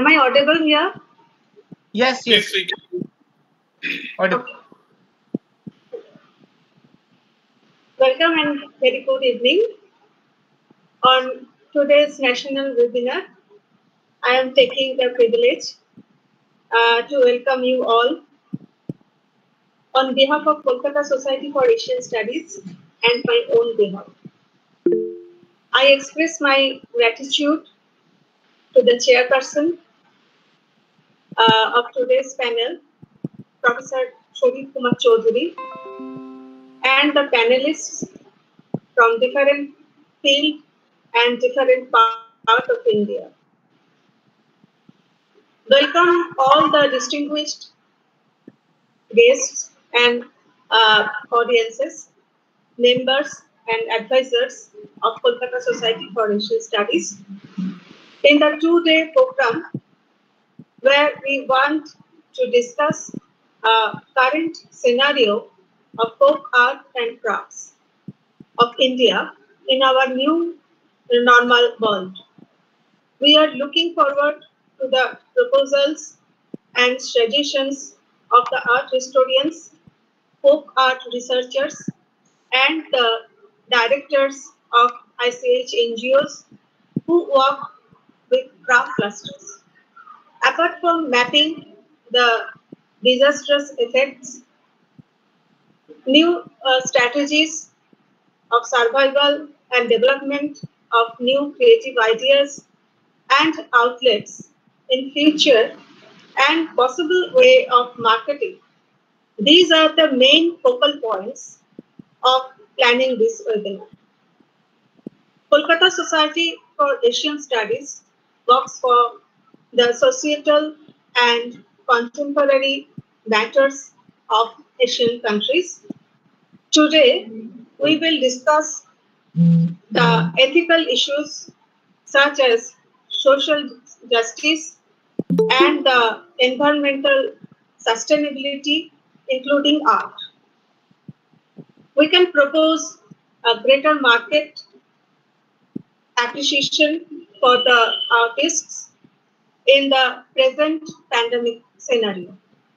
Am I audible here? Yes. Audible. Okay. Welcome and very good evening. On today's national webinar, I am taking the privilege to welcome you all on behalf of Kolkata Society for Asian Studies and my own behalf. I express my gratitude to the chairperson of today's panel, Professor Shobhit Kumar Chaudhary, and the panelists from different fields and different parts of India. Welcome all the distinguished guests and audiences, members and advisors of Kolkata Society for Asian Studies in the two-day program where we want to discuss current scenario of folk art and crafts of India in our new normal world. We are looking forward to the proposals and suggestions of the art historians, folk art researchers, and the directors of ICH NGOs who work with craft clusters. Apart from mapping the disastrous effects, new strategies of survival and development of new creative ideas and outlets in future and possible way of marketing. These are the main focal points of planning this webinar. Kolkata Society for Asian Studies works for the societal and contemporary matters of Asian countries. Today, we will discuss the ethical issues such as social justice and the environmental sustainability, including art. We can propose a greater market appreciation for the artists in the present pandemic scenario.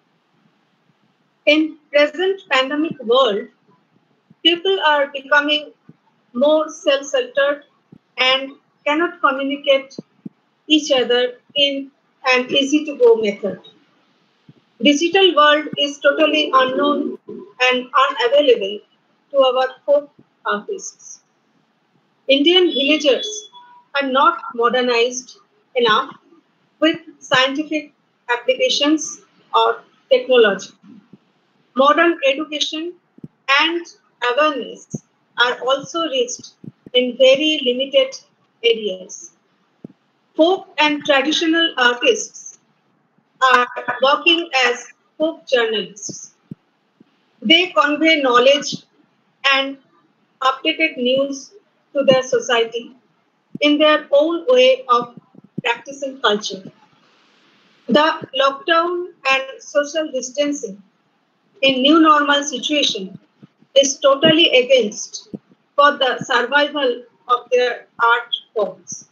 In present pandemic world, people are becoming more self-centered and cannot communicate each other in an easy-to-go method. Digital world is totally unknown and unavailable to our folk artists. Indian villagers are not modernized enough with scientific applications or technology. Modern education and awareness are also reached in very limited areas. Folk and traditional artists are working as folk journalists. They convey knowledge and updated news to their society in their own way of practicing culture. The lockdown and social distancing in new normal situation is totally against for the survival of their art forms.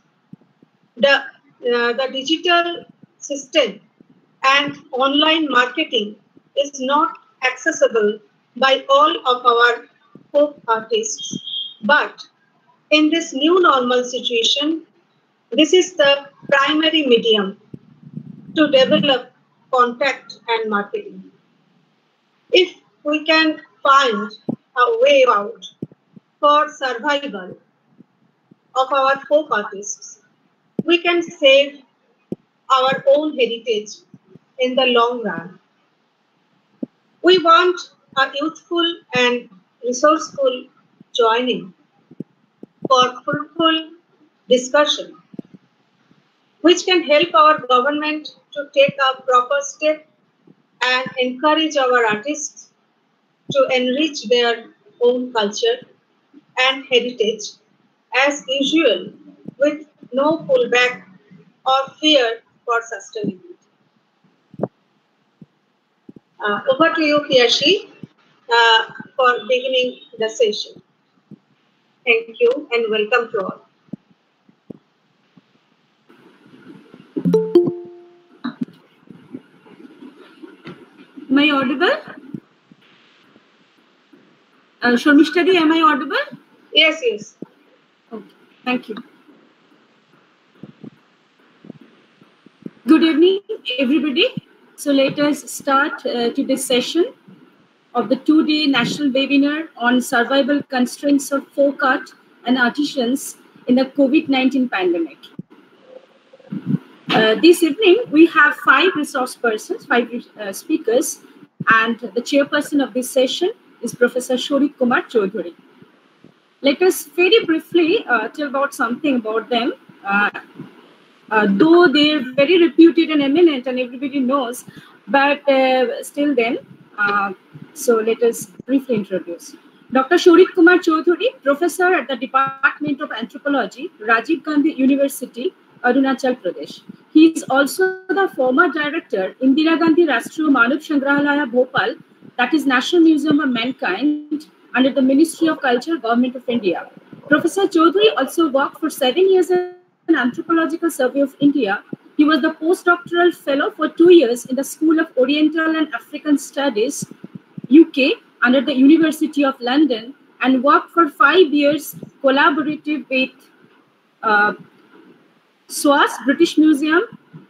The digital system and online marketing is not accessible by all of our folk artists. But in this new normal situation, this is the primary medium to develop contact and marketing. If we can find a way out for survival of our folk artists, we can save our own heritage in the long run. We want a youthful and resourceful joining for fruitful discussion, which can help our government to take a proper step and encourage our artists to enrich their own culture and heritage as usual with no pullback or fear for sustainability. Over to you, Kiyashi, for beginning the session. Thank you and welcome to all. I audible? Sharmishta Di, am I audible? Yes, yes. Okay, thank you. Good evening, everybody. So let us start today's session of the two-day national webinar on survival constraints of folk art and artisans in the COVID-19 pandemic. This evening, we have 5 resource persons, 5 speakers, and the chairperson of this session is Professor Shorit Kumar Choudhury. Let us very briefly tell about something about them. Though they're very reputed and eminent and everybody knows, but still then, so let us briefly introduce. Dr. Shorit Kumar Choudhury, professor at the Department of Anthropology, Rajiv Gandhi University, Arunachal Pradesh. He is also the former director, Indira Gandhi Rashtriya Manav Sangrahalaya, Bhopal, that is National Museum of Mankind, under the Ministry of Culture, Government of India. Professor Choudhury also worked for 7 years in Anthropological Survey of India. He was the postdoctoral fellow for 2 years in the School of Oriental and African Studies, UK, under the University of London, and worked for 5 years collaborative with SWAS, British Museum,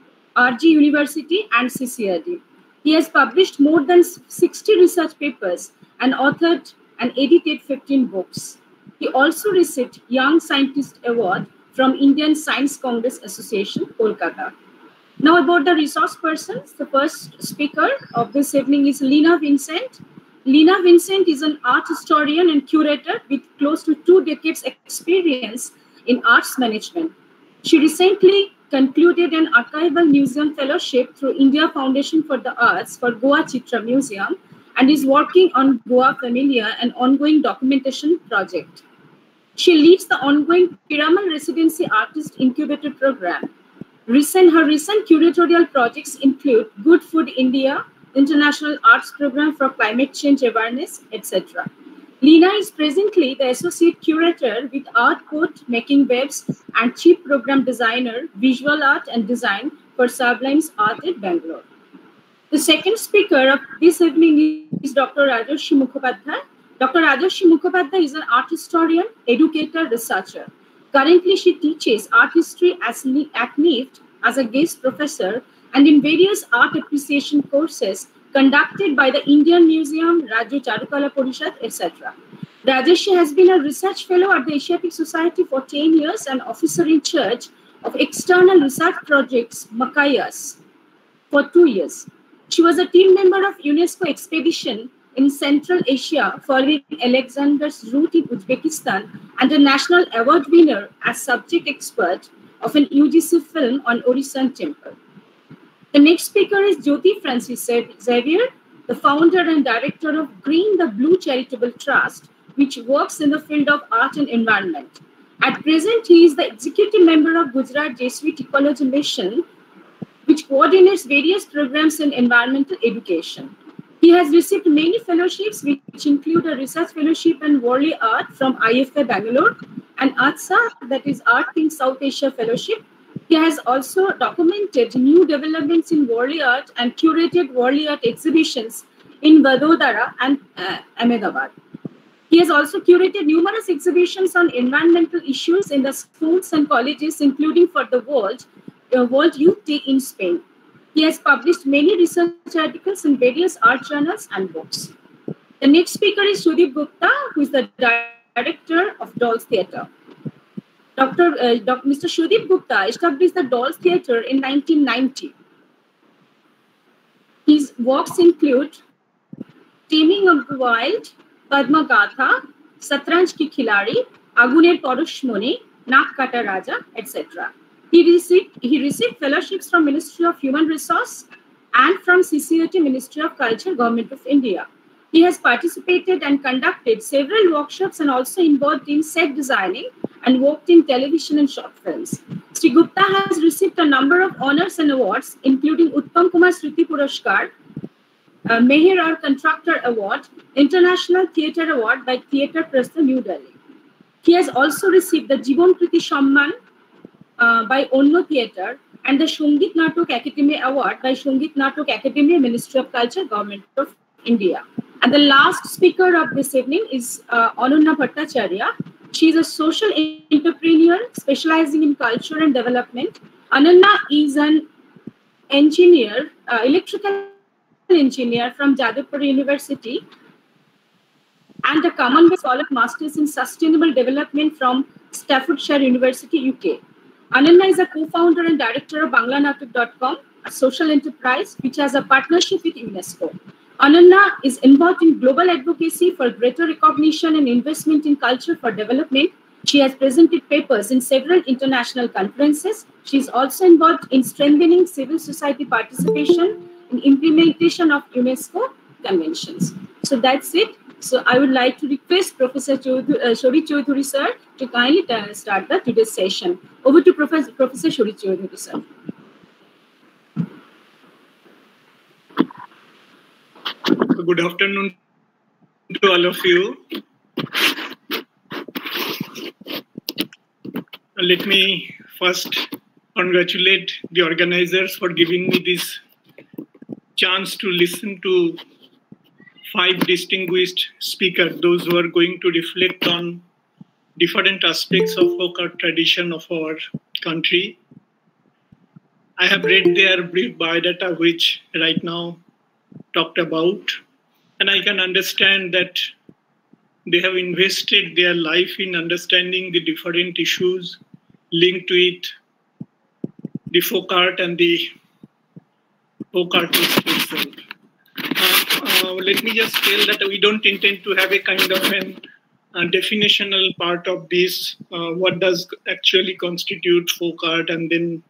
RG University, and CCRD. He has published more than 60 research papers and authored and edited 15 books. He also received Young Scientist Award from Indian Science Congress Association, Kolkata. Now about the resource persons. The first speaker of this evening is Lina Vincent. Lina Vincent is an art historian and curator with close to 2 decades experience in arts management. She recently concluded an archival museum fellowship through India Foundation for the Arts for Goa Chitra Museum and is working on Goa Familia, an ongoing documentation project. She leads the ongoing Piramal Residency Artist Incubator Program. Her recent curatorial projects include Good Food India, International Arts Program for Climate Change Awareness, etc. Lina is presently the Associate Curator with Art Code, Making Webs, and Chief Program Designer, Visual Art and Design for Sublime's Art at Bangalore. The second speaker of this evening is Dr. Rajarshi Mukhopadhyay. Dr. Rajarshi Mukhopadhyay is an art historian, educator, researcher. Currently, she teaches art history at NIFT as a guest professor and in various art appreciation courses conducted by the Indian Museum, Rajya Charukala Parishad, etc. Rajarshi has been a research fellow at the Asiatic Society for 10 years and officer in charge of external research projects, Makayas, for 2 years. She was a team member of UNESCO expedition in Central Asia following Alexander's route in Uzbekistan and a national award winner as subject expert of an UGC film on Orishan temple. The next speaker is Jyoti Francis Xavier, the founder and director of Green the Blue Charitable Trust, which works in the field of art and environment. At present, he is the executive member of Gujarat Jesuit Ecology Mission, which coordinates various programs in environmental education. He has received many fellowships, which include a research fellowship in Worldly Art from IFA Bangalore and ARTSA, that is Art in South Asia Fellowship. He has also documented new developments in Worldly Art and curated Worldly Art exhibitions in Vadodara and Ahmedabad. He has also curated numerous exhibitions on environmental issues in the schools and colleges, including for the World Youth Day in Spain. He has published many research articles in various art journals and books. The next speaker is Sudeep Gupta, who is the director of Dolls Theatre. Mr. Sudeep Gupta established the Dolls Theatre in 1990. His works include Taming of the Wild, Padma Gatha, Satranj Ki Khilari, Aguner Poroshmoni, Nak Kata Raja, etc. He received fellowships from Ministry of Human Resource and from CCRT, Ministry of Culture, Government of India. He has participated and conducted several workshops and also involved in set designing and worked in television and short films. Sri Gupta has received a number of honors and awards, including Uttam Kumar Sriti Puraskar, Meher R. Contractor Award, International Theatre Award by Theatre Press, New Delhi. He has also received the Jibon Kriti Samman by Onno Theatre, and the Shongit Natok Academy Award by Shongit Natok Academy, Ministry of Culture, Government of India. And the last speaker of this evening is Ananya Bhattacharya. She is a social entrepreneur specializing in culture and development. Ananya is an engineer, electrical engineer from Jadavpur University, and a Commonwealth Scholar Masters in Sustainable Development from Staffordshire University, UK. Ananya is a co-founder and director of BanglaNatok.com, a social enterprise which has a partnership with UNESCO. Ananya is involved in global advocacy for greater recognition and investment in culture for development. She has presented papers in several international conferences. She is also involved in strengthening civil society participation in implementation of UNESCO conventions. So that's it. So I would like to request Professor Shorit Choudhury sir to kindly start the today's session. Over to Professor Shorit Choudhury sir. Good afternoon to all of you. Let me first congratulate the organizers for giving me this chance to listen to 5 distinguished speakers, those who are going to reflect on different aspects of folk art tradition of our country. I have read their brief biodata, which right now talked about, and I can understand that they have invested their life in understanding the different issues linked to it, the folk art and the folk artist itself. Let me just tell that we don't intend to have a kind of a definitional part of this. What does actually constitute folk art, and then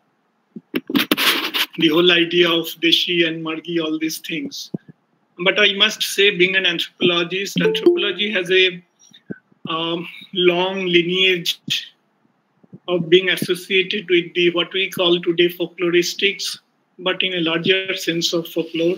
the whole idea of Deshi and Margi, all these things. But I must say, being an anthropologist, anthropology has a long lineage of being associated with the what we call today folkloristics, but in a larger sense of folklore.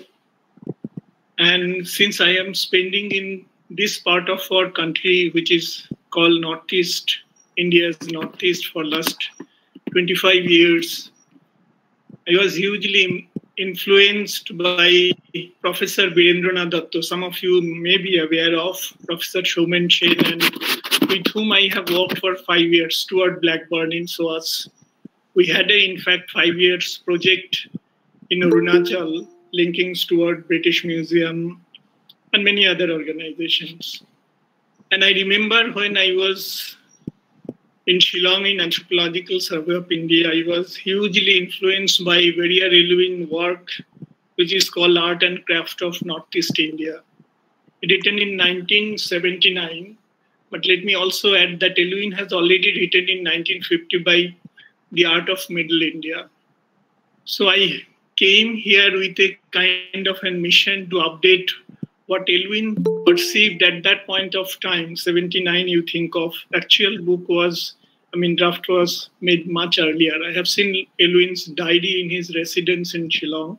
And since I am spending in this part of our country, which is called Northeast, India's Northeast, for last 25 years, I was hugely influenced by Professor Birendranath Datta. Some of you may be aware of Professor Soumen Sen, and with whom I have worked for 5 years, Stuart Blackburn in SOAS. We had in fact 5 years project in Arunachal, linking Stuart, British Museum, and many other organizations. And I remember when I was in Shillong in Anthropological Survey of India, I was hugely influenced by Veria Relwyn work, which is called Art and Craft of Northeast India, written in 1979. But let me also add that Relwyn has already written in 1950 by The Art of Middle India. So I came here with a kind of a mission to update what Relwyn perceived at that point of time, 79 you think of. Actual book was, draft was made much earlier. I have seen Relwyn's diary in his residence in Shillong.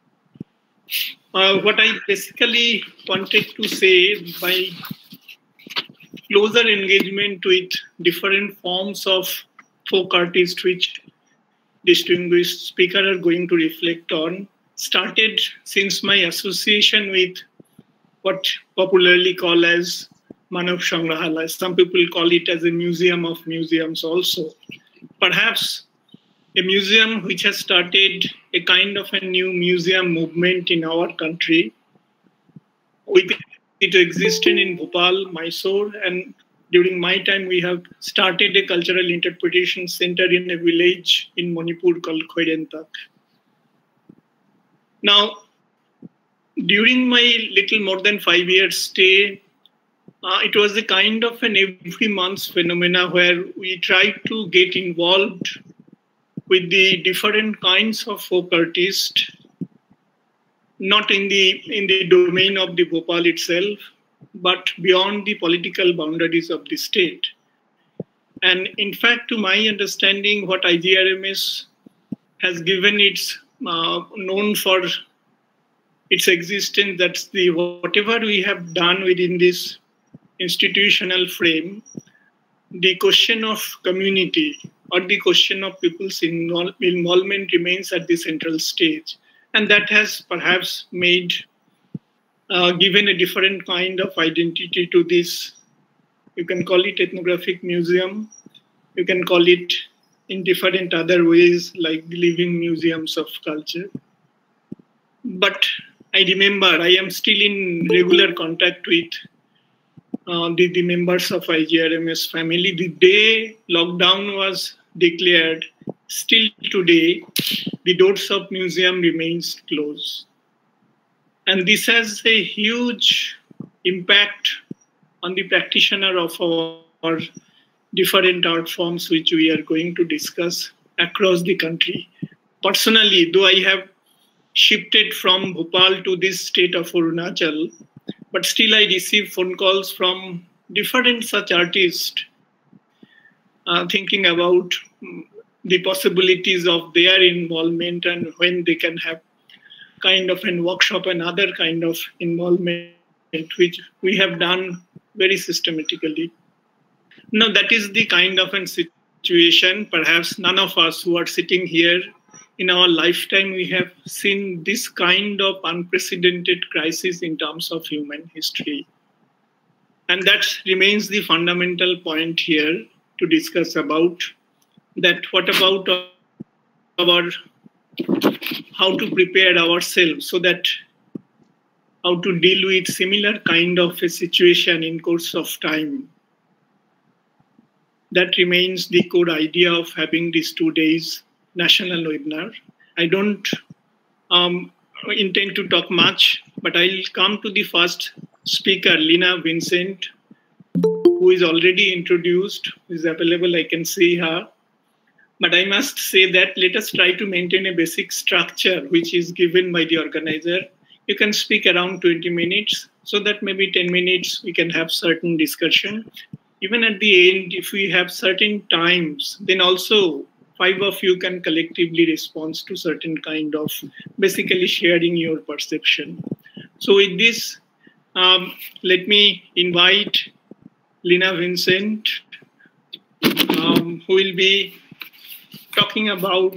What I basically wanted to say, by closer engagement with different forms of folk artists, which distinguished speakers are going to reflect on, started since my association with what popularly called as Manav Sangrahalaya. Some people call it as a museum of museums also. Perhaps a museum which has started a kind of a new museum movement in our country. It existed in Bhopal, Mysore, and during my time, we have started a cultural interpretation center in a village in Manipur called Khoirentak. Now, during my little more than 5 years stay, it was a kind of an every month phenomena where we tried to get involved with the different kinds of folk artists, not in the domain of the Bhopal itself, but beyond the political boundaries of the state. And in fact, to my understanding, what IGRMS has given its known for its existence, that's the whatever we have done within this institutional frame, the question of community, or the question of people's involvement remains at the central stage. And that has perhaps made, given a different kind of identity to this. You can call it ethnographic museum. You can call it in different other ways, like the living museums of culture. But I remember I am still in regular contact with the members of IGRMS family. The day lockdown was declared, still today, the doors of museum remains closed. And this has a huge impact on the practitioner of our different art forms, which we are going to discuss across the country. Personally, though I have shifted from Bhopal to this state of Arunachal, but still I receive phone calls from different such artists thinking about the possibilities of their involvement and when they can have kind of a workshop and other kind of involvement, which we have done very systematically. Now, that is the kind of a situation, perhaps none of us who are sitting here in our lifetime, we have seen this kind of unprecedented crisis in terms of human history. And that remains the fundamental point here to discuss about, that what about our, how to prepare ourselves so that how to deal with similar kind of a situation in course of time. That remains the core idea of having these 2 days national webinar. I don't intend to talk much, but I'll come to the first speaker, Lina Vincent, who is already introduced, is available, I can see her. But I must say that let us try to maintain a basic structure which is given by the organizer. You can speak around 20 minutes, so that maybe 10 minutes we can have certain discussion. Even at the end, if we have certain times, then also 5 of you can collectively respond to certain kind of basically sharing your perception. So with this, let me invite Lina Vincent, who will be talking about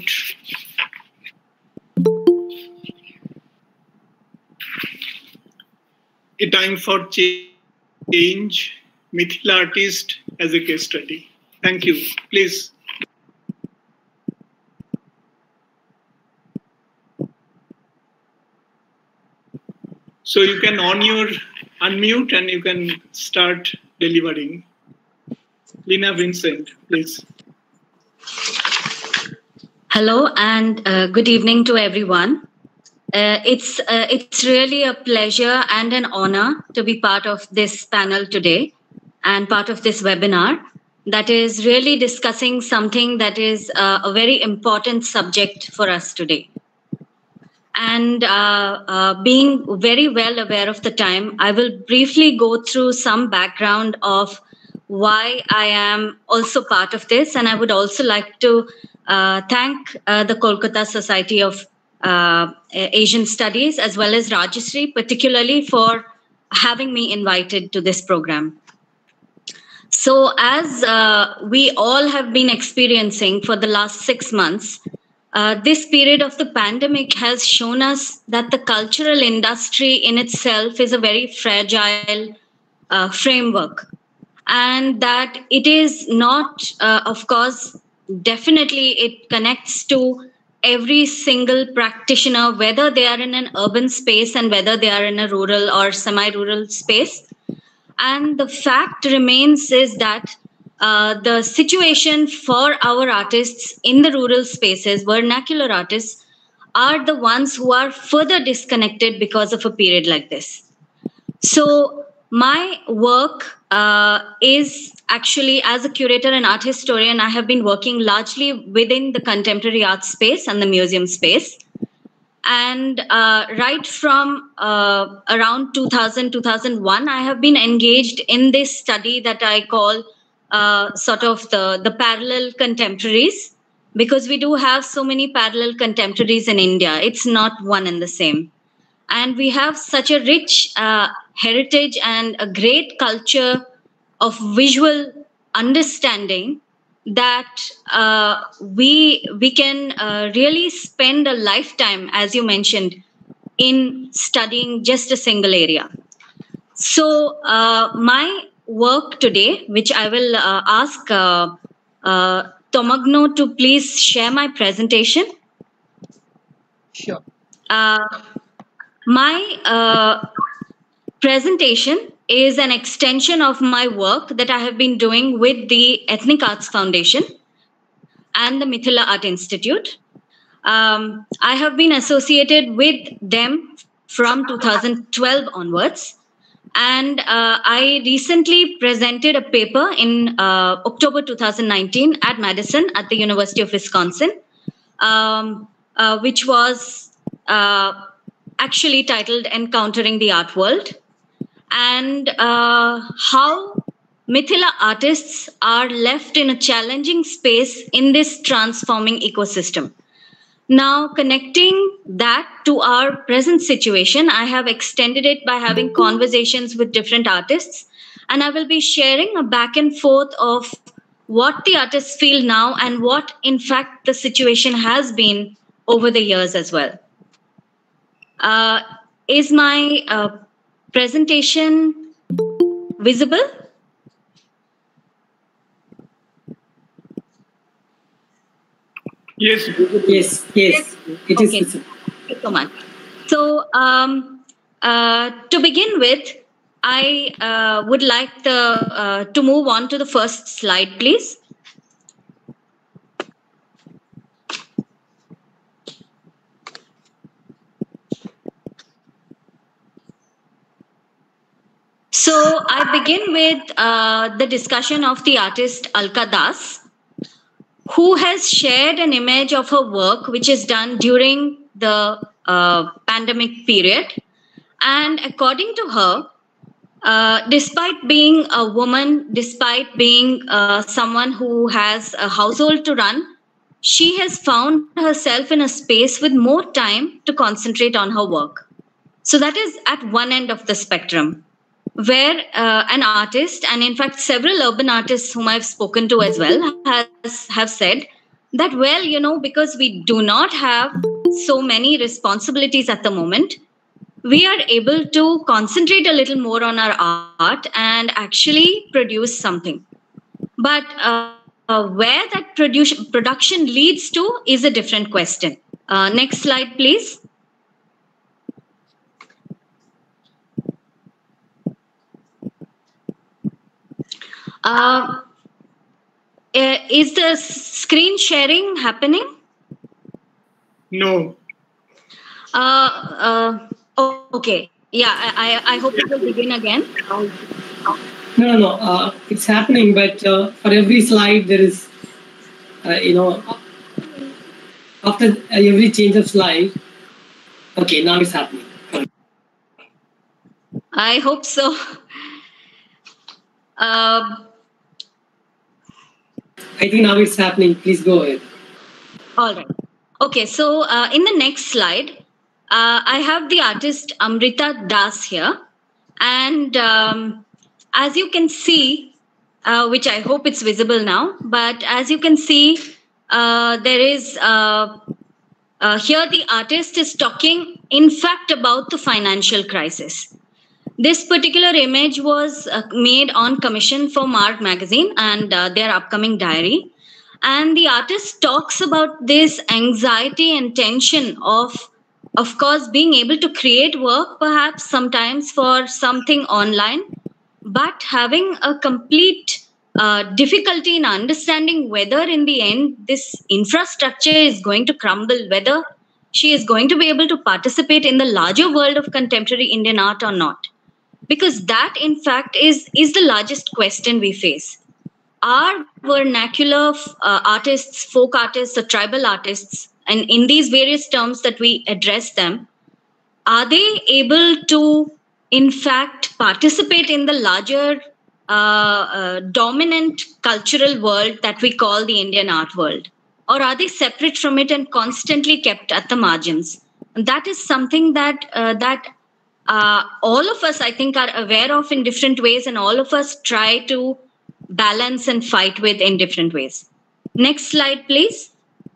a time for change, Mithila artist as a case study. Thank you. Please. So you can unmute and you can start delivering. Lina Vincent, please. Hello and good evening to everyone. It's really a pleasure and an honor to be part of this panel today and part of this webinar that is really discussing something that is a very important subject for us today. And being very well aware of the time, I will briefly go through some background of why I am also part of this. And I would also like to thank the Kolkata Society of Asian Studies as well as Rajashree, particularly for having me invited to this program. So as we all have been experiencing for the last 6 months, this period of the pandemic has shown us that the cultural industry in itself is a very fragile framework, and that it is not, of course, definitely it connects to every single practitioner, whether they are in an urban space and whether they are in a rural or semi-rural space. And the fact remains is that the situation for our artists in the rural spaces, vernacular artists, are the ones who are further disconnected because of a period like this. So my work is actually, as a curator and art historian, I have been working largely within the contemporary art space and the museum space. And right from around 2000, 2001, I have been engaged in this study that I call sort of the parallel contemporaries, because we do have so many parallel contemporaries in India. It's not one and the same. And we have such a rich heritage and a great culture of visual understanding that we can really spend a lifetime, as you mentioned, in studying just a single area. So my work today, which I will ask Tomagno to please share my presentation. Sure. My presentation is an extension of my work that I have been doing with the Ethnic Arts Foundation and the Mithila Art Institute. I have been associated with them from 2012 onwards. And I recently presented a paper in October 2019 at Madison at the University of Wisconsin, which was actually titled Encountering the Art World, and how Mithila artists are left in a challenging space in this transforming ecosystem. Now, connecting that to our present situation, I have extended it by having conversations with different artists, and I will be sharing a back and forth of what the artists feel now and what, in fact, the situation has been over the years as well. Is my presentation visible? Yes. Yes. It is Okay. visible. Thank you so much. So, to begin with, I would like to move on to the first slide, please. So, I begin with the discussion of the artist Alka Das, who has shared an image of her work which is done during the pandemic period. And according to her, despite being a woman, despite being someone who has a household to run, she has found herself in a space with more time to concentrate on her work. So that is at one end of the spectrum, where an artist, and in fact several urban artists whom I've spoken to as well, have said that, well, because we do not have so many responsibilities at the moment, we are able to concentrate a little more on our art and actually produce something. But where that production leads to is a different question. Next slide, please. Is the screen sharing happening? No. Okay. Yeah, I hope it will begin again. No. It's happening, but for every slide there is, after every change of slide. Okay, now it's happening. I hope so. I think now it's happening. Please go ahead. All right. Okay, so in the next slide, I have the artist Amrita Das here. And as you can see, which I hope it's visible now, but as you can see, there is, here the artist is talking, in fact, about the financial crisis. This particular image was made on commission for Marg magazine and their upcoming diary. And the artist talks about this anxiety and tension of course, being able to create work, perhaps sometimes for something online, but having a complete difficulty in understanding whether in the end this infrastructure is going to crumble, whether she is going to be able to participate in the larger world of contemporary Indian art or not. Because that, in fact, is the largest question we face. Are vernacular artists, folk artists, or tribal artists, and in these various terms that we address them, are they able to, in fact, participate in the larger dominant cultural world that we call the Indian art world? Or are they separate from it and constantly kept at the margins? And that is something that all of us, I think, are aware of in different ways, and all of us try to balance and fight with in different ways. Next slide, please.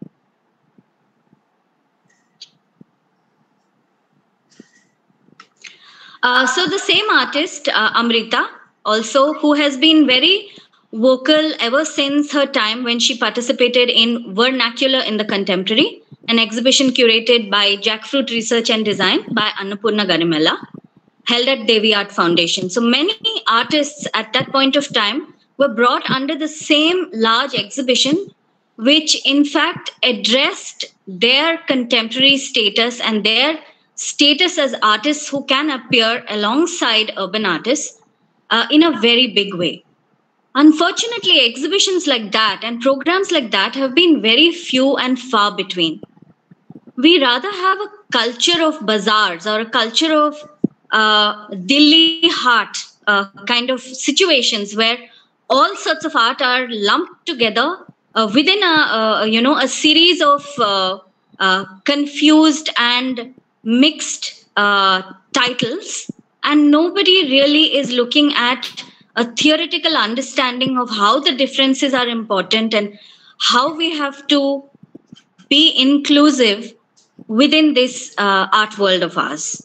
So the same artist, Amrita, also, who has been very vocal ever since her time when she participated in Vernacular in the Contemporary, an exhibition curated by Jackfruit Research and Design by Annapurna Garimella, held at Devi Art Foundation. So many artists at that point of time were brought under the same large exhibition, which in fact addressed their contemporary status and their status as artists who can appear alongside urban artists in a very big way. Unfortunately, exhibitions like that and programs like that have been very few and far between. We rather have a culture of bazaars or a culture of Dilli Haat kind of situations where all sorts of art are lumped together within a series of confused and mixed titles, and nobody really is looking at a theoretical understanding of how the differences are important and how we have to be inclusive within this art world of ours.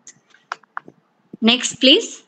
Next, please.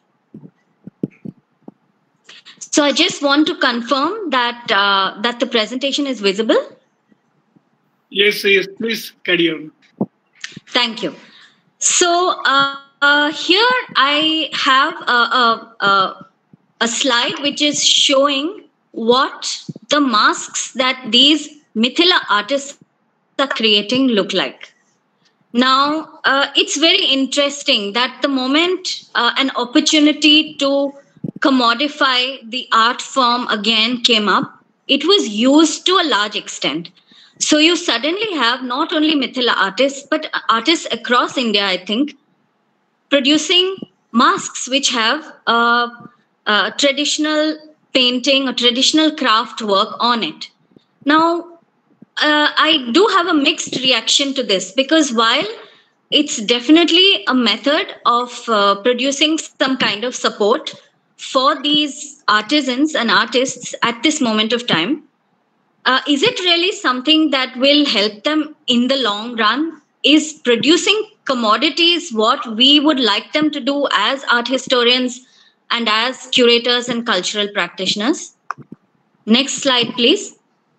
So I just want to confirm that that the presentation is visible. Yes, yes, please carry on. Thank you. So here I have a slide which is showing what the masks that these Mithila artists are creating look like. Now, it's very interesting that the moment an opportunity to commodify the art form again came up, it was used to a large extent. So you suddenly have not only Mithila artists, but artists across India, I think, producing masks which have traditional painting or traditional craft work on it. Now, I do have a mixed reaction to this, because while it's definitely a method of producing some kind of support for these artisans and artists at this moment of time, is it really something that will help them in the long run? Is producing commodities what we would like them to do as art historians and as curators and cultural practitioners? Next slide, please.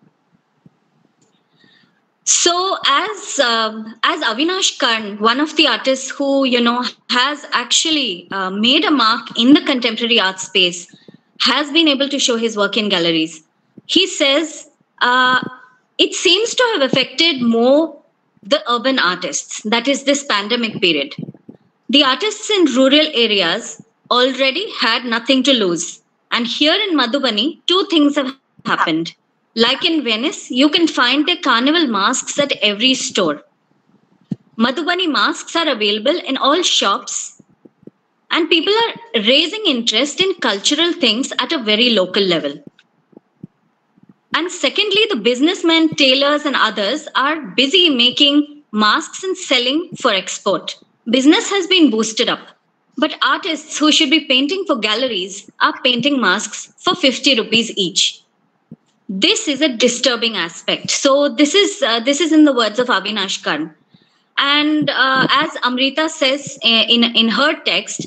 So as Avinash Karn, one of the artists who, has actually made a mark in the contemporary art space, has been able to show his work in galleries. He says it seems to have affected more the urban artists, that is this pandemic period. The artists in rural areas already had nothing to lose. And here in Madhubani, two things have happened. Like in Venice, you can find the carnival masks at every store. Madhubani masks are available in all shops, and people are raising interest in cultural things at a very local level. And secondly, the businessmen, tailors, and others are busy making masks and selling for export. Business has been boosted up, but artists who should be painting for galleries are painting masks for 50 rupees each. This is a disturbing aspect. So this is in the words of Avinash Karn. And as Amrita says in her text,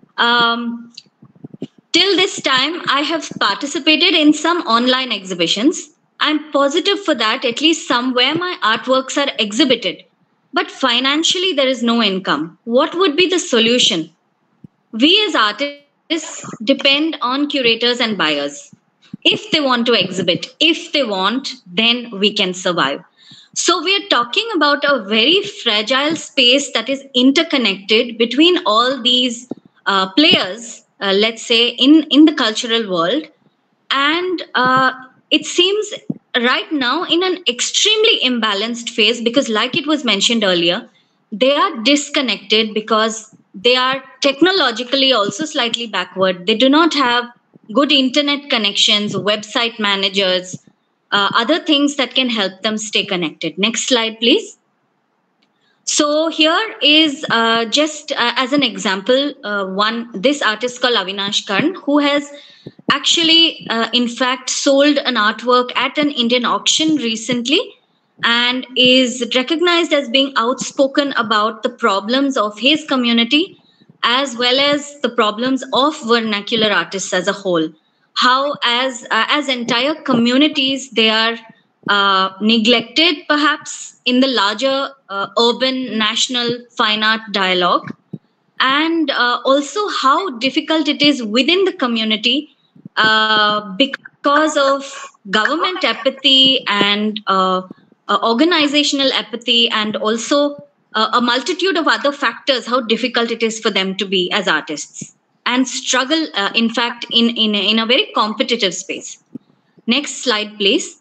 till this time, I have participated in some online exhibitions. I'm positive for that, at least somewhere my artworks are exhibited. But financially, there is no income. What would be the solution? We as artists depend on curators and buyers. If they want to exhibit, if they want, then we can survive. So we are talking about a very fragile space that is interconnected between all these players, let's say, in the cultural world. And it seems right now in an extremely imbalanced phase, because like it was mentioned earlier, they are disconnected because they are technologically also slightly backward. They do not have good internet connections, website managers, other things that can help them stay connected. Next slide, please. So here is just as an example, this artist called Avinash Karn, who has actually, in fact, sold an artwork at an Indian auction recently and is recognized as being outspoken about the problems of his community as well as the problems of vernacular artists as a whole. How, as entire communities, they are neglected, perhaps, in the larger urban national fine art dialogue, and also how difficult it is within the community because of government apathy and organizational apathy, and also a multitude of other factors, how difficult it is for them to be as artists and struggle, in fact, in a very competitive space. Next slide, please.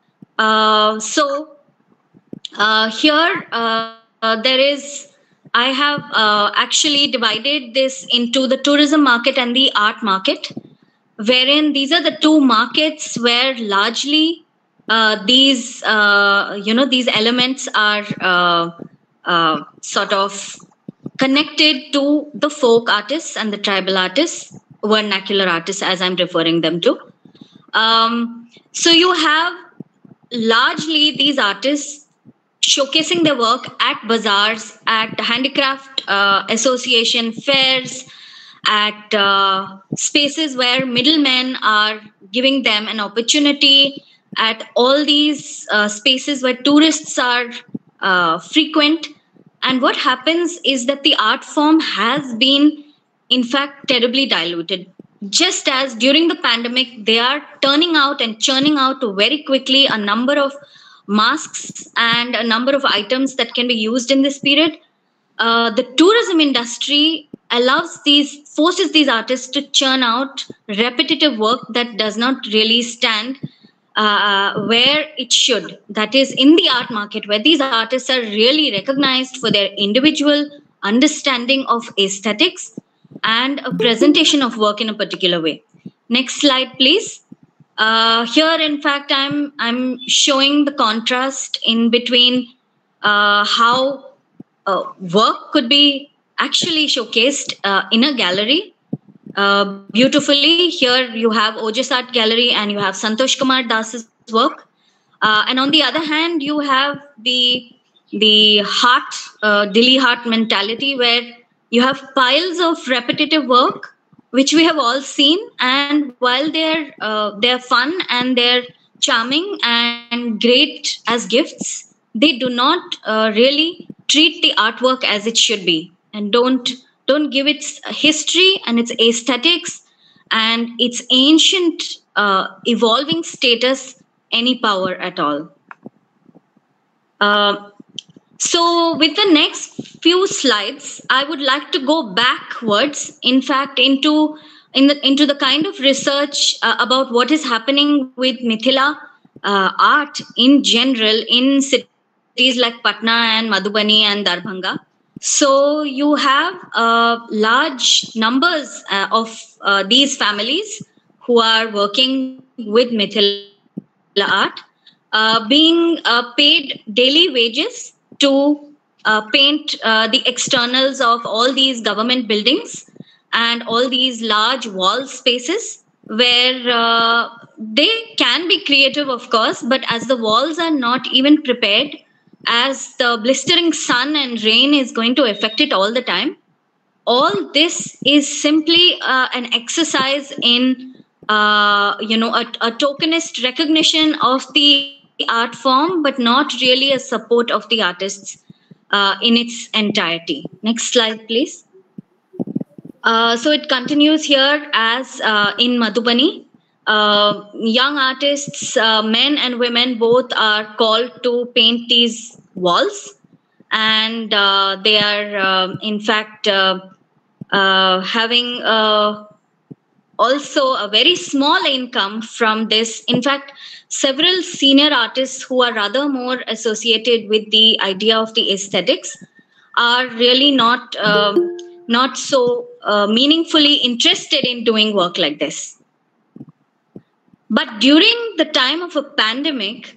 Here there is, I have actually divided this into the tourism market and the art market, wherein these are the two markets where largely these elements are sort of connected to the folk artists and the tribal artists, vernacular artists, as I'm referring them to. So you have largely these artists showcasing their work at bazaars, at handicraft association fairs, at spaces where middlemen are giving them an opportunity, at all these spaces where tourists are frequent. And what happens is that the art form has been, in fact, terribly diluted. Just as during the pandemic, they are turning out and churning out very quickly a number of masks and a number of items that can be used in this period. The tourism industry forces these artists to churn out repetitive work that does not really stand where it should. That is, in the art market, where these artists are really recognized for their individual understanding of aesthetics and a presentation of work in a particular way. Next slide, please. Here, in fact, I'm showing the contrast in between how work could be actually showcased in a gallery beautifully. Here you have Ojas Art Gallery and you have Santosh Kumar Das's work. And on the other hand, you have the heart, Dilli heart mentality, where you have piles of repetitive work, which we have all seen. And while they're fun and they're charming and great as gifts, they do not really treat the artwork as it should be, and don't give its history and its aesthetics and its ancient evolving status any power at all. So with the next few slides, I would like to go backwards, in fact, into the kind of research about what is happening with Mithila art in general in cities like Patna and Madhubani and Darbhanga. So you have large numbers of these families who are working with Mithila art, being paid daily wages to paint the externals of all these government buildings and all these large wall spaces, where they can be creative, of course, but as the walls are not even prepared, as the blistering sun and rain is going to affect it all the time, all this is simply an exercise in a tokenist recognition of the art form, but not really a support of the artists in its entirety. Next slide, please. So it continues here as in Madhubani. Young artists, men and women both, are called to paint these walls, and they are in fact having also a very small income from this. In fact, several senior artists who are rather more associated with the idea of the aesthetics are really not so meaningfully interested in doing work like this. But during the time of a pandemic,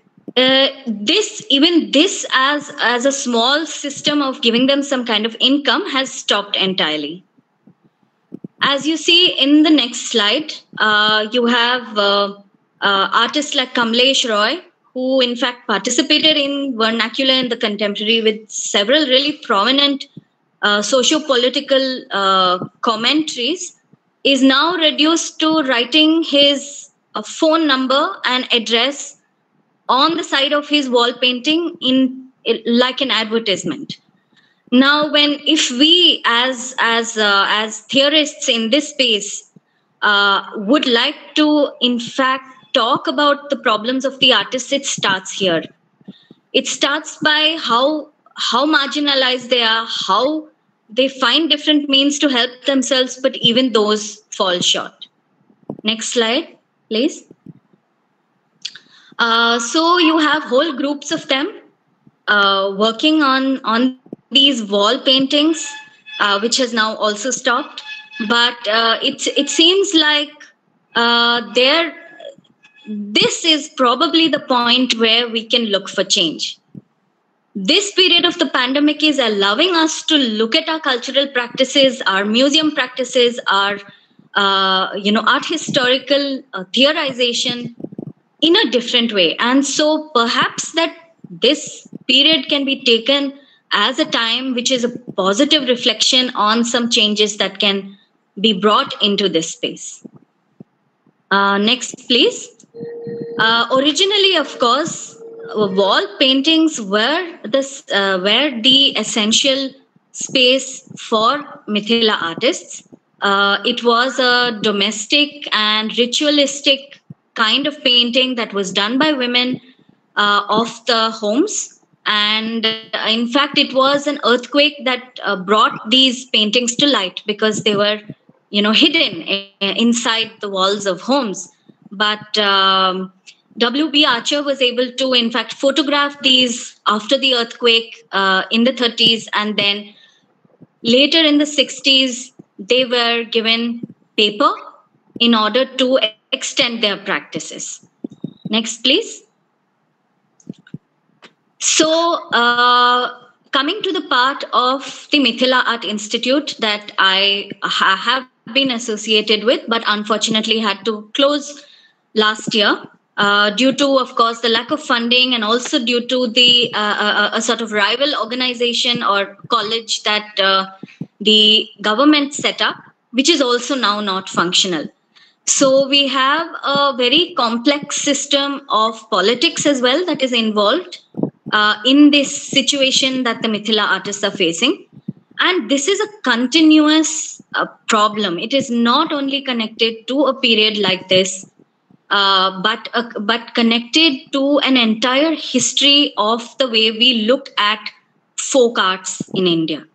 this as a small system of giving them some kind of income has stopped entirely. As you see in the next slide, you have artists like Kamlesh Roy, who in fact participated in vernacular and the contemporary with several really prominent socio-political commentaries, is now reduced to writing his phone number and address on the side of his wall painting in like an advertisement. Now, if we as theorists in this space would like to in fact talk about the problems of the artists, it starts here. It starts by how marginalized they are, how they find different means to help themselves, but even those fall short. Next slide, please. So you have whole groups of them working on these wall paintings, which has now also stopped. But it seems like this is probably the point where we can look for change. This period of the pandemic is allowing us to look at our cultural practices, our museum practices, our art historical theorization in a different way. And so perhaps that this period can be taken as a time which is a positive reflection on some changes that can be brought into this space. Next, please. Originally, of course, wall paintings were the essential space for Mithila artists. It was a domestic and ritualistic kind of painting that was done by women of the homes. And in fact, it was an earthquake that brought these paintings to light because they were, hidden inside the walls of homes. But W.B. Archer was able to, in fact, photograph these after the earthquake in the 30s. And then later in the 60s, they were given paper in order to extend their practices. Next, please. So coming to the part of the Mithila Art Institute that I have been associated with, but unfortunately had to close last year due to, of course, the lack of funding and also due to the a sort of rival organization or college that the government set up, which is also now not functional. So we have a very complex system of politics as well that is involved in this situation that the Mithila artists are facing. And this is a continuous problem. It is not only connected to a period like this, but connected to an entire history of the way we look at folk arts in India.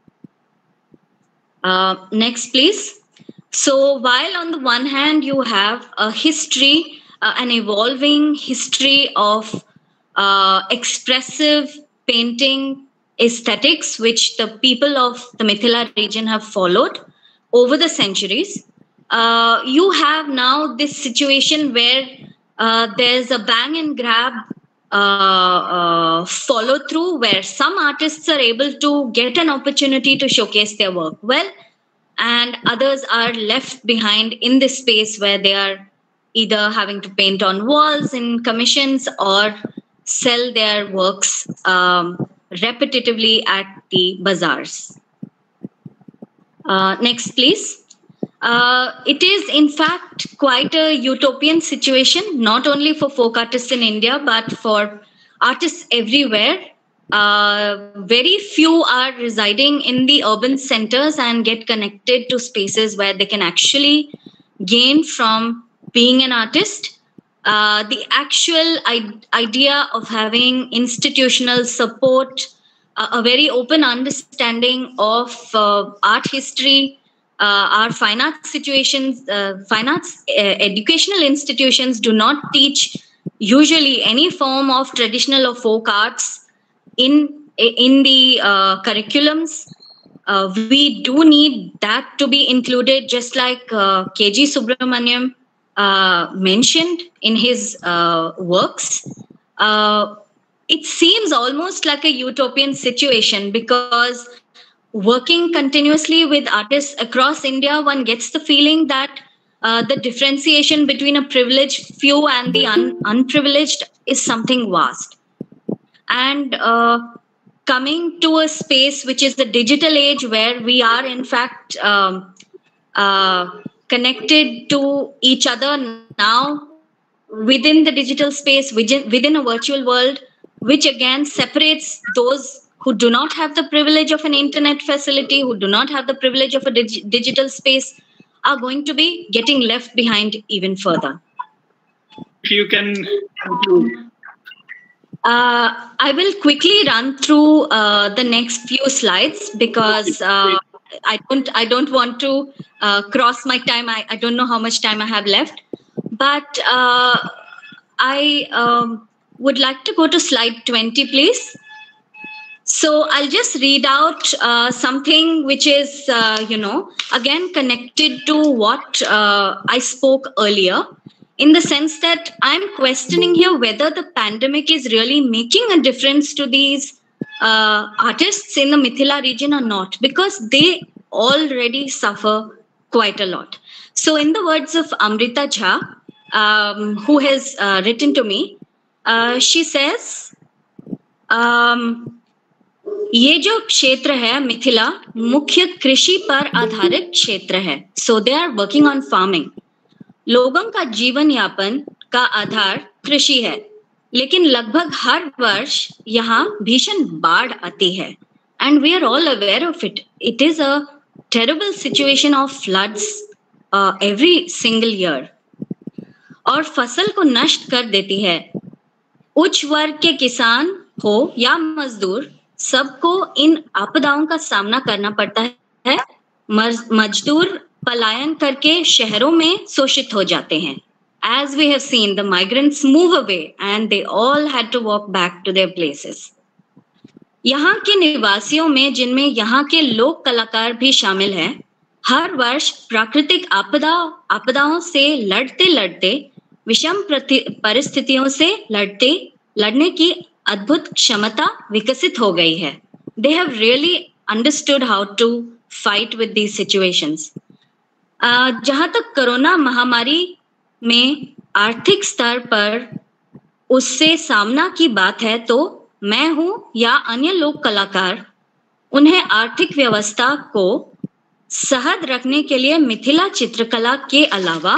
Next, please. So while on the one hand, you have a history, an evolving history of expressive painting aesthetics, which the people of the Mithila region have followed over the centuries, you have now this situation where there's a bang and grab follow through where some artists are able to get an opportunity to showcase their work well, and others are left behind in this space where they are either having to paint on walls in commissions or sell their works repetitively at the bazaars. Next, please. It is, in fact, quite a utopian situation, not only for folk artists in India, but for artists everywhere. Very few are residing in the urban centers and get connected to spaces where they can actually gain from being an artist. The actual idea of having institutional support, a very open understanding of art history, our fine arts situations, educational institutions do not teach usually any form of traditional or folk arts in the curriculums. We do need that to be included, just like K.G. Subramaniam mentioned in his works. It seems almost like a utopian situation because working continuously with artists across India, one gets the feeling that the differentiation between a privileged few and the unprivileged is something vast. And coming to a space which is the digital age, where we are in fact connected to each other now within the digital space, within a virtual world, which again separates those who do not have the privilege of an internet facility, who do not have the privilege of a digital space, are going to be getting left behind even further. If you can conclude. I will quickly run through the next few slides because I don't want to cross my time. I don't know how much time I have left, but I would like to go to slide 20, please. So I'll just read out something which is, again connected to what I spoke earlier, in the sense that I'm questioning here whether the pandemic is really making a difference to these artists in the Mithila region or not, because they already suffer quite a lot. So in the words of Amrita Jha, who has written to me, she says, ये जो क्षेत्र है मिथिला मुख्य कृषि पर आधारित क्षेत्र है. So they are working on farming. लोगों का जीवन यापन का आधार कृषि है, लेकिन लगभग हर वर्ष यहाँ भीषण बाढ़ आती है. And we are all aware of it. It is a terrible situation of floods every single year. और फसल को नष्ट कर देती है. उच्च वर्ग के किसान हो या मजदूर, सबको इन आपदाओं का सामना करना पड़ता है. मजदूर पलायन करके शहरों में शोषित हो जाते हैं. As we have seen, the migrants move away and they all had to walk back to their places. यहाँ के निवासियों में, जिनमें यहाँ के लोक कलाकार भी शामिल हैं, हर वर्ष प्राकृतिक आपदाओं से लड़ते विषम परिस्थितियों से लड़ने की अद्भुत क्षमता विकसित हो गई है. They have really understood how to fight with these situations. जहाँ तक कोरोना महामारी में आर्थिक स्तर पर उससे सामना की बात है, तो मैं हूं या अन्य लोक कलाकार उन्हें आर्थिक व्यवस्था को सहज रखने के लिए मिथिला चित्रकला के अलावा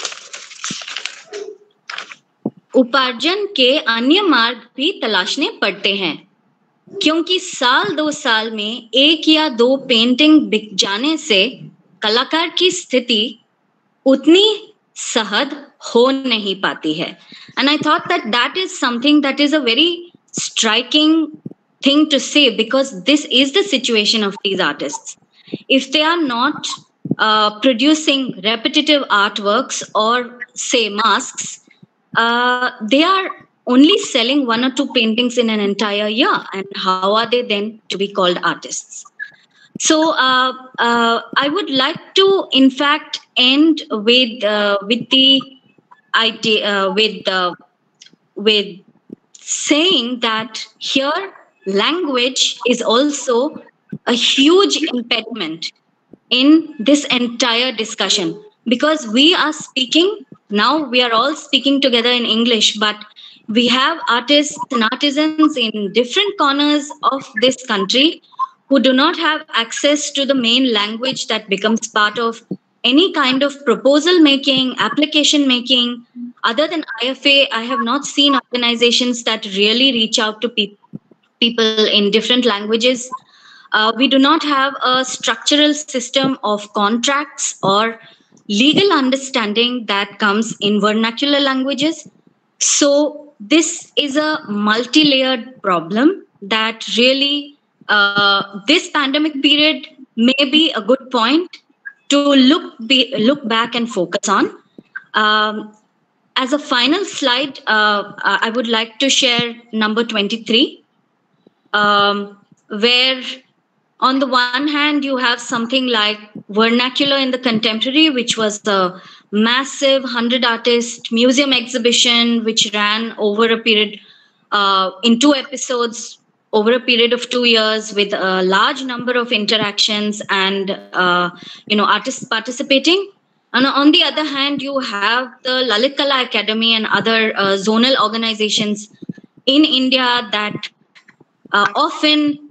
उपार्जन के अन्य मार्ग भी तलाशने पड़ते हैं, क्योंकि साल 2 साल में 1 या 2 पेंटिंग बिक जाने से कलाकार की स्थिति उतनी सहज हो नहीं पाती है. And I thought that is something that is a very striking thing to say, because this is the situation of these artists. If they are not producing repetitive artworks or say masks, they are only selling 1 or 2 paintings in an entire year. And how are they then to be called artists? So I would like to, in fact, end with the idea, with saying that here language is also a huge impediment in this entire discussion, because we are speaking now, we are all speaking together in English, but we have artists and artisans in different corners of this country who do not have access to the main language that becomes part of any kind of proposal making, application making. Other than IFA, I have not seen organizations that really reach out to people in different languages. We do not have a structural system of contracts or legal understanding that comes in vernacular languages. So this is a multi-layered problem that really this pandemic period may be a good point to look back and focus on. As a final slide, I would like to share number 23, where on the one hand, you have something like Vernacular in the Contemporary, which was the massive 100-artist museum exhibition, which ran over a period in 2 episodes over a period of 2 years with a large number of interactions and artists participating. And on the other hand, you have the Lalit Kala Academy and other zonal organizations in India that often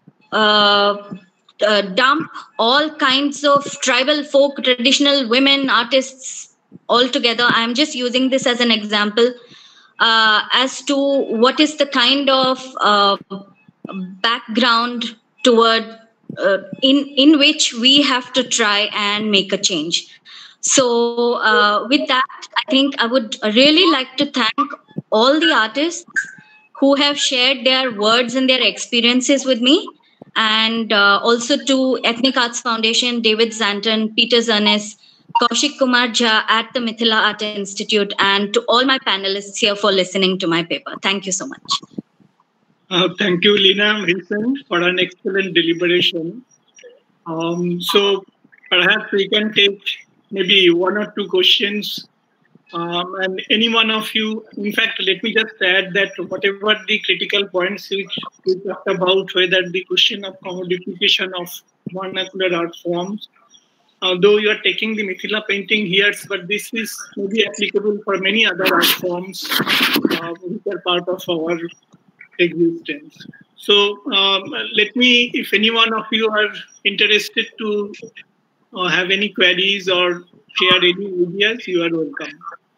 dump all kinds of tribal folk, traditional women artists all together. I'm just using this as an example as to what is the kind of background toward in which we have to try and make a change. So with that, I think I would really like to thank all the artists who have shared their words and their experiences with me, and also to Ethnic Arts Foundation, David Zanton, Peter Zernes, Kaushik Kumar Jha at the Mithila Art Institute, and to all my panelists here for listening to my paper. Thank you so much. Thank you, Leena Wilson, for an excellent deliberation. So perhaps we can take maybe 1 or 2 questions. And any one of you, in fact, let me just add that whatever the critical points which we talked about, whether the question of commodification of vernacular art forms, though you are taking the Mithila painting here, but this is maybe applicable for many other art forms which are part of our existence. So let me, if any one of you are interested to have any queries or share any ideas, you are welcome.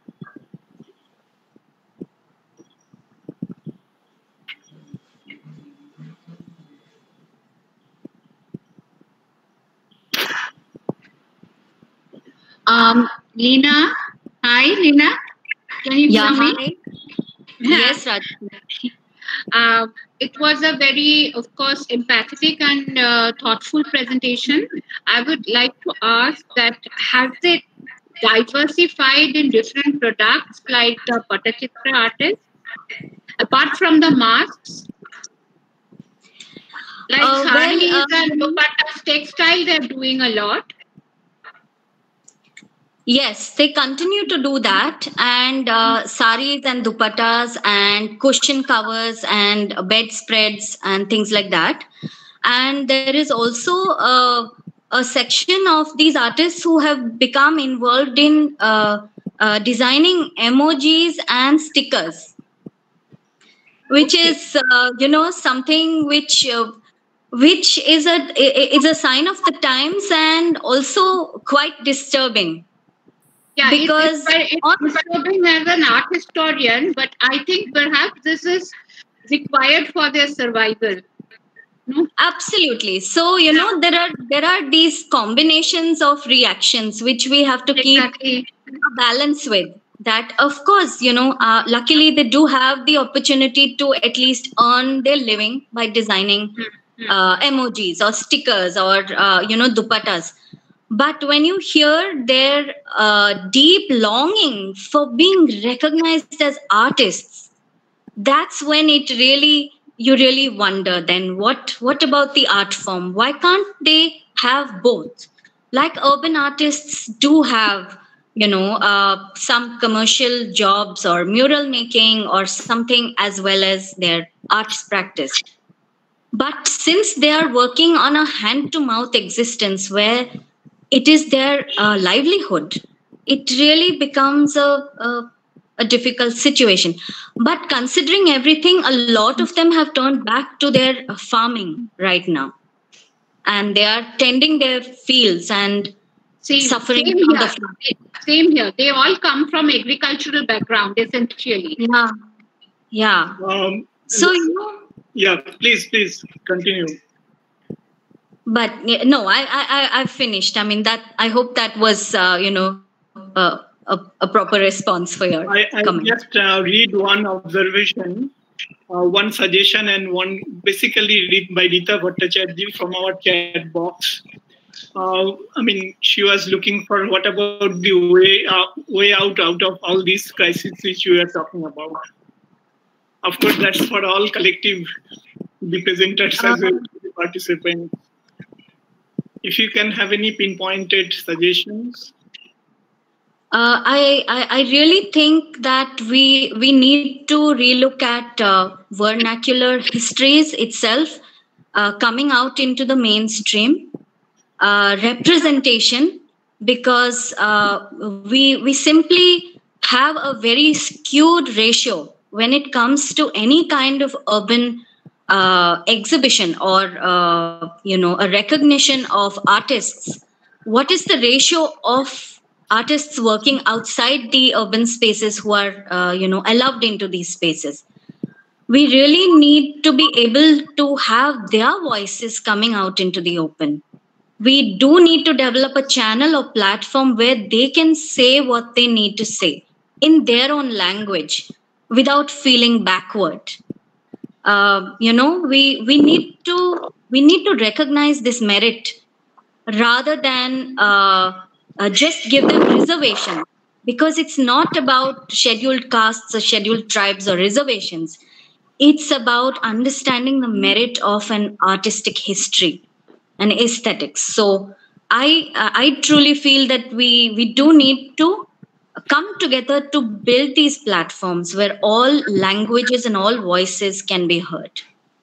Leena, hi, Leena. Can you hear me? Hi. Yes, Raj. It was a very, of course, empathetic and thoughtful presentation. I would like to ask that has it diversified in different products like the Pattachitra artist, apart from the masks? Like sarees and dupattas, textile, they're doing a lot. Yes, they continue to do that, and saris and dupattas and cushion covers and bedspreads and things like that. And there is also a section of these artists who have become involved in designing emojis and stickers, which is something which is a sign of the times and also quite disturbing. Yeah, because it's disturbing as an art historian, but I think perhaps this is required for their survival. No? Absolutely. So there are these combinations of reactions which we have to keep a balance with. That, of course, luckily they do have the opportunity to at least earn their living by designing emojis or stickers or dupattas. But when you hear their deep longing for being recognized as artists, that's when you really wonder, then what about the art form? Why can't they have both? Like urban artists do have, some commercial jobs or mural making or something as well as their arts practice. But since they are working on a hand-to-mouth existence where it is their livelihood, it really becomes a difficult situation. But considering everything, a lot of them have turned back to their farming right now. And they are tending their fields and suffering from the flood. Same here. They all come from agricultural background, essentially. Yeah. So, Yeah, please continue. But no, I've finished. I mean, that I hope that was a proper response for your comment. I just read one observation, one suggestion, and one basically read by Rita Bhattacharya from our chat box. She was looking for what about the way out of all these crises which we are talking about. Of course, that's for all collective, the presenters as well as the participants. If you can have any pinpointed suggestions. I really think that we need to relook at vernacular histories itself coming out into the mainstream representation, because we simply have a very skewed ratio when it comes to any kind of urban exhibition or a recognition of artists. What is the ratio of artists working outside the urban spaces who are allowed into these spaces? We really need to be able to have their voices coming out into the open. We do need to develop a channel or platform where they can say what they need to say in their own language without feeling backward. We need to recognize this merit rather than just give them reservation, because it's not about scheduled castes or scheduled tribes or reservations. It's about understanding the merit of an artistic history and aesthetics. So I truly feel that we do need to come together to build these platforms where all languages and all voices can be heard.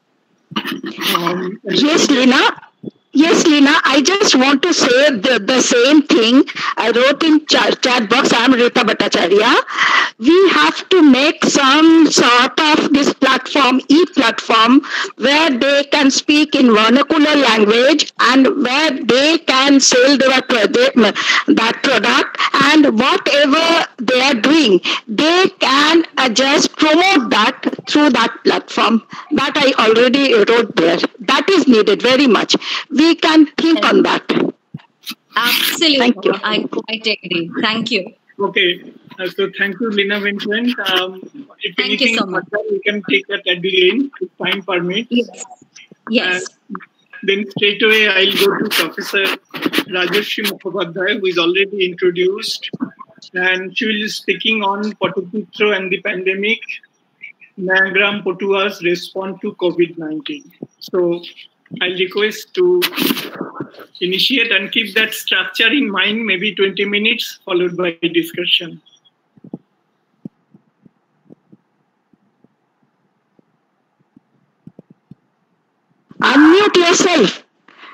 Yes, Lina. Yes, Lina, I just want to say the same thing. I wrote in chat box, I'm Rita Bhattacharya. We have to make some sort of this platform, e-platform, where they can speak in vernacular language and where they can sell that product, and whatever they are doing, they can just promote that through that platform. That I already wrote there. That is needed very much. We can think on that. Absolutely. Thank you. I quite agree. Thank you. Okay. So thank you, Lina Vincent. If Thank anything you so much. further, we can take that at the end if time permits. Yes. Yes. Then straight away, I'll go to Professor Rajarshi Mukhopadhyay, who is already introduced. And she will be speaking on Patachitra and the pandemic, Nayagram Potua's response to COVID-19. So I'll request to initiate and keep that structure in mind, maybe 20 minutes, followed by discussion. Unmute yourself.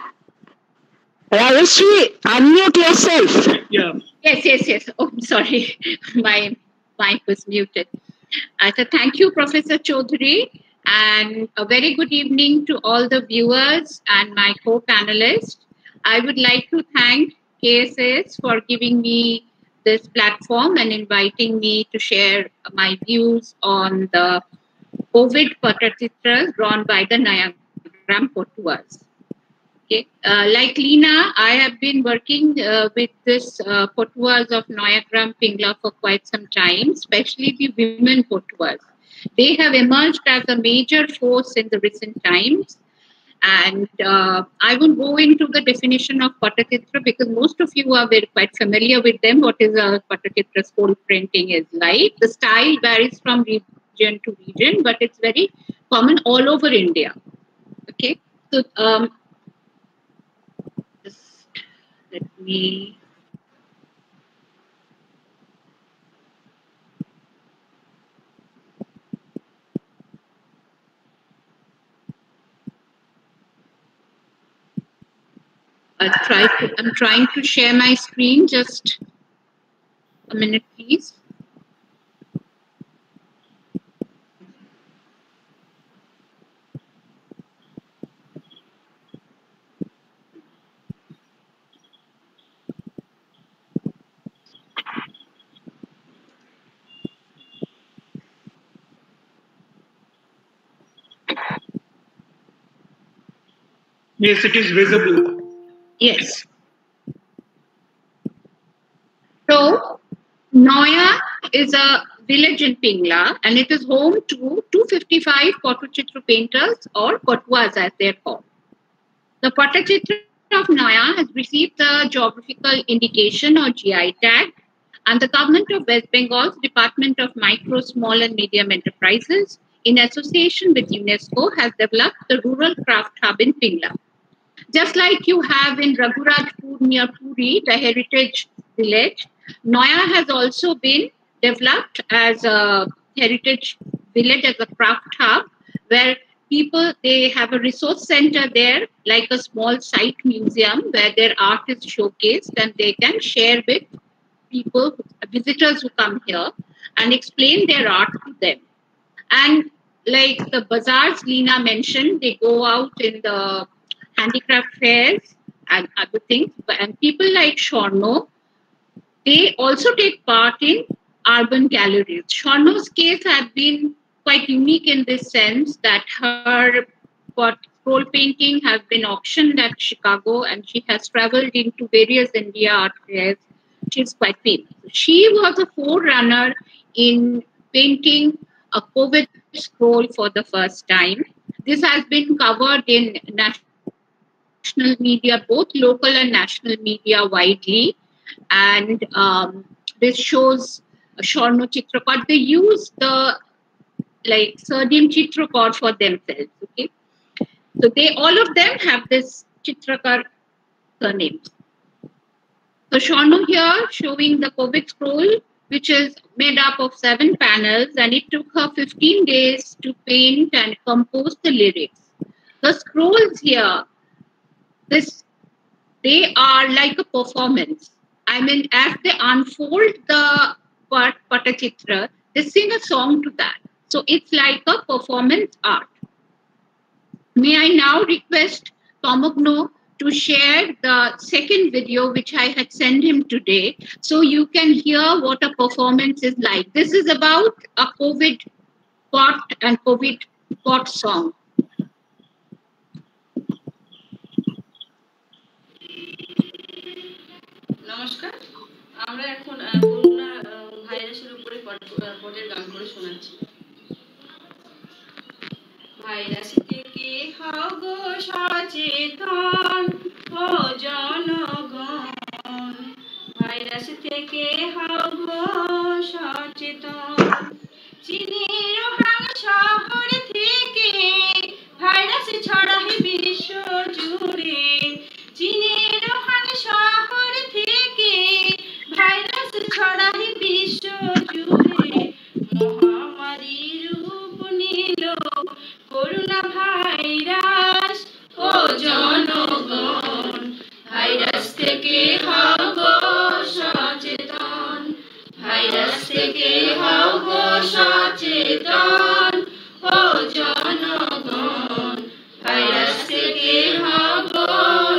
Rajarshi, unmute yourself. Yeah. Yes. Oh, sorry. My mic was muted. So thank you, Professor Chaudhary, and a very good evening to all the viewers and my co-panelists. I would like to thank KSS for giving me this platform and inviting me to share my views on the COVID Patachitras drawn by the Nayagram Potuas. Okay. Like Lina, I have been working with this Potuas of Nayagram Pingla for quite some time, especially the women Potuas. They have emerged as a major force in the recent times. And I won't go into the definition of Patachitra because most of you are quite familiar with them. What is a Patachitra scroll printing is like. The style varies from region to region, but it's very common all over India. Okay. So let me. I'm trying to share my screen. Just a minute, please. Yes, it is visible. Yes. So, Noya is a village in Pingla and it is home to 255 Patachitra painters or Potuas as they're called. The Patachitra of Noya has received the geographical indication or GI tag, and the government of West Bengal's Department of Micro, Small and Medium Enterprises in association with UNESCO has developed the Rural Craft Hub in Pingla. Just like you have in Raghurajpur near Puri, the heritage village, Noya has also been developed as a heritage village, as a craft hub, where people, they have a resource center there, like a small site museum where their art is showcased and they can share with people, visitors who come here, and explain their art to them. And like the bazaars Leena mentioned, they go out in the handicraft fairs and other things. And people like Shorno, they also take part in urban galleries. Shorno's case has been quite unique in this sense that her scroll painting has been auctioned at Chicago and she has traveled into various India art fairs. She's quite famous. She was a forerunner in painting a COVID scroll for the first time. This has been covered in national media, both local and national media widely. And this shows Shorno Chitrakot. They use the sodium Chitrakot for themselves. Okay, so they all of them have this Chitrakar surname. So Shorno here showing the COVID scroll, which is made up of 7 panels, and it took her 15 days to paint and compose the lyrics. The scrolls here, they are like a performance. I mean, as they unfold the Patachitra, they sing a song to that. So it's like a performance art. May I now request Tomogno to share the second video which I had sent him today, so you can hear what a performance is like. This is about a COVID pot and COVID pot song. নমস্কার, আমরা এখন corona ভাইরাসের উপরে পটের গান করে শোনাচ্ছি। Virus থেকে হও গো সচেতন ও জনগণ, ভাইরাস থেকে হও গো সচেতন। চীনের উহান শহর থেকে ভাইরাস ছড়ায় বিশ্ব জুড়ে, চীনের উহান শহর থেকে ভাইরাস ছড়ায় বিশ্ব জুড়ে। মহামারী রূপ নিল করোনা ভাইরাস ও জনগণ, ভাইরাস থেকে হও গো সচেতন, ভাইরাস থেকে হও গো সচেতন ও জনগণ, ভাইরাস থেকে হও গো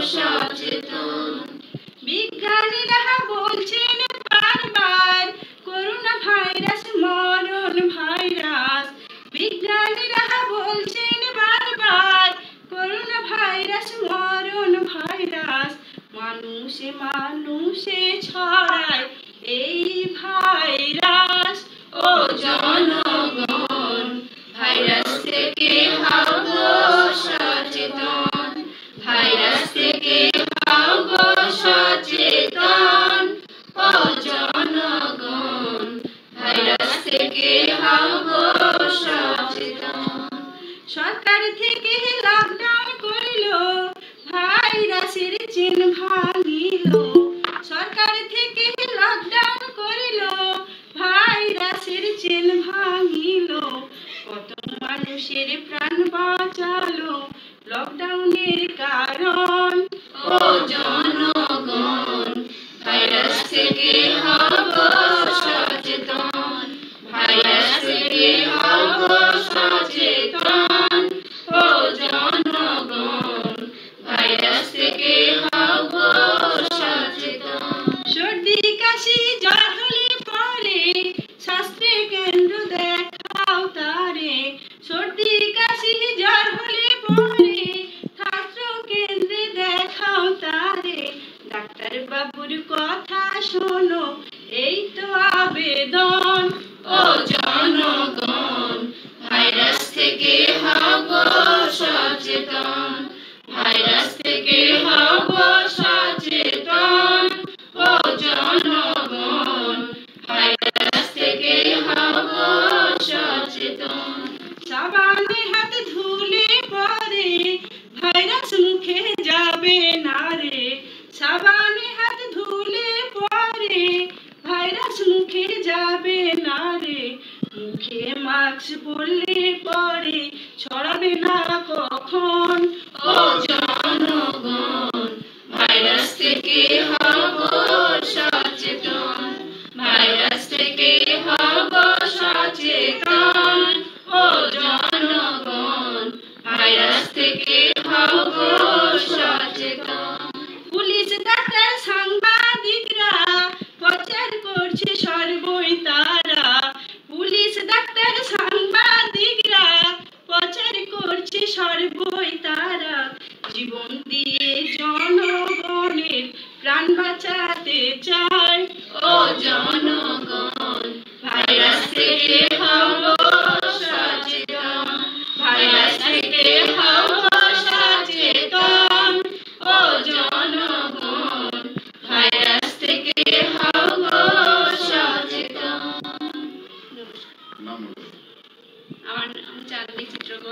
সচেতন। বিজ্ঞানীরা বলছেন বারবার করোনা ভাইরাস মরণ ভাইরাস, বিজ্ঞানীরা বলছেন বারবার করোনা ভাইরাস মরণ ভাইরাস। মানুষে মানুষে ছড়ায় এই ভাইরাস ও জনগণ, ভাইরাস থেকে হও গো সচেতন, ভাইরাস থেকে হও গো সচেতন ও জনগণ, ভাইরাস থেকে হও গো সচেতন। সরকার থেকে লকডাউন করিল, ভাইরাসের চেন ভাঙিল, সরকার থেকে লকডাউন করিল, ভাইরাসের চেন ভাঙিল। কত মানুষের প্রাণ বাঁচালো লকডাউনের কারণ ও জনগণ, ভাইরাস থেকে হও গো সচেতন, ভাইরাস থেকে হও গো সচেতন ও জনগণ, ভাইরাস থেকে হও গো সচেতন। সর্দি কাশি জ্বর হলে পরে স্বাস্থ্য কেন্দ্র দেখাও তারে, সর্দি কাশি জ্বর হলে পরে স্বাস্থ্য কেন্দ্রে দেখাও তারে। ডাক্তার বাবুর কথা শোনো এই তো আবেদন ও জনগণ, ভাইরাস থেকে হও গো সচেতন, ভাইরাস থেকে হও গো সচেতন ও জনগণ, ভাইরাস থেকে হও গো সচেতন। সাবানে হাত ধুলে পরে ভাইরাস মুখে যাবে না রে, সাবানে হাত ধুলে পরে গাছ বললে পরে ছড়াবে না কখন। ও জনগণ ভাইরাস থেকে হব সচেতন, ভাইরাস থেকে হব সচেতন। ও জনগণ ভাইরাস থেকে হব সচেতন। পুলিশ ডাক্তার সাংবাদিকরা প্রচার করছে সর্বই তারা, পুলিশ ডাক্তার সাংবাদিকরা প্রচার করছে সর্বই তারা। জীবন দিয়ে জনগণের প্রাণ বাঁচাতে চায়। ও জনগণ ভাইরাস থেকে হব সচেতন, ভাইরাস থেকে হব সচেতন। ও জনগণ ভাইরাস থেকে হব সচেতন। আমার নাম চাঁদনী চিত্রকর।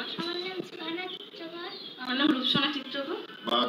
আমার নাম রূপসোনা চিত্রকর।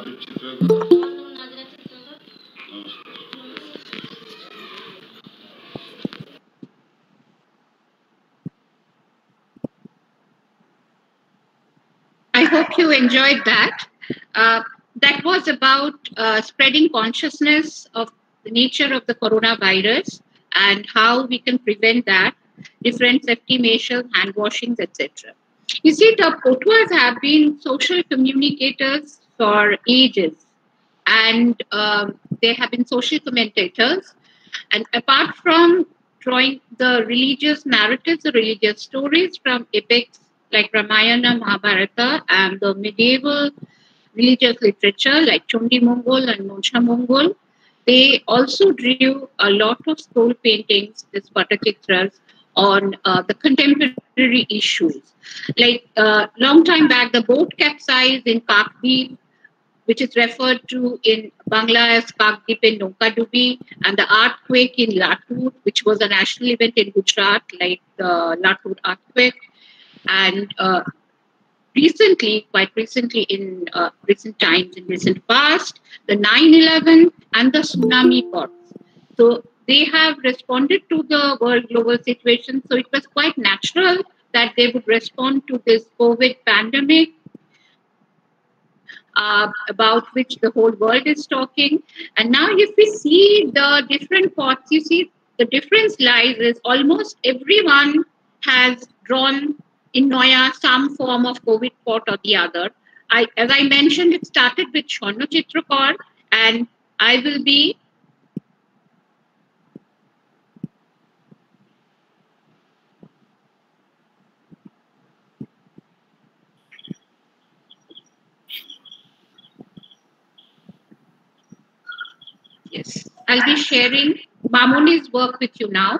I hope you enjoyed that. That was about spreading consciousness of the nature of the coronavirus and how we can prevent that, different safety measures, hand washings, etc. You see, the Potuas have been social communicators for ages, and they have been social commentators. And apart from drawing the religious narratives, the religious stories from epics like Ramayana, Mahabharata, and the medieval religious literature like Chondi Mongol and Monsha Mongol, they also drew a lot of scroll paintings, these Patachitras, on the contemporary issues. Like long time back, the boat capsized in Pakdeep, which is referred to in Bangla as Pakdeep in Nonkadubi, and the earthquake in Latur, which was a national event in Gujarat, like the Latur earthquake. And recently, quite recently in recent times, in recent past, the 9/11 and the tsunami plots. So they have responded to the world global situation. So it was quite natural that they would respond to this COVID pandemic, about which the whole world is talking. And now if we see the different plots, you see the difference lies is almost everyone has drawn in Noya some form of COVID pot or the other. As I mentioned, it started with Shorno Chitrakar, and I will be I'll be sharing Mamoni's work with you now.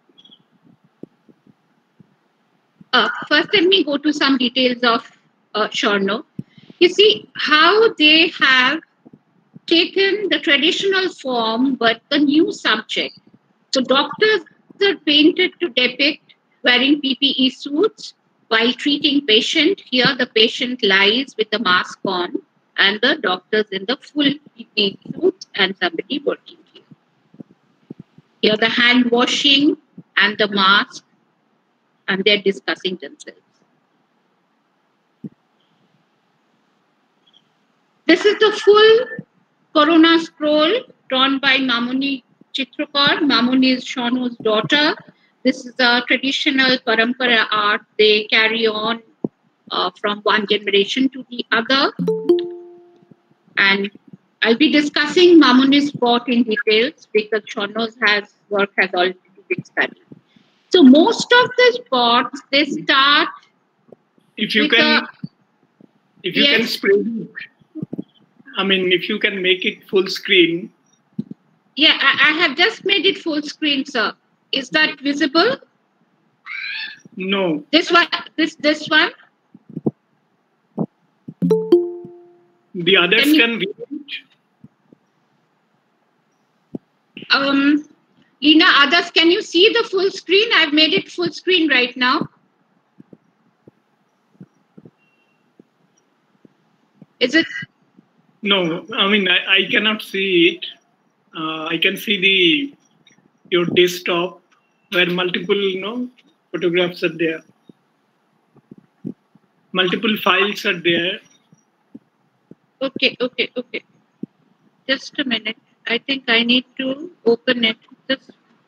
First, let me go to some details of Shorno. You see how they have taken the traditional form, but the new subject. So doctors are painted to depict wearing PPE suits while treating patient. Here the patient lies with the mask on and the doctors in the full PPE suit and somebody working here. Here the hand washing and the mask, and they're discussing themselves. This is the full Corona scroll drawn by Mamoni Chitrakar. Mamoni is Shorno's daughter. This is a traditional parampara art. They carry on from one generation to the other. And I'll be discussing Mamoni's spot in details because Shorno's work has already been studied. So most of the spots, they start. If you can spread it, I mean, if you can make it full screen. Yeah, I have just made it full screen, sir. Is that visible? No. This one. This one. The others can view it. Lina, others, can you see the full screen? I've made it full screen right now. Is it? No, I mean, I cannot see it. I can see your desktop where multiple, photographs are there. multiple files are there. Okay. Just a minute. I think I need to open it. Just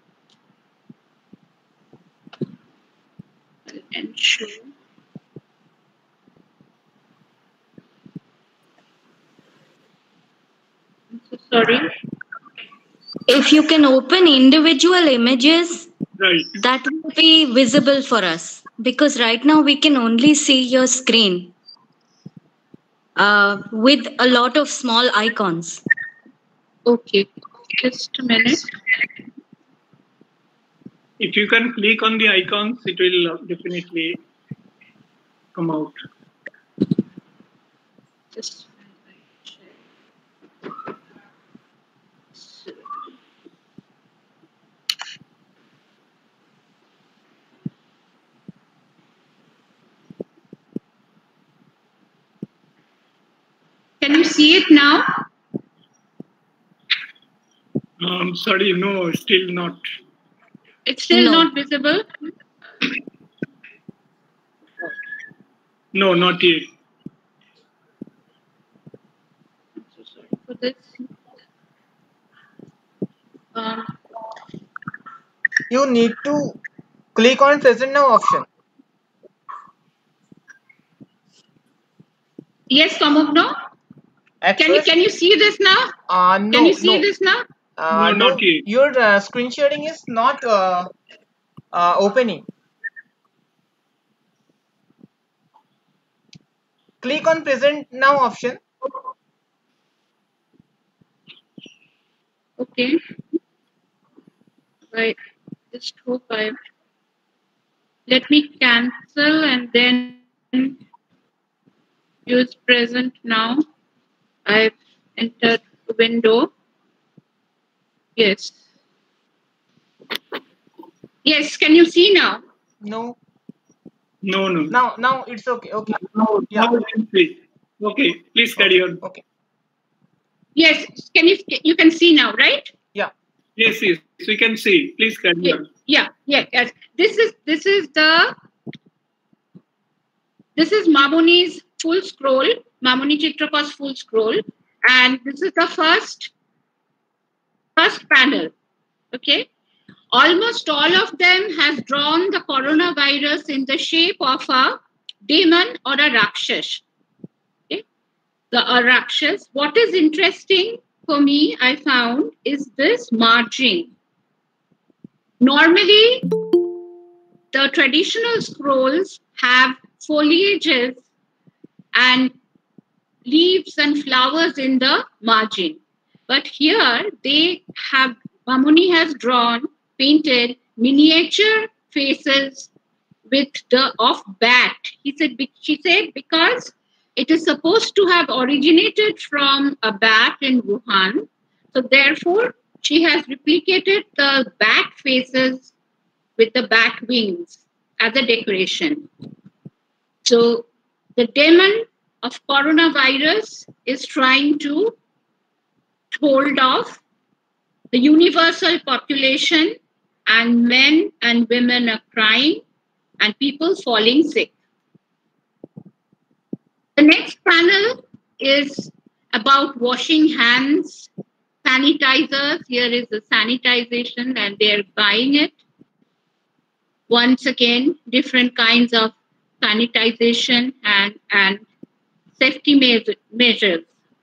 and show. I'm so sorry. If you can open individual images, Right. that will be visible for us, because right now we can only see your screen with a lot of small icons. Okay. Just a minute. If you can click on the icons, it will definitely come out. Just can you see it now? Sorry, no, still not. It's still No. not visible. No, not yet. I'm so sorry for this. You need to click on present now option. Yes, Kamogno? At Can first, you see this now? no, Can you see no. this now? No, not yet. Your screen sharing is not opening. Click on present now option. Okay. Right. Just hope I. Let me cancel and then use present now. I've entered the window. Yes. Yes, can you see now? No. No. Now it's okay. Okay. No, Yeah. now you can see. Okay, please carry on. Okay. Yes. You can see now, right? Yeah. Yes, we can see. Please carry on. Yes. This is Mamuni's full scroll, Mamuni Chitrapa's full scroll, and this is the first panel. Okay. Almost all of them has drawn the coronavirus in the shape of a demon or a Rakshas. Okay? The Rakshas. What is interesting for me, I found, is this margin. Normally, the traditional scrolls have foliages and leaves and flowers in the margin. But here Mamuni has painted miniature faces of bat. She said because it is supposed to have originated from a bat in Wuhan. So therefore, she has replicated the bat faces with the bat wings as a decoration. So the demon of coronavirus is trying to hold off the universal population, and men and women are crying and people falling sick. The next panel is about washing hands, sanitizers. Here is the sanitization and they're buying it. Once again, different kinds of sanitization and safety measures.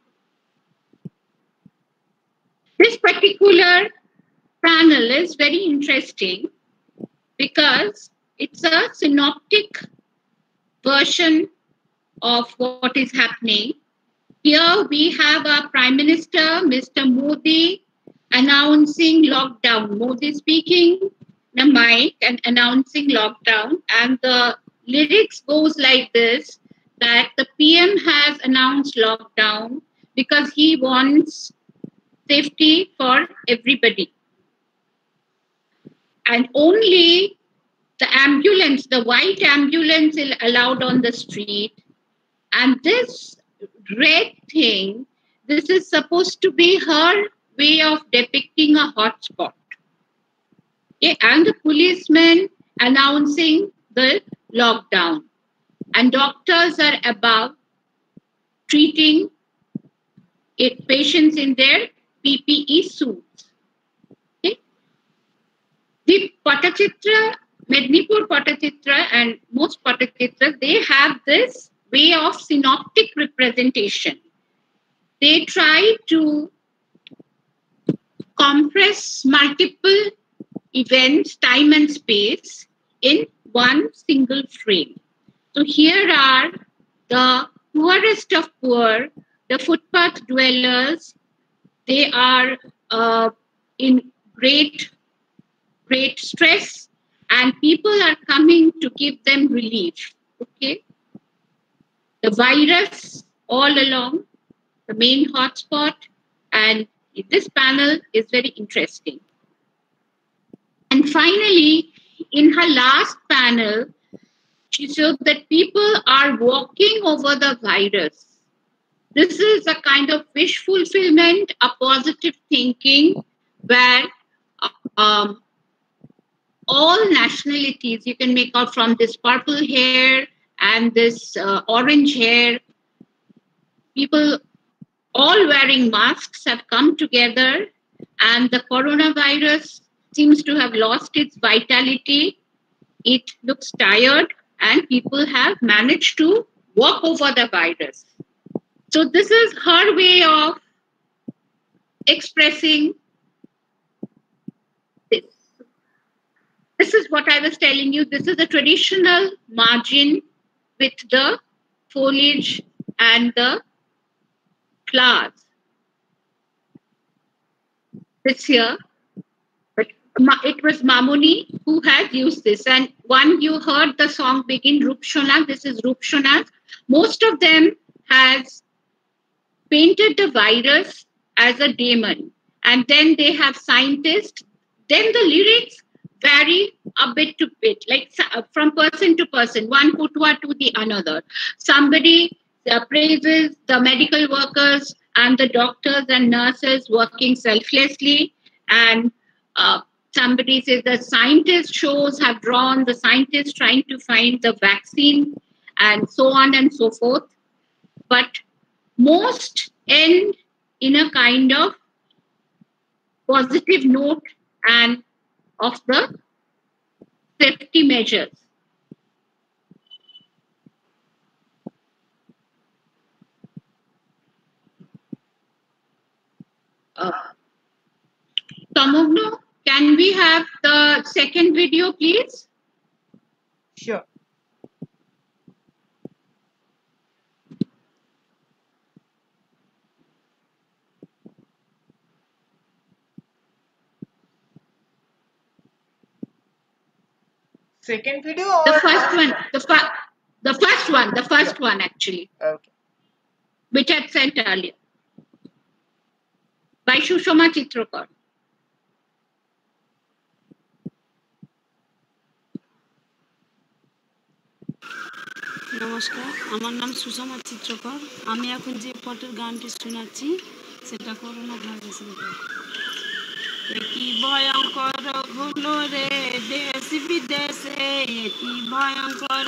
This particular panel is very interesting because it's a synoptic version of what is happening. Here we have our Prime Minister, Mr. Modi, announcing lockdown. Modi speaking the mic and announcing lockdown. And the lyrics goes like this, that the PM has announced lockdown because he wants safety for everybody. And only the ambulance, the white ambulance is allowed on the street. And this red thing, this is supposed to be her way of depicting a hotspot. Okay? And the policemen announcing the lockdown. and doctors are above treating patients in their PPE suits. Okay? The Patachitra, Mednipur Patachitra and most Patachitras, they have this way of synoptic representation. They try to compress multiple events, time and space in one single frame. So here are the poorest of poor, the footpath dwellers. They are in great stress, and people are coming to give them relief. Okay, the virus all along, the main hotspot, and this panel is very interesting. And finally, in her last panel, she showed that people are walking over the virus. This is a kind of wish fulfillment, a positive thinking, where all nationalities, you can make out from this purple hair and this orange hair, people all wearing masks have come together, and the coronavirus seems to have lost its vitality. It looks tired, and people have managed to walk over the virus. So this is her way of expressing this. This is what I was telling you. This is a traditional margin with the foliage and the flowers. This here, but it was Mamuni who had used this. And one, you heard the song begin, Rupshona. This is Rupshona. Most of them has painted the virus as a demon. And then they have scientists. Then the lyrics vary a bit to bit, like from person to person, one putwa to the another. Somebody praises the medical workers and the doctors and nurses working selflessly. And somebody says the scientists have drawn the scientists trying to find the vaccine, and so on and so forth. But most end in a kind of positive note and of the safety measures. Tamogno, can we have the second video, please? Sure. Second video or the first one? The first one actually. Okay. Which I had sent earlier by Shushoma Chitrokar. নমস্কার, আমার নাম সুষমা চিত্রকর। আমি এখন যে পটের গানটি শোনাচ্ছি সেটা করোনা ভাইরাসের উপর। কি ভয়ঙ্কর হলো রে দেশ বিদেশে, কি ভয়ঙ্কর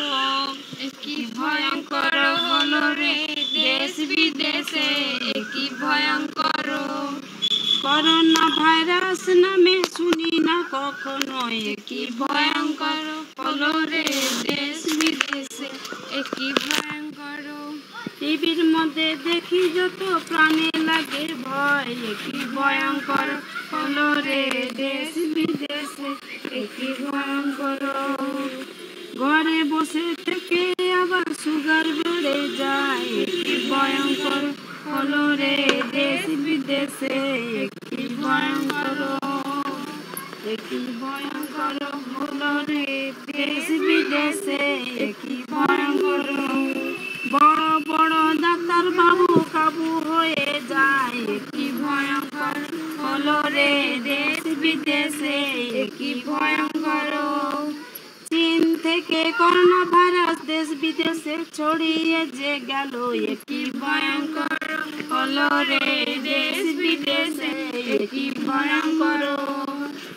হলো রে দেশ বিদেশে, কি ভয়ঙ্কর করোনা ভাইরাস নামে শুনি না কখনো, কি ভয়ঙ্কর হলো রে দেশ বিদেশে, কি ভয়ঙ্কর। টিভির মধ্যে দেখি যত প্রাণে লাগে ভয়, কি ভয়ঙ্কর হলো রে দেশ বিদেশে, কি ভয়ঙ্কর। ঘরে বসে থেকে আবার সুগার বেড়ে যায়, কি ভয়ঙ্কর হলো রে দেশ বিদেশে, কি ভয়ঙ্কর। কি ভয়ঙ্কর হলো রে দেশ বিদেশে, কি ভয়ঙ্কর। বড় বড় ডাক্তার বাবু কাবু হয়ে যায়, কি ভয়ঙ্কর হলো রে দেশ বিদেশে, কি ভয়ঙ্কর। চীন থেকে করোনা ভাইরাস দেশ বিদেশে ছড়িয়ে যে গেল, কি ভয়ঙ্কর হলো রে দেশ বিদেশে, কি ভয়ঙ্কর।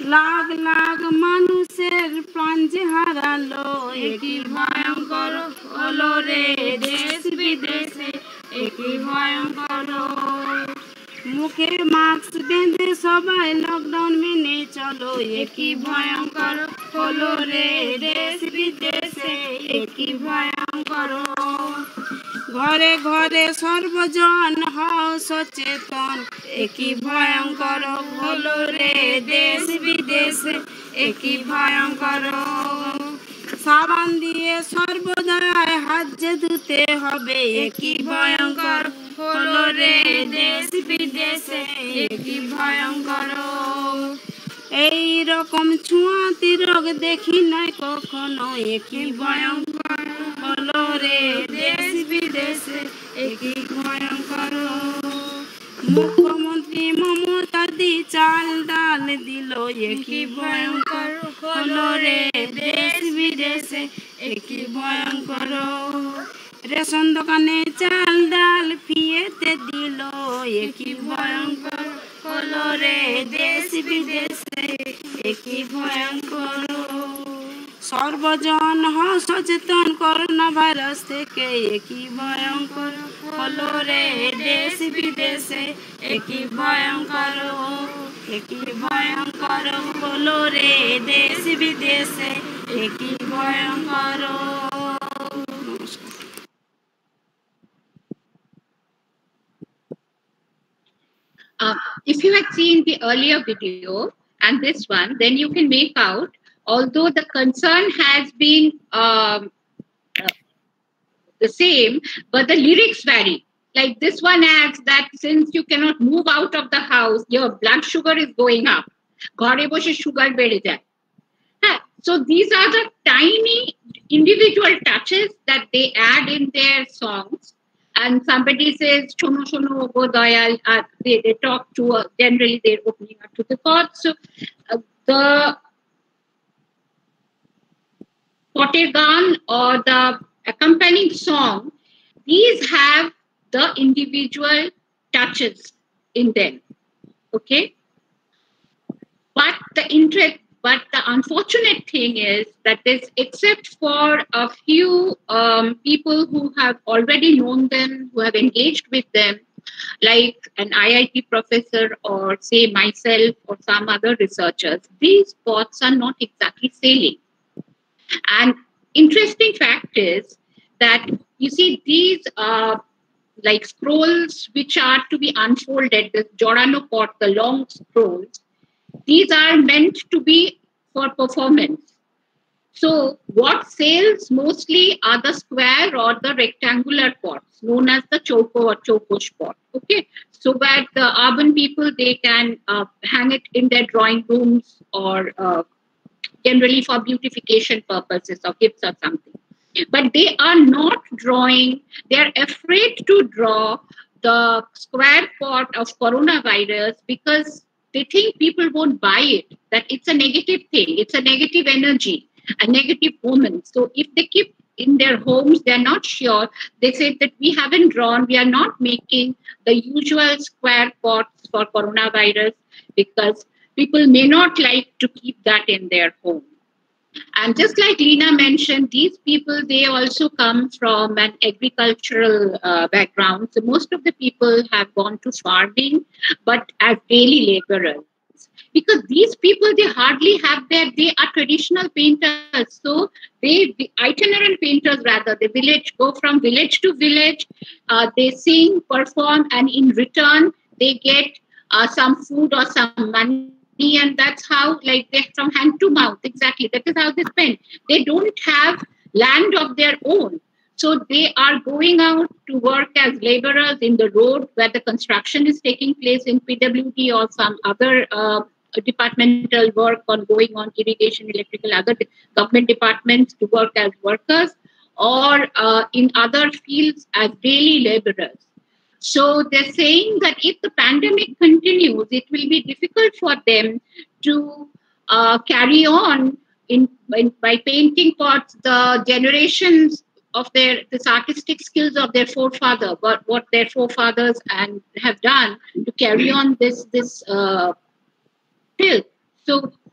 লাখ লাখ মানুষের প্রাণ যে হারালো, একই ভয়ঙ্কর হলো রে দেশ বিদেশে, একই ভয়ঙ্কর। মুখে মাস্ক বেঁধে সবাই লকডাউন মেনে চলো, একই ভয়ঙ্কর হলো রে দেশ বিদেশে, একই ভয়ঙ্কর। ঘরে ঘরে সর্বজন হও সচেতন, একই ভয়ঙ্কর হলো রে দেশ বিদেশে, একই ভয়ঙ্কর। সাবান দিয়ে সর্বদাই হাত যে ধুতে হবে, একই ভয়ঙ্কর হলো রে দেশ বিদেশে, একই ভয়ঙ্কর। এই রকম ছোঁয়াতি রোগ দেখি নাই কখনো, একই ভয়ঙ্কর হলো রে দেশ বিদেশে, একই ভয়ঙ্কর। মুখ্যমন্ত্রী মমতা দি চাল ডাল দিল, একই ভয়ঙ্কর হলো রে দেশ বিদেশে, একই ভয়ঙ্কর। রেশন দোকানে চাল ডাল ফিয়েতে দিল, একই ভয়ঙ্কর হলো রে দেশ বিদেশে, একই ভয়ঙ্কর। সর্বজন হও সচেতন করোনা ভাইরাস থেকে, একই ভয়ঙ্কর হলো রে দেশ বিদেশে, একই ভয়ঙ্কর, একই ভয়ঙ্কর হলো রে দেশ বিদেশে, একই ভয়ঙ্কর। If you had seen the earlier video and this one, then you can make out, although the concern has been the same, but the lyrics vary. Like this one adds that since you cannot move out of the house, your blood sugar is going up. Ghore boshe sugar bede jay. So these are the tiny individual touches that they add in their songs. And somebody says, "Shono shono go dayal," they talk to generally they're opening up to the God. So the Potter Gan or the accompanying song, these have the individual touches in them. Okay, but the unfortunate thing is that this, except for a few people who have already known them, who have engaged with them, like an IIT professor or say myself or some other researchers, these thoughts are not exactly sailing. And interesting fact is that you see these like scrolls which are to be unfolded, the Jorano pot, the long scrolls, these are meant to be for performance. So what sells mostly are the square or the rectangular pots known as the choko or chokosh pot. Okay, so where the urban people, they can hang it in their drawing rooms or generally for beautification purposes or gifts or something. But they are not drawing, they are afraid to draw the square pot of coronavirus because they think people won't buy it, that it's a negative thing, it's a negative energy, a negative moment. So if they keep in their homes, they're not sure. They say that we haven't drawn, we are not making the usual square pots for coronavirus because people may not like to keep that in their home. And just like Lena mentioned, these people, they also come from an agricultural background. So most of the people have gone to farming, but as daily laborers. Because these people, they hardly have they are traditional painters. So the itinerant painters rather, the village, go from village to village, they sing, perform, and in return, they get some food or some money. And that's how, like, they from hand to mouth, exactly, that is how they spend. They don't have land of their own, so they are going out to work as laborers in the road where the construction is taking place in PWD or some other departmental work on going on, irrigation, electrical, other government departments, to work as workers, or in other fields as daily laborers. So they're saying that if the pandemic continues, it will be difficult for them to carry on by painting pots the generations of this artistic skills of their forefathers, what their forefathers and have done to carry on this field. So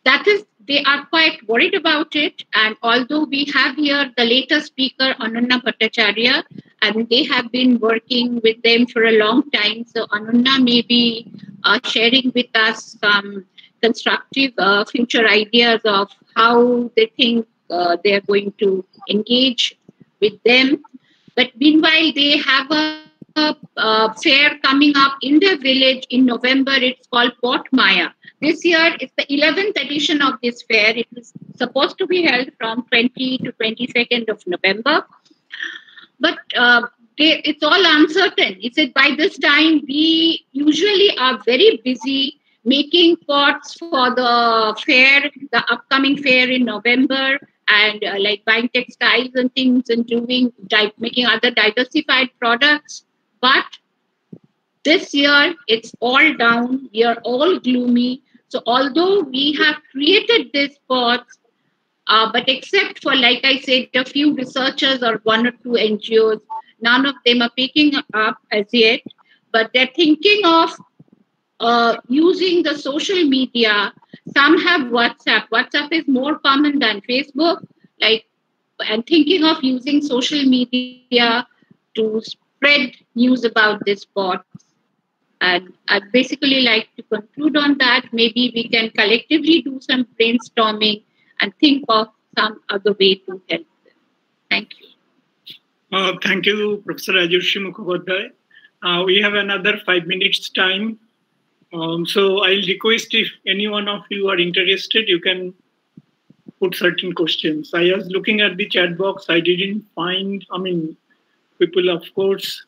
that is, they are quite worried about it. And although we have here the latest speaker, Anunna Bhattacharya, and they have been working with them for a long time. So Anunna may be sharing with us some constructive future ideas of how they think they are going to engage with them. But meanwhile, they have a fair coming up in their village in November. It's called Pot Maya. This year, it's the 11th edition of this fair. It was supposed to be held from 20 to 22nd of November. But it's all uncertain. He said by this time, we usually are very busy making pots for the fair, the upcoming fair in November, and like buying textiles and things and making other diversified products. But this year, it's all down. We are all gloomy. So although we have created these pots, but except for, like I said, a few researchers or one or two NGOs, none of them are picking up as yet. But they're thinking of using the social media. Some have WhatsApp. WhatsApp is more common than Facebook. And thinking of using social media to spread news about this pot. And I'd basically like to conclude on that. Maybe we can collectively do some brainstorming and think of some other way to help them. Thank you. Thank you, Professor Rajarshi Mukhopadhyay. We have another 5 minutes time. So I'll request if any one of you are interested, you can put certain questions. I was looking at the chat box. I didn't find, people, of course,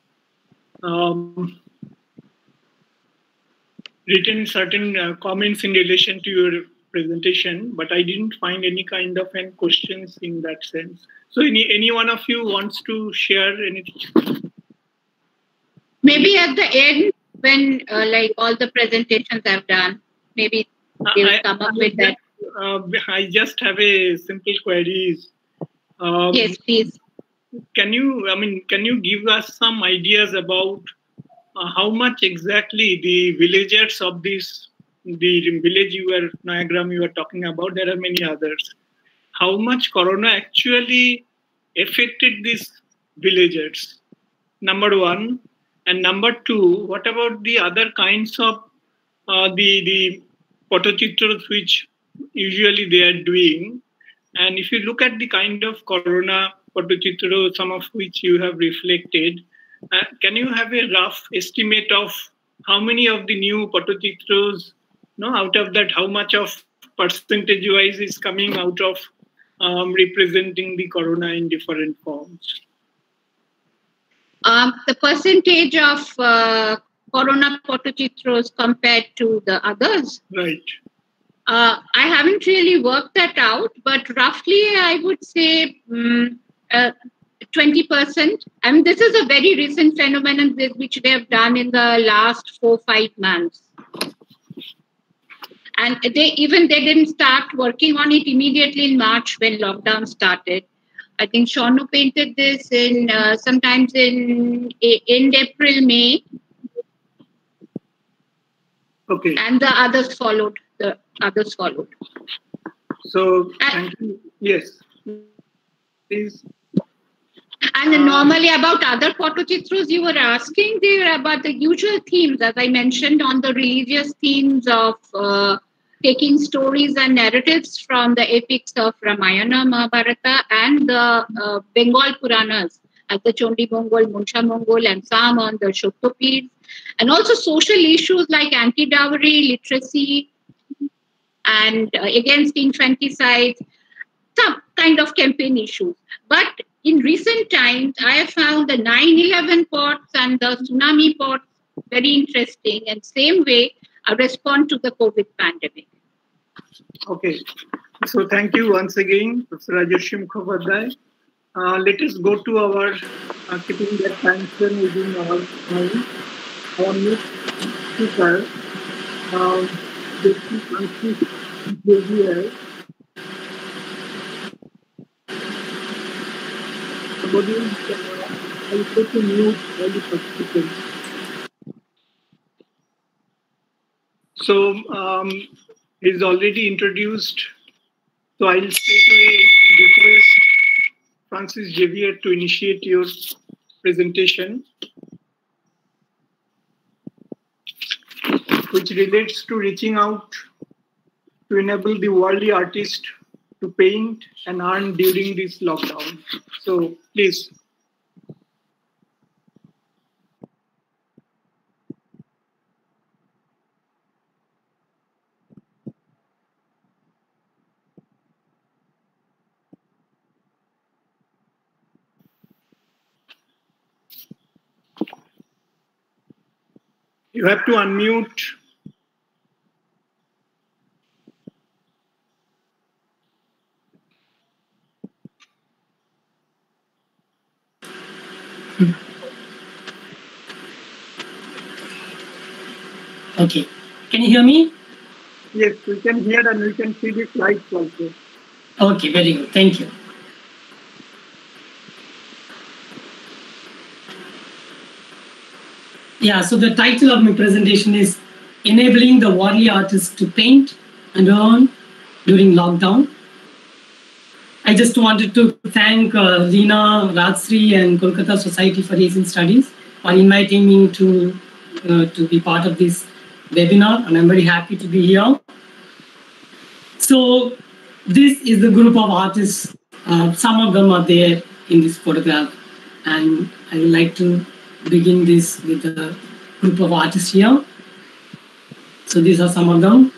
written certain comments in relation to your presentation, but I didn't find any kind of questions in that sense. So any one of you wants to share anything? Maybe at the end, when all the presentations I've done, maybe they will come up with that. I just have a simple query. Yes, please. Can you give us some ideas about how much exactly the villagers of the village Nayagram you were talking about, there are many others. How much Corona actually affected these villagers? Number one. And number two, what about the other kinds of the photochitros which usually they are doing? And if you look at the kind of Corona photochitro, some of which you have reflected, can you have a rough estimate of how many of the new photochitros, out of that, how much of percentage-wise is coming out of representing the Corona in different forms? The percentage of Corona photochitros compared to the others? Right. I haven't really worked that out, but roughly I would say 20%. And this is a very recent phenomenon which they have done in the last 4-5 months. And they didn't start working on it immediately in March when lockdown started. I think Shonu painted this in sometimes in April, May. Okay. And the others followed. So, thank you. Yes. Please. And normally about other photochitros you were asking, they were about the usual themes, as I mentioned, on the religious themes of taking stories and narratives from the epics of Ramayana, Mahabharata, and the Bengal Puranas, as the Chondi Mongol, Munsha Mongol, and some on the Shoktopids, and also social issues like anti-dowry, literacy, and against infanticide, some kind of campaign issues. But in recent times, I have found the 9/11 pots and the tsunami pots very interesting, and same way, a response to the COVID pandemic. Okay. So thank you once again, Professor Rajarshi Mukhopadhyay. Let us go to our keeping that tension within our mind. Our next speaker, I'll put to mute all the participants. So He's already introduced, so I'll straight away request Francis Xavier to initiate your presentation, which relates to reaching out to enable the worldly artist to paint and earn during this lockdown. So please. You have to unmute. Okay. Can you hear me? Yes, we can hear and we can see the slides also. Okay, very good. Thank you. Yeah, so the title of my presentation is Enabling the Worldly Artists to Paint and Earn During Lockdown. I just wanted to thank Leena, Rajsri and Kolkata Society for Asian Studies for inviting me to be part of this webinar, and I'm very happy to be here. So this is the group of artists. Some of them are there in this photograph, and I would like to begin this with a group of artists here. So these are some of them.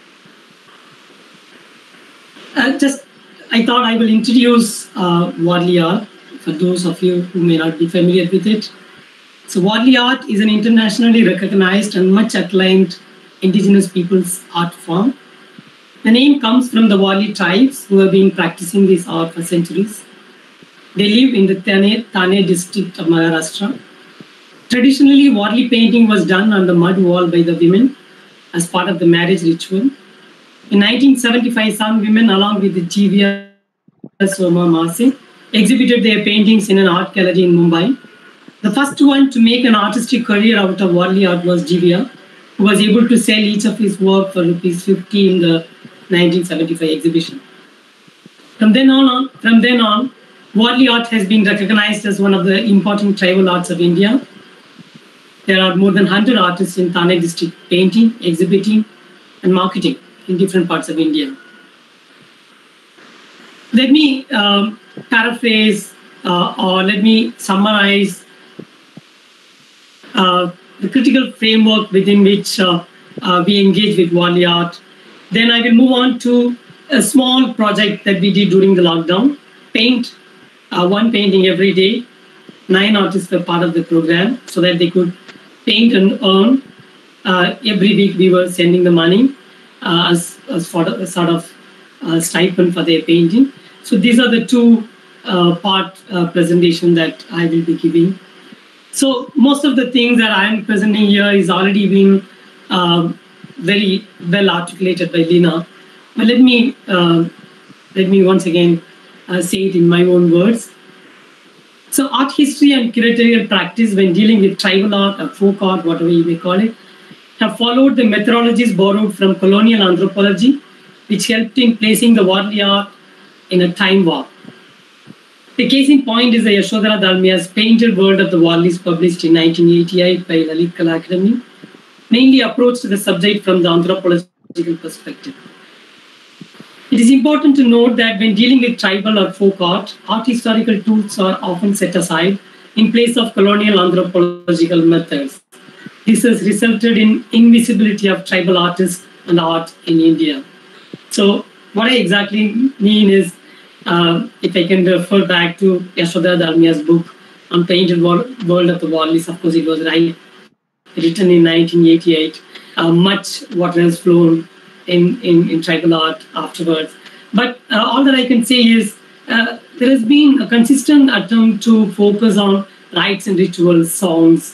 I thought I will introduce worldly art for those of you who may not be familiar with it. So worldly art is an internationally recognized and much acclaimed indigenous people's art form. The name comes from the Warli tribes who have been practicing this art for centuries. They live in the Thane district of Maharashtra. Traditionally, Warli painting was done on the mud wall by the women as part of the marriage ritual. In 1975, some women, along with the Jivya Soma Mase, exhibited their paintings in an art gallery in Mumbai. The first one to make an artistic career out of Warli art was Jivya, who was able to sell each of his work for ₹50 in the 1975 exhibition. From then on, Warli art has been recognized as one of the important tribal arts of India. There are more than 100 artists in Thane district painting, exhibiting, and marketing in different parts of India. Let me paraphrase or let me summarize the critical framework within which we engage with Warli art. Then I will move on to a small project that we did during the lockdown, paint one painting every day. 9 artists were part of the program so that they could paint and earn. Every week we were sending the money as sort of stipend for their painting. So these are the two part presentation that I will be giving. So most of the things that I am presenting here is already been very well articulated by Leena. But let me once again say it in my own words. So art history and curatorial practice when dealing with tribal art or folk art, whatever you may call it, have followed the methodologies borrowed from colonial anthropology, which helped in placing the Warli art in a time warp. The case in point is the Yashodhara Dalmia's Painted World of the Warlis, published in 1988 by Lalit Kala Academy, mainly approached the subject from the anthropological perspective. It is important to note that when dealing with tribal or folk art historical tools are often set aside in place of colonial anthropological methods. This has resulted in invisibility of tribal artists and art in India. So what I exactly mean is, if I can refer back to Yashodhara Dalmia's book on Painted World of the Warlis, of course it was written in 1988. Much water has flown in tribal art afterwards. But all that I can say is there has been a consistent attempt to focus on rites and rituals, songs,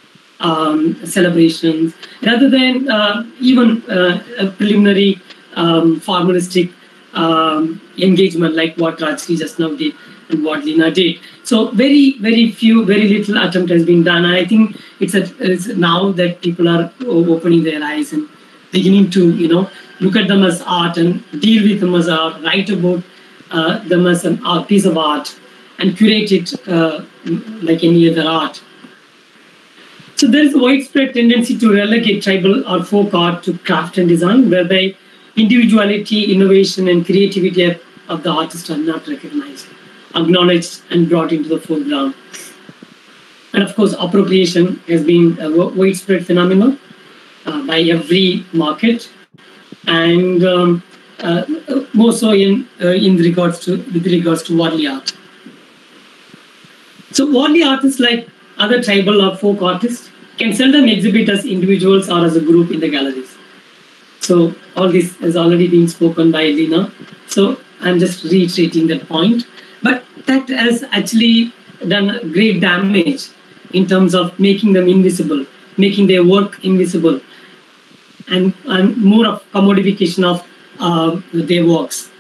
celebrations, rather than even a preliminary formalistic engagement like what Rajsri just now did and what Leena did. So very little attempt has been done. And I think it's now that people are opening their eyes and beginning to, look at them as art and deal with them as art, write about them as a piece of art, and curate it like any other art. So there is a widespread tendency to relegate tribal or folk art to craft and design, whereby individuality, innovation, and creativity of the artist are not recognized, acknowledged, and brought into the foreground. And of course, appropriation has been a widespread phenomenon by every market, and more so with regards to Wadli art. So Wadli artists, like other tribal or folk artists, can seldom exhibit as individuals or as a group in the galleries. So all this has already been spoken by Lina. So I'm just reiterating that point. But that has actually done great damage in terms of making them invisible, making their work invisible, and more of commodification of their works.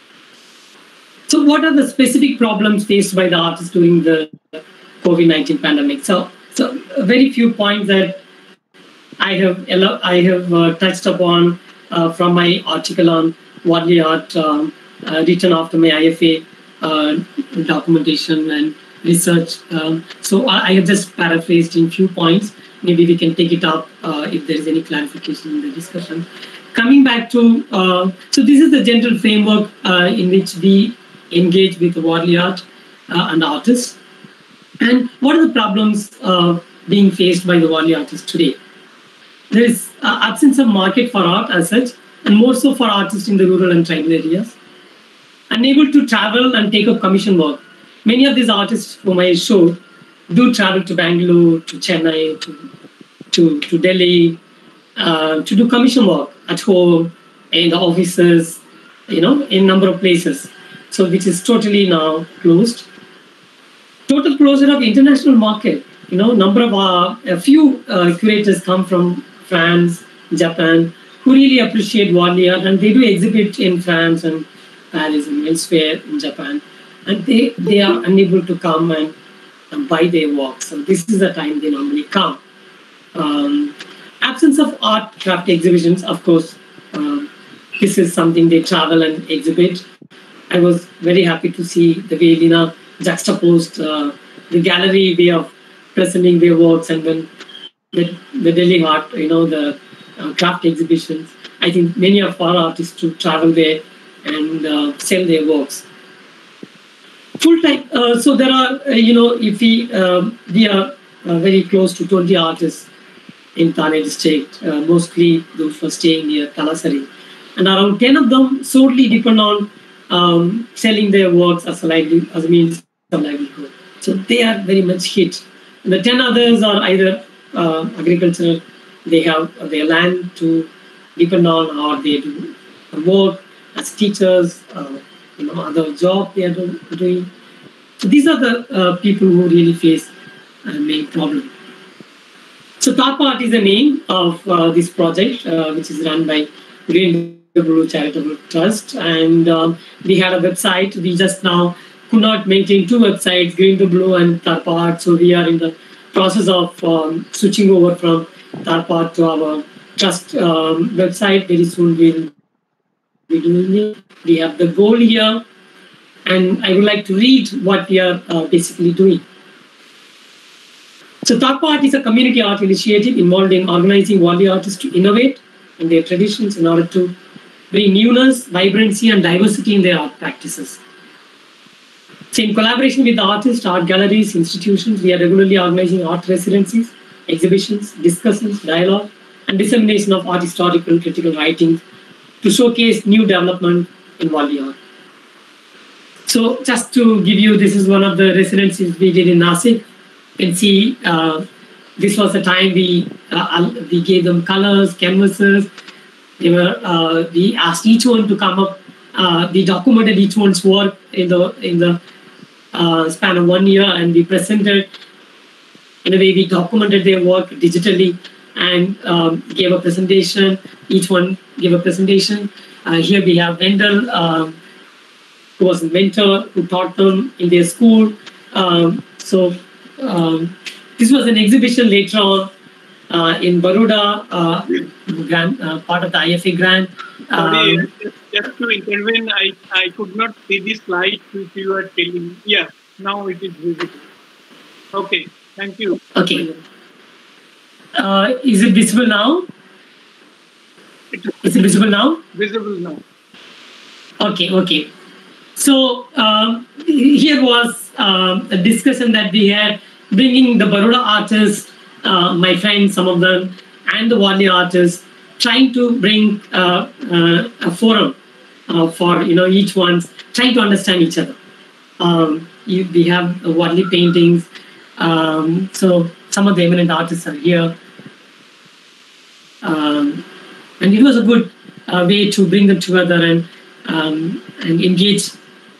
So what are the specific problems faced by the artists during the COVID-19 pandemic? So very few points that I have touched upon from my article on Wadli art, written after my IFA documentation and research. So I have just paraphrased in few points. Maybe we can take it up if there is any clarification in the discussion. Coming back to, so this is the general framework in which we engage with Wadli art and artists. And what are the problems being faced by the Wadli artists today? There is absence of market for art as such, and more so for artists in the rural and tribal areas. Unable to travel and take up commission work. Many of these artists whom I showed do travel to Bangalore, to Chennai, to Delhi, to do commission work at home, in the offices, in a number of places. So which is totally now closed. Total closure of international market. Number of a few curators come from France, Japan, who really appreciate Wadli art, and they do exhibit in France and Paris and elsewhere in Japan, and they are unable to come and buy their work. So this is the time they normally come. Absence of art craft exhibitions, of course, this is something they travel and exhibit. I was very happy to see the way Lina juxtaposed the gallery way of presenting their works, and then the Delhi art, the craft exhibitions. I think many of our artists to travel there and sell their works. Full time. So there are, if we are very close to 20 artists in Thane district, mostly those who are staying near Talasari, and around 10 of them solely depend on selling their works as a means of livelihood. So they are very much hit. And the 10 others are either agricultural, they have their land to depend on, or they do work as teachers, other job they are doing. So these are the people who really face a main problem. So Tarpa Art is the name of this project, which is run by Green the Blue Charitable Trust, and we had a website. We just now could not maintain two websites, Green the Blue and Tarpa Art. So we are in the process of switching over from Tarpa Art to our trust website. Very soon we'll be doing it. We have the goal here, and I would like to read what we are basically doing. So Tarpa Art is a community art initiative involved in organizing Wadli artists to innovate in their traditions in order to bring newness, vibrancy, and diversity in their art practices. So in collaboration with the artists, art galleries, institutions, we are regularly organizing art residencies, exhibitions, discussions, dialogue, and dissemination of art historical critical writings to showcase new development in Wadli art. So just to give you, this is one of the residencies we did in Nasik. You can see this was the time we gave them colors, canvases. We asked each one to come up. We documented each one's work in the span of 1 year, and we presented. In a way, we documented their work digitally and gave a presentation. Each one gave a presentation. Here we have Wendell, who was a mentor who taught them in their school. This was an exhibition later on in Baroda, part of the IFA grant. Sorry, just to intervene, I could not see the slide which you are telling. Yeah, now it is visible. Okay, thank you. Okay. Is it visible now? Is it visible now? Visible now. Okay, okay. So here was a discussion that we had, bringing the Baroda artists, my friends, some of them, and the Wadli artists, trying to bring a forum for each one's trying to understand each other. We have Wadli paintings, so some of the eminent artists are here, and it was a good way to bring them together and engage.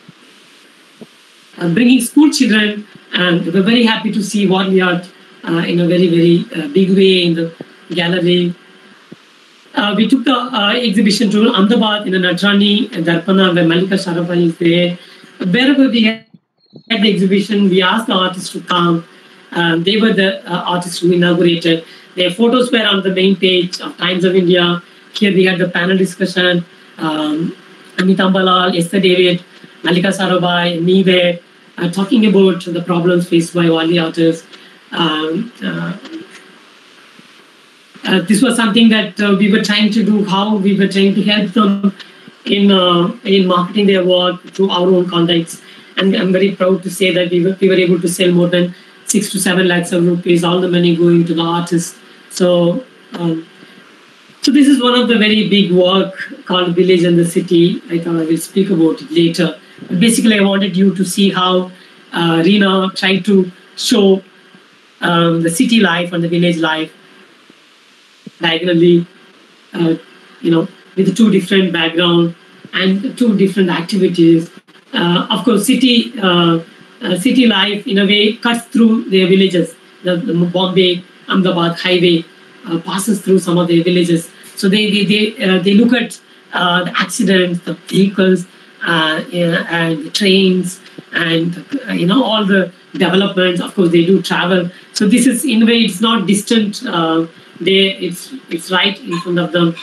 Bringing school children, and we're very happy to see Wadli art in a very, very big way in the gallery. We took the exhibition to Ahmedabad in a Natrani Darpana, where Malika Sarabhai is there. Wherever we had the exhibition, we asked the artists to come. They were the artists who inaugurated. Their photos were on the main page of Times of India. Here we had the panel discussion. Amit Ambalal, Esther David, Malika Sarabhai, me there, talking about the problems faced by Wadli artists. This was something that we were trying to do, how we were trying to help them in marketing their work through our own contacts. And I'm very proud to say that we were able to sell more than 6 to 7 lakhs of rupees, all the money going to the artists. So, so this is one of the very big work called Village and the City. I thought I will speak about it later. But basically, I wanted you to see how Reena tried to show the city life and the village life diagonally, with the two different background and two different activities. Of course, city life in a way cuts through their villages. The Bombay Ahmedabad highway passes through some of their villages. So they look at the accidents, the vehicles, and the trains, and all the developments. Of course, they do travel. So this is in a way it's not distant. It's right in front of them.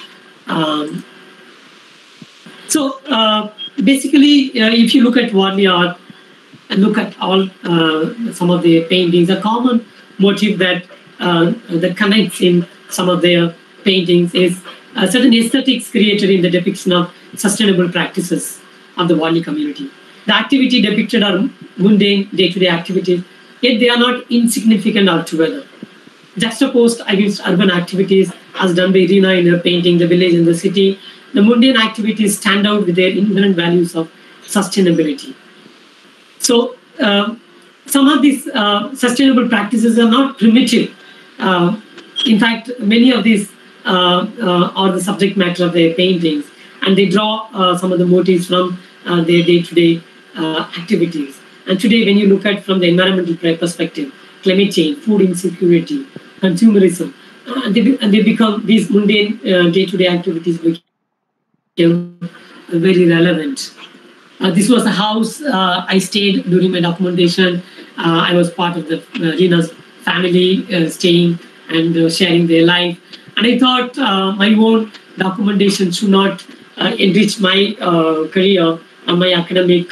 So basically, if you look at Wadli art and look at all some of their paintings, a common motive that connects in some of their paintings is certain aesthetics created in the depiction of sustainable practices of the Wadli community. The activity depicted are mundane, day-to-day activities, yet they are not insignificant altogether. Juxtaposed against urban activities, as done by Reena in her painting The Village and the City, the mundane activities stand out with their inherent values of sustainability. So, some of these sustainable practices are not primitive. In fact, many of these are the subject matter of their paintings, and they draw some of the motifs from their day-to-day activities. And today, when you look at from the environmental perspective, climate change, food insecurity, consumerism, and they become these mundane day-to-day activities become very relevant. This was a house I stayed during my documentation. I was part of the Reena's family, staying and sharing their life. And I thought my own documentation should not enrich my career and my academic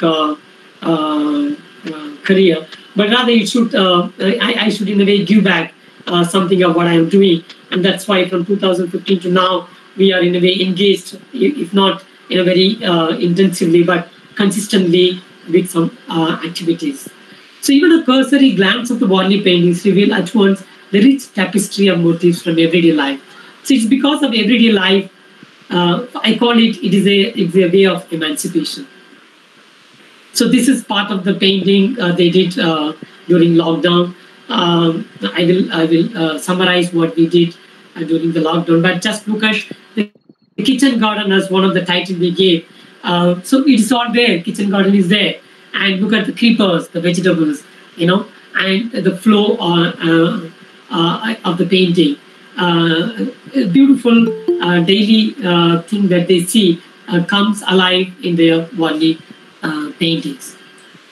career, but rather it should I should in a way give back something of what I am doing. And that's why from 2015 to now, we are in a way engaged, if not in a very intensively, but consistently with some activities. So even a cursory glance of the Wadli paintings reveal at once the rich tapestry of motifs from everyday life. So it's because of everyday life, I call it's a way of emancipation. So this is part of the painting they did during lockdown. I will summarize what we did during the lockdown, but just look at the kitchen garden as one of the titles we gave. So it's all there, kitchen garden is there. And look at the creepers, the vegetables, and the flow of the painting. A beautiful daily thing that they see comes alive in their Wadli paintings.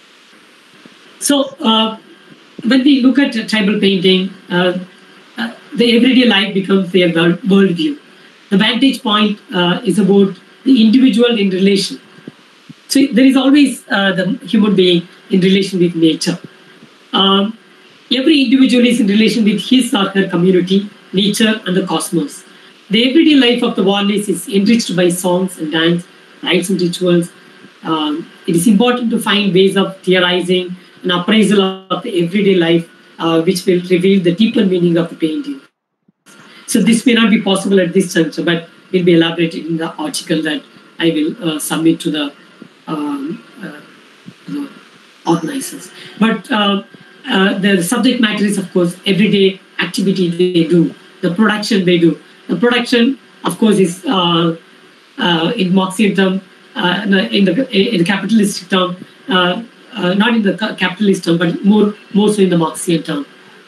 So when we look at tribal painting, the everyday life becomes their worldview. The vantage point is about the individual in relation. So there is always the human being in relation with nature. Every individual is in relation with his or her community, nature, and the cosmos. The everyday life of the Wallis is enriched by songs and dance, rites and rituals. It is important to find ways of theorizing and appraisal of the everyday life, which will reveal the deeper meaning of the painting. So this may not be possible at this juncture, but will be elaborated in the article that I will submit to the organizers. But the subject matter is, of course, everyday activity they do, the production they do. The production, of course, is in Marxian term, in the capitalistic term, not in the capitalist term, but more so in the Marxian term.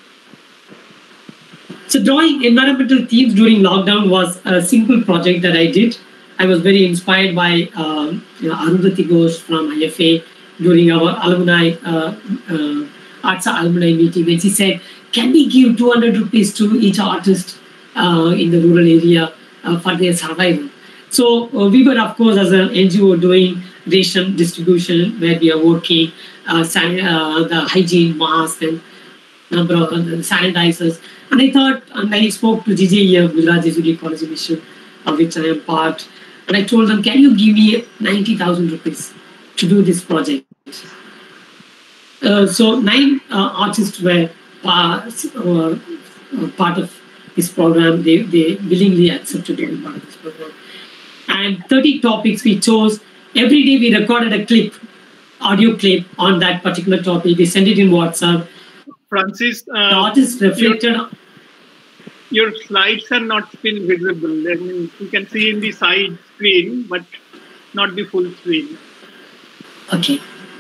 So drawing environmental themes during lockdown was a simple project that I did. I was very inspired by Arundhati Ghosh from IFA during our alumni arts alumni meeting, when she said, "Can we give 200 rupees to each artist in the rural area for their survival?" So we were, of course, as an NGO doing ration distribution, where we are working the hygiene mask and number of sanitizers. And I thought, and I spoke to GJE, Gujarat Jesuit College Mission, of which I am part, and I told them, "Can you give me 90,000 rupees to do this project?" So 9 artists were part of this program. They willingly accepted to be part of this program. And 30 topics we chose. Every day we recorded a clip, audio clip on that particular topic. We sent it in WhatsApp. Francis, the artist reflected. Your slides are not still visible. I mean, you can see in the side screen, but not the full screen. Okay.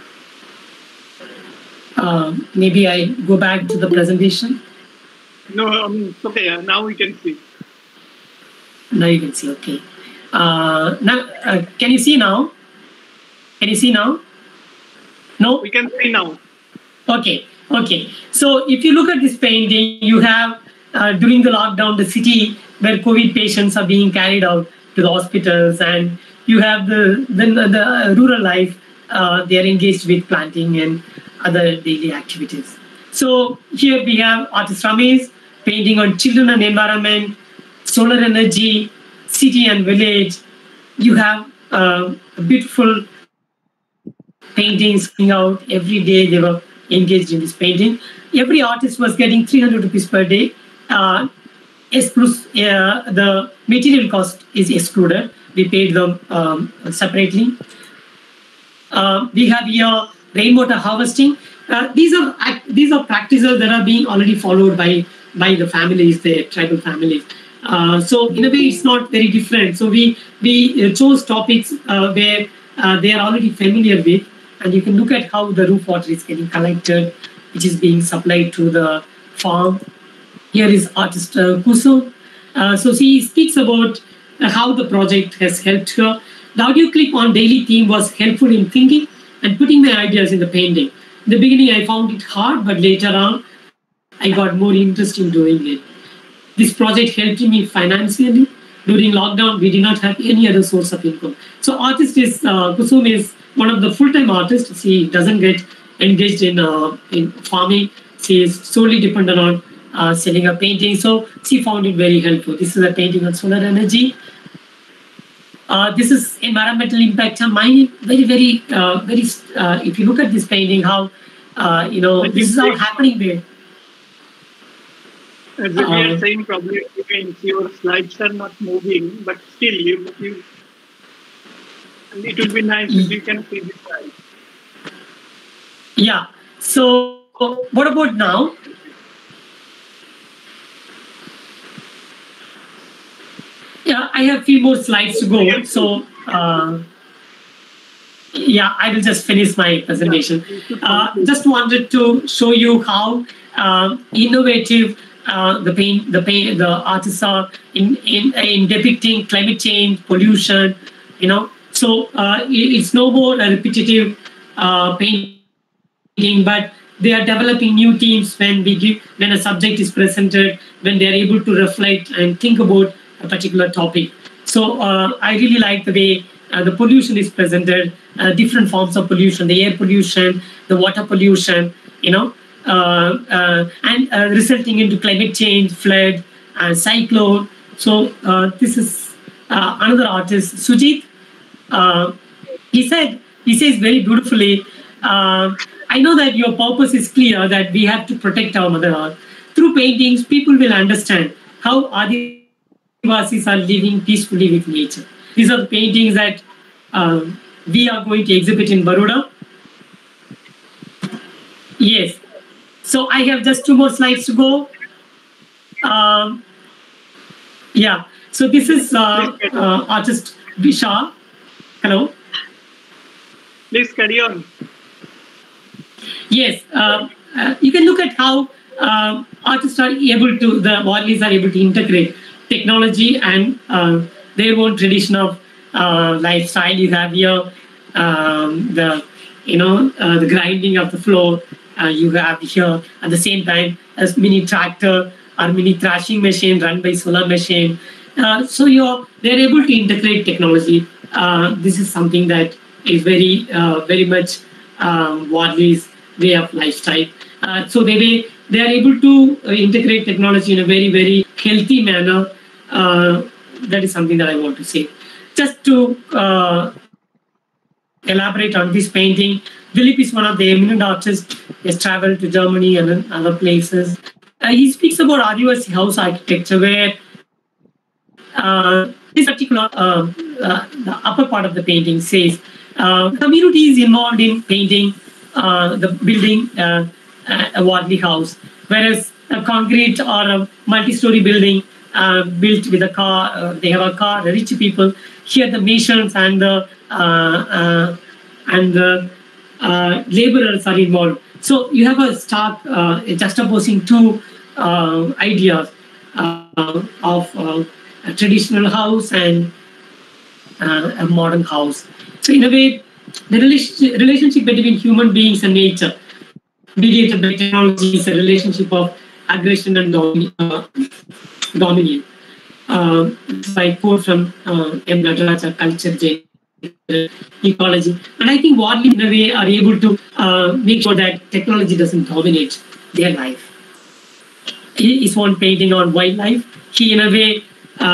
Maybe I go back to the presentation. No, it's okay. Now we can see. Now you can see. Okay. Now, can you see now? Can you see now? No? We can see now. Okay. Okay. So if you look at this painting, you have during the lockdown, the city where COVID patients are being carried out to the hospitals, and you have the rural life. They are engaged with planting and other daily activities. So here we have artist Ramesh painting on children and environment, solar energy, city and village. You have beautiful paintings coming out every day. They were engaged in this painting. Every artist was getting 300 rupees per day. The material cost is excluded. We paid them separately. We have here rainwater harvesting. These are practices that are being already followed by the families, the tribal families. So in a way, it's not very different. So we chose topics where they are already familiar with, and you can look at how the roof water is getting collected, which is being supplied to the farm. Here is artist Kusum. So she speaks about how the project has helped her. The audio clip on daily theme was helpful in thinking and putting my ideas in the painting. In the beginning, I found it hard, but later on, I got more interest in doing it. This project helped me financially. During lockdown, we did not have any other source of income. So artist is, Kusum is one of the full-time artists. She doesn't get engaged in farming. She is solely dependent on selling a painting. So she found it very helpful. This is a painting on solar energy. This is environmental impact on mining. Very, very, if you look at this painting, how, this is all happening there. As we are saying, probably your slides are not moving, but still, it would be nice if you can see the slide. Yeah. So, what about now? Yeah, I have a few more slides to go. So, yeah, I will just finish my presentation. Just wanted to show you how innovative the artists are in depicting climate change, pollution. So it's no more a repetitive painting, but they are developing new themes when a subject is presented. when they are able to reflect and think about a particular topic. So I really like the way the pollution is presented, different forms of pollution, the air pollution, the water pollution, and resulting into climate change, flood, cyclone. So this is another artist, Sujit. He says very beautifully, I know that your purpose is clear, that we have to protect our Mother Earth. Through paintings, people will understand how Adivasis are living peacefully with nature. These are the paintings that we are going to exhibit in Baroda. Yes. So I have just 2 more slides to go. Yeah. So this is artist Vishal. Hello. Please carry on. Yes. You can look at how artists are able to, the Wadleys are able to integrate technology and their own tradition of lifestyle. You have here the grinding of the floor. You have here at the same time a mini tractor or mini thrashing machine run by solar machine. So they're able to integrate technology. This is something that is very much Wadley's way of lifestyle. So they are able to integrate technology in a very, very healthy manner. That is something that I want to say. Just to elaborate on this painting, Philip is one of the eminent artists. He has traveled to Germany and other places. He speaks about Adivasi house architecture, where this particular, the upper part of the painting says, community is involved in painting the building a Wadley house, whereas a concrete or a multi-story building built with a car, they have a car, the rich people. Here the masons and the laborers are involved. So you have a stark juxtaposing two ideas of a traditional house and a modern house. So in a way, the relationship between human beings and nature, mediated by technology, is a relationship of aggression and dominion. I quote from M. Nataraja, Culture, Gender, Ecology. And I think Wadley, in a way, are able to make sure that technology doesn't dominate their life. His one painting on wildlife, he, in a way,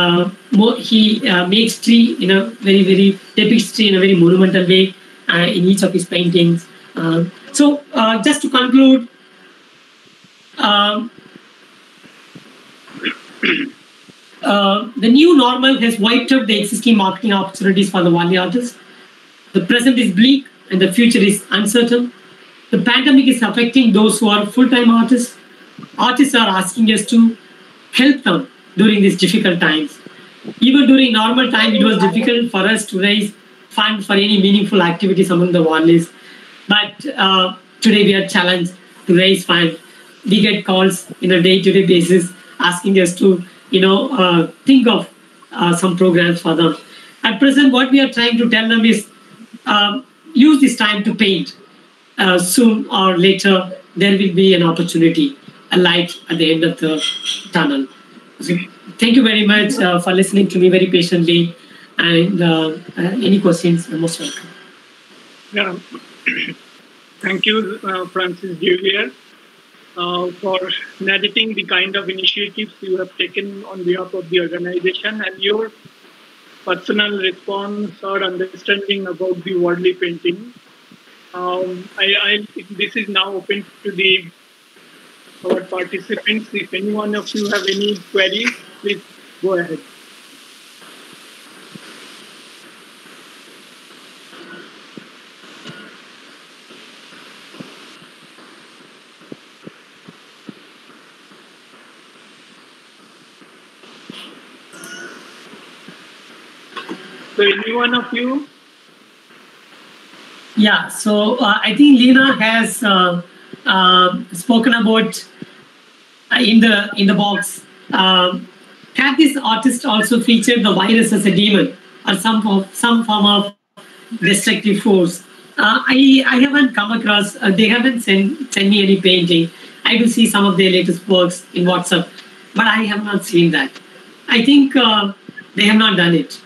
makes tree in a very, very, depicts tree in a very monumental way in each of his paintings. So just to conclude, the new normal has wiped out the existing marketing opportunities for the Wadley artists. The present is bleak and the future is uncertain. The pandemic is affecting those who are full-time artists. Artists are asking us to help them during these difficult times. Even during normal time, it was difficult for us to raise funds for any meaningful activities among the Wadleys. But today we are challenged to raise funds. We get calls in a day-to-day basis asking us to, think of some programs for them. At present, what we are trying to tell them is use this time to paint. Soon or later, there will be an opportunity, a light at the end of the tunnel. So, thank you very much for listening to me very patiently. And any questions, you're most welcome. Yeah. Thank you, Francis Xavier, for narrating the kind of initiatives you have taken on behalf of the organization and your personal response or understanding about the Wadley painting. This is now open to our participants. If any one of you have any queries, please go ahead. So any one of you? Yeah, so I think Lena has spoken about in the box. Have this artist also featured the virus as a demon or some form of destructive force? I haven't come across. They haven't sent me any painting. I will see some of their latest works in WhatsApp. but I have not seen that. I think they have not done it.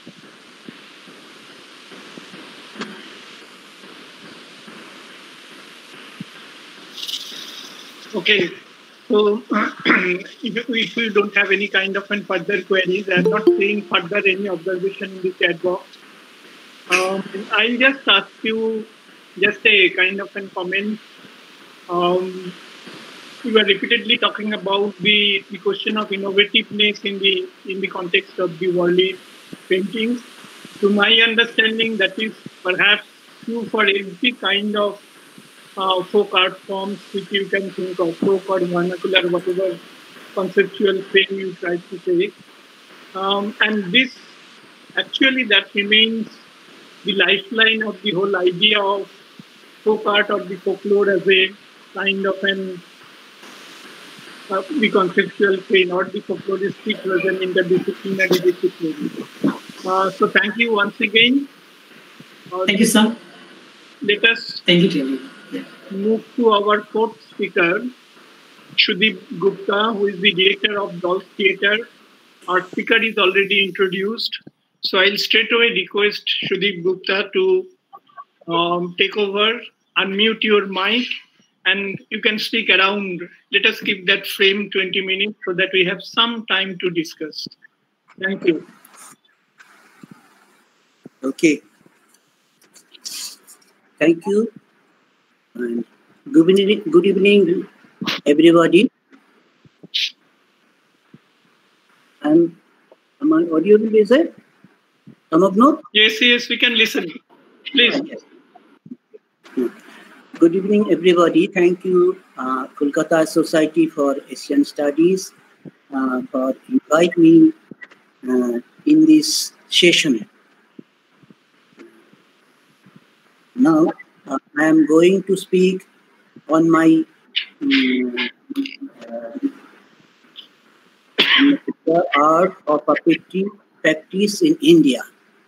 Okay. So if you don't have any kind of further queries, I'm not saying further any observation in the chat box. I'll just ask you just a kind of a comment. We were repeatedly talking about the question of innovativeness in the context of the Warli paintings. To my understanding, that is perhaps true for every kind of folk art forms which you can think of, folk or vernacular, whatever conceptual frame you try to take. And this actually that remains the lifeline of the whole idea of folk art or the folklore as a kind of an the conceptual frame, not the folkloristic rather than interdisciplinary discipline. So thank you once again. Thank you, sir. Let us Thank you, move to our fourth speaker, Sudeep Gupta, who is the director of Dolls Theatre. Our speaker is already introduced. So I'll straight away request Sudeep Gupta to take over, unmute your mic, and you can speak around. Let us keep that frame 20 minutes so that we have some time to discuss. Thank you. Okay. Thank you. And good evening, everybody. And am I audible, is it? Some of no? Yes, we can listen. Please. Good evening, everybody. Thank you, Kolkata Society for Asian Studies, for inviting me in this session. Now, I am going to speak on my art of puppetry practice in India.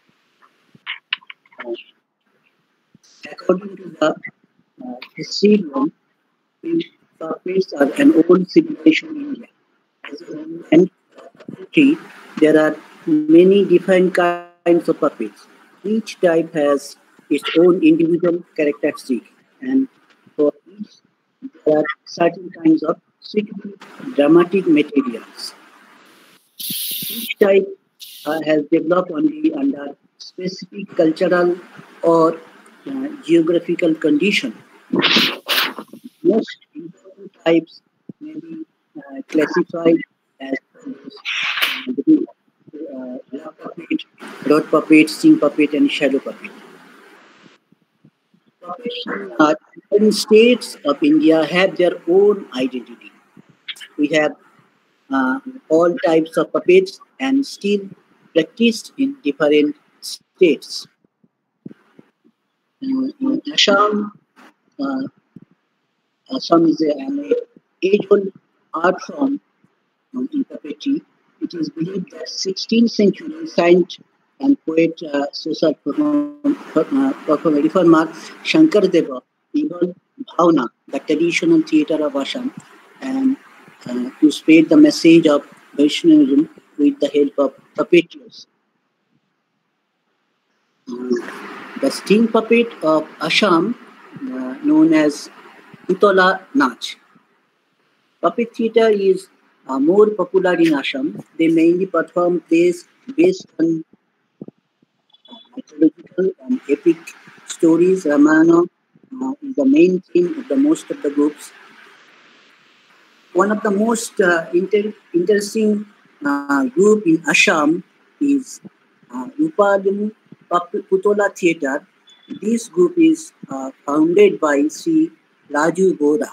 According to the history, puppets are an old civilization in India. And there are many different kinds of puppets. Each type has its own individual characteristic, and for each there are certain kinds of suitable dramatic materials. Each type has developed only under specific cultural or geographical condition. Most important types may be classified as love puppet, rod puppet, sting puppet, and shadow puppet. Puppets in different states of India have their own identity. We have all types of puppets and still practiced in different states. In Assam, Assam is an age-old art form in puppetry. It is believed that 16th century saint and poet social reformer Shankar Deva evolved Bhavna, the traditional theatre of Assam, and to spread the message of Vaishnavism with the help of puppeteers. The sting puppet of Assam, known as Putola Nach. Puppet theatre is more popular in Assam. They mainly perform plays based on mythological and epic stories. Ramayana is the main theme of the most of the groups. One of the most interesting group in Assam is Rupalim Putola Theatre. This group is founded by Sri Raju Gora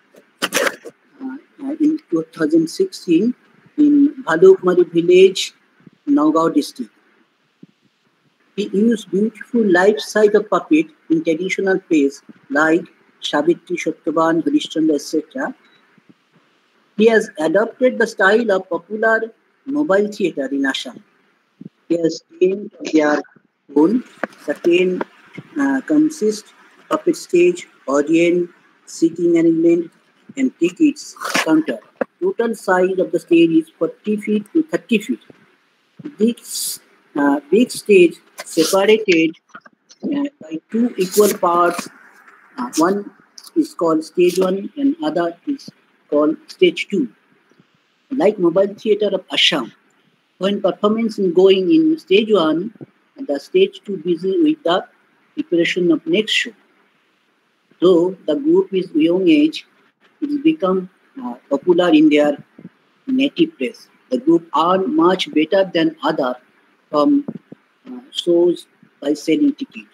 in 2016 in Bhalukmari village, Nagaon district. He used beautiful life-size of puppet in traditional plays like Savitri, Satyavan, Harishchandra, etc. He has adopted the style of popular mobile theatre in Assam. He has 10 of their own. The 10 consist of puppet stage, audience, seating arrangement, and tickets counter. total size of the stage is 40 feet to 30 feet. This big stage separated by two equal parts. One is called stage 1 and other is called stage 2. Like Mobile Theatre of Assam, when performance is going in stage 1, the stage 2 busy with the preparation of next show. Though the group is young age, it has become popular in their native place. The group earn much better than other from shows by selling ticket.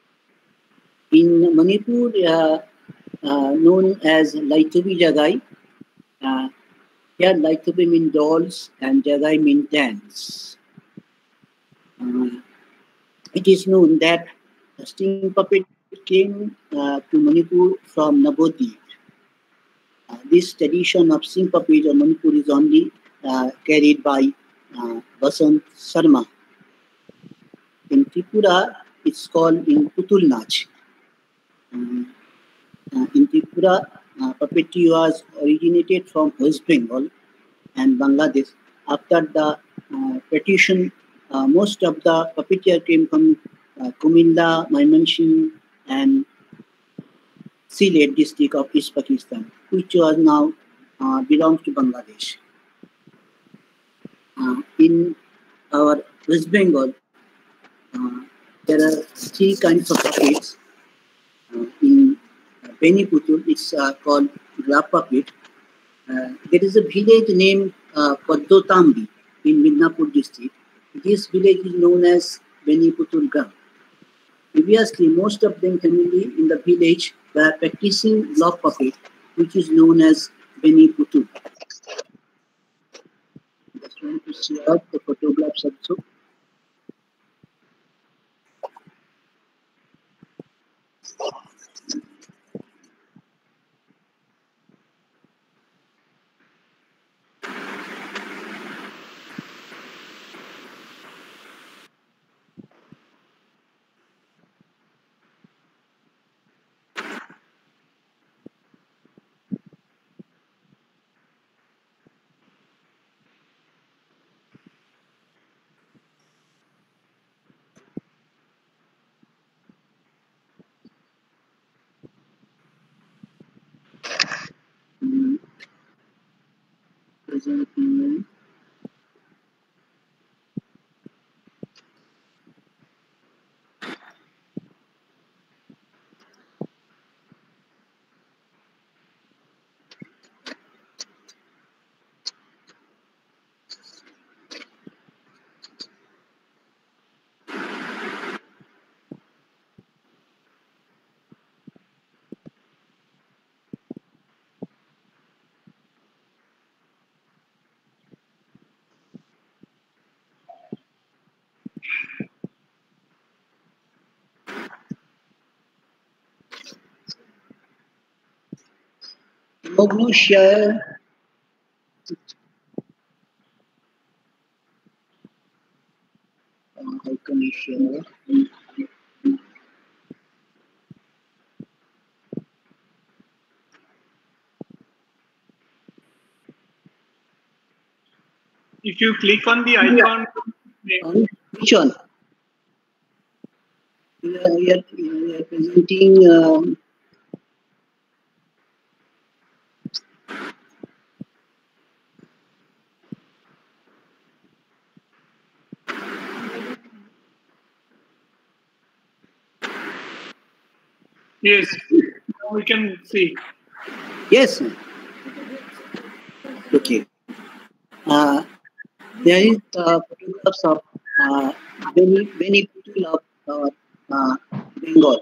In Manipur, known as Laitobi Jagai, here Laitobi means dolls and Jagai means dance. It is known that the sting puppet came to Manipur from Navadvip. This tradition of sting puppet of Manipur is only carried by Basant Sharma. In Tripura, it's called in Putul Nach. In Tripura, puppetry was originated from West Bengal and Bangladesh. After the partition, most of the puppeteer came from Kumilla, Mymensingh, and Sylhet district of East Pakistan, which was now belongs to Bangladesh. In our West Bengal, there are three kinds of puppets. In Beniputur, it's called Glap puppet. There is a village named Paddotambi in Midnapur district. This village is known as Beniputur Gram. Previously, most of them family in the village were practicing block puppet, which is known as Beniputur. Just want to see out the photographs also. Presenting Mogno share how can we share? If you click on the icon, Which one? We are presenting yes, we can see. yes. Okay. There is photographs of many people of Bengal.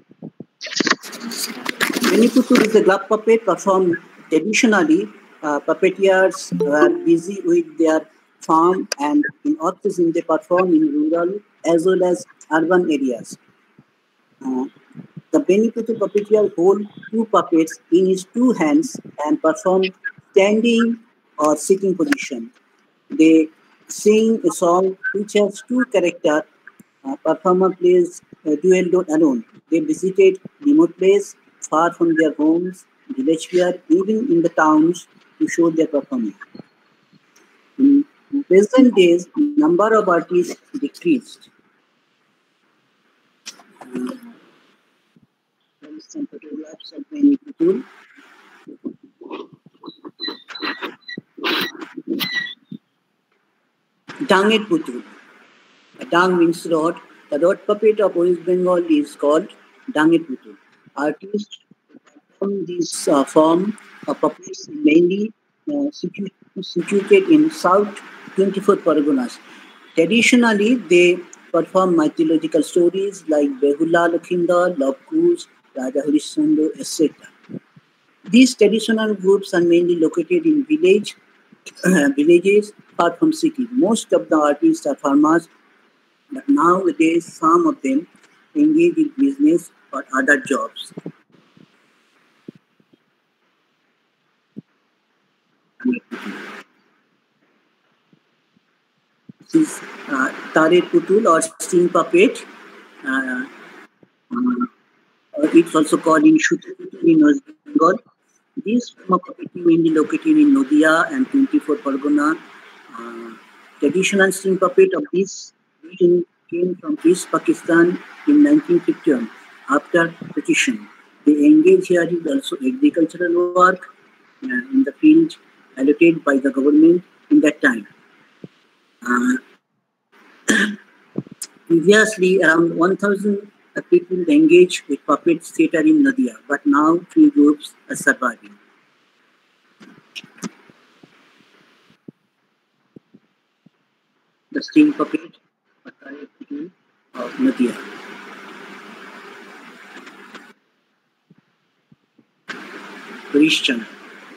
Beniputur is a glap puppet performed traditionally. Puppeteers were busy with their farm and in off-season they perform in rural as well as urban areas. The Beniputur puppeteer holds two puppets in his two hands and perform standing or sitting position. They sing a song which has two characters. Performer plays a dual note alone. They visited remote places far from their homes, village fair, even in the towns to show their performance. In present days, number of artists decreased. Some photographs of many people. Dangit Putul. Dang means rod. The rod puppet of West Bengal is called Dangit Putul. Artists from this form of puppets mainly situated in South 24 Parganas. Traditionally, they perform mythological stories like Behula Lakhinda, Love Kush, Raja Harishchandra, etc. These traditional groups are mainly located in villages far from cities. Most of the artists are farmers, but nowadays some of them engage in business or other jobs. This is Tare Putul or steam puppet. It's also called in Shutu Putul in West Bengal. This form of puppetry mainly located in Nadia and 24 Pargana. Traditional steam puppet of this region came from East Pakistan in 1951 after partition. They engage here in also agricultural work in the field allocated by the government in that time. Previously, around 1,000 people engaged with puppet theatre in Nadia, but now 3 groups are surviving. The steam puppet of Nadia. Christian.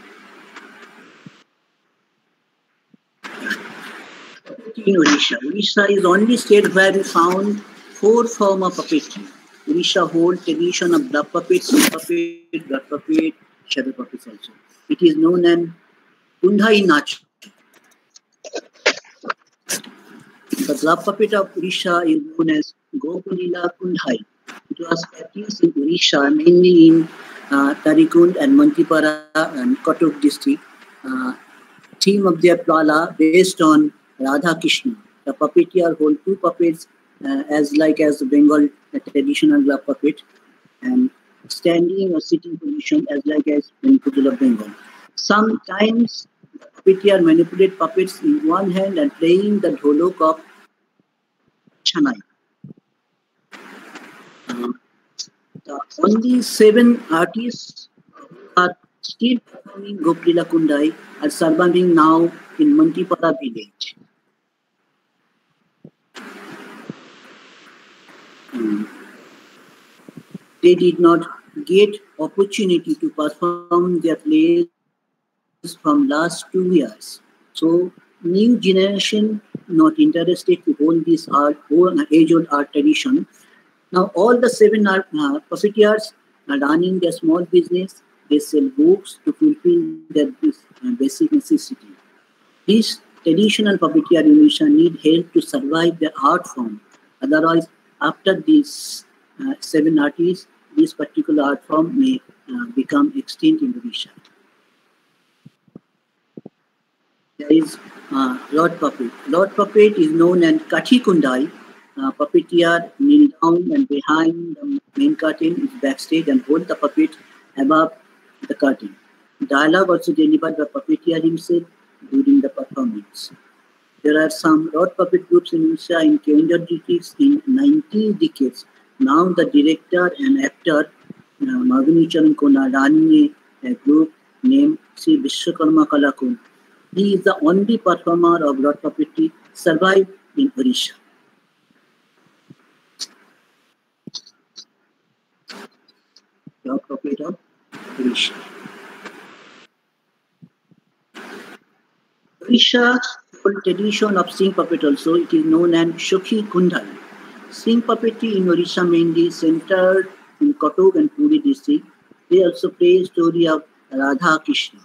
In Odisha. Odisha is only state where we found 4 forms of puppetry. Odisha holds tradition of dub puppet, steam puppet, blood puppet, shadow puppets also. It is known as Kundhai Nach. The dub puppet of Odisha is known as Gopalila Kundhai. It was practiced in Odisha, mainly in Tarikund and Mantipara and Kotok district. Theme of their plala based on Radha Krishna. The puppeteer hold 2 puppets as the Bengal traditional glove puppet, and standing or sitting position as Putul of Bengal. Sometimes the puppeteer manipulate puppets in one hand and playing the dholok of Chanai. The only 7 artists who are still performing Gopalila Kundhai are surviving now in Mantipara village. They did not get opportunity to perform their plays from last 2 years. So new generation not interested to hold this age-old art tradition. Now all the 7 puppeteers are running their small business. They sell books to fulfill their basic necessity. These traditional puppeteer in Odisha need help to survive their art form. Otherwise, after these 7 artists, this particular art form may become extinct in Odisha. There is Lord Puppet. Lord Puppet is known as Kathi Kundhai. Puppeteer kneel down and behind the main curtain is backstage and hold the puppet above the curtain. Dialogue also delivered by puppeteer himself during the performance. There are some rod puppet groups in Odisha in Keonjhar districts in 19 decades. Now the director and actor Magini Charan Kona running a group named Sri Vishwakarma Kalakund. He is the only performer of rod puppetry survived in Odisha. Rod puppet of Odisha. Odisha old tradition of string puppet also, it is known as Shokhi Kundhai. String puppetry in Odisha mainly centered in Kotok and Puri district. They also play story of Radha Krishna.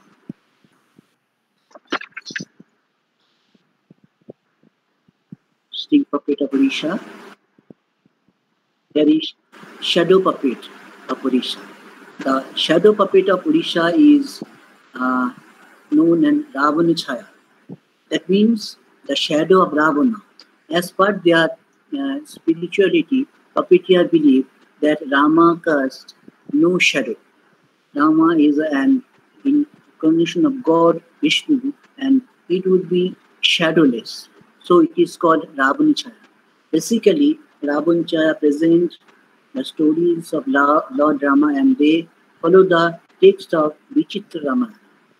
String puppet of Odisha. There is shadow puppet of Odisha. The shadow puppet of Odisha is known as Ravanachaya. That means the shadow of Ravana. As per their spirituality, puppeteer believe that Rama cast no shadow. Rama is an incarnation of God Vishnu, and it would be shadowless. So it is called Ravanachaya. Basically, Ravanachaya presents the stories of Lord Rama, and they follow the text of Vichitra Ramayana.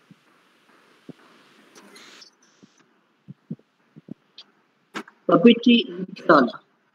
Puppetry in Kerala.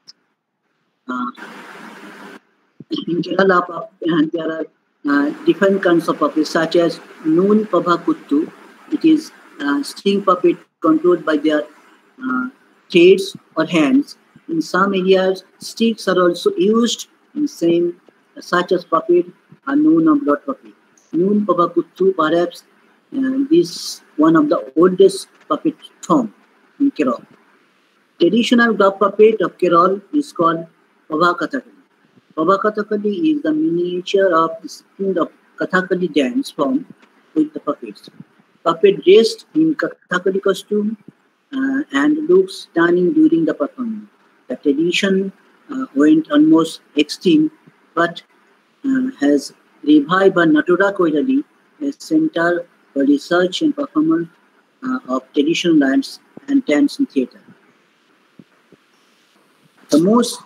In Kerala, there are different kinds of puppets, such as Noon Pabha Kuttu. It is string puppet controlled by their threads or hands. In some areas, sticks are also used in same, such as puppet are known as blood puppet. Noon Pabha Kuttu, perhaps this one of the oldest puppet form in Kerala. Traditional dog puppet of Kerala is called Pabha Kathakali. Pabha Kathakali is the miniature of the skin of Kathakali dance form with the puppets. Puppet dressed in Kathakali costume and looks stunning during the performance. The tradition went almost extinct, but has revived by Natura Koirali, a center for research and performance of traditional dance and dance in theatre. The most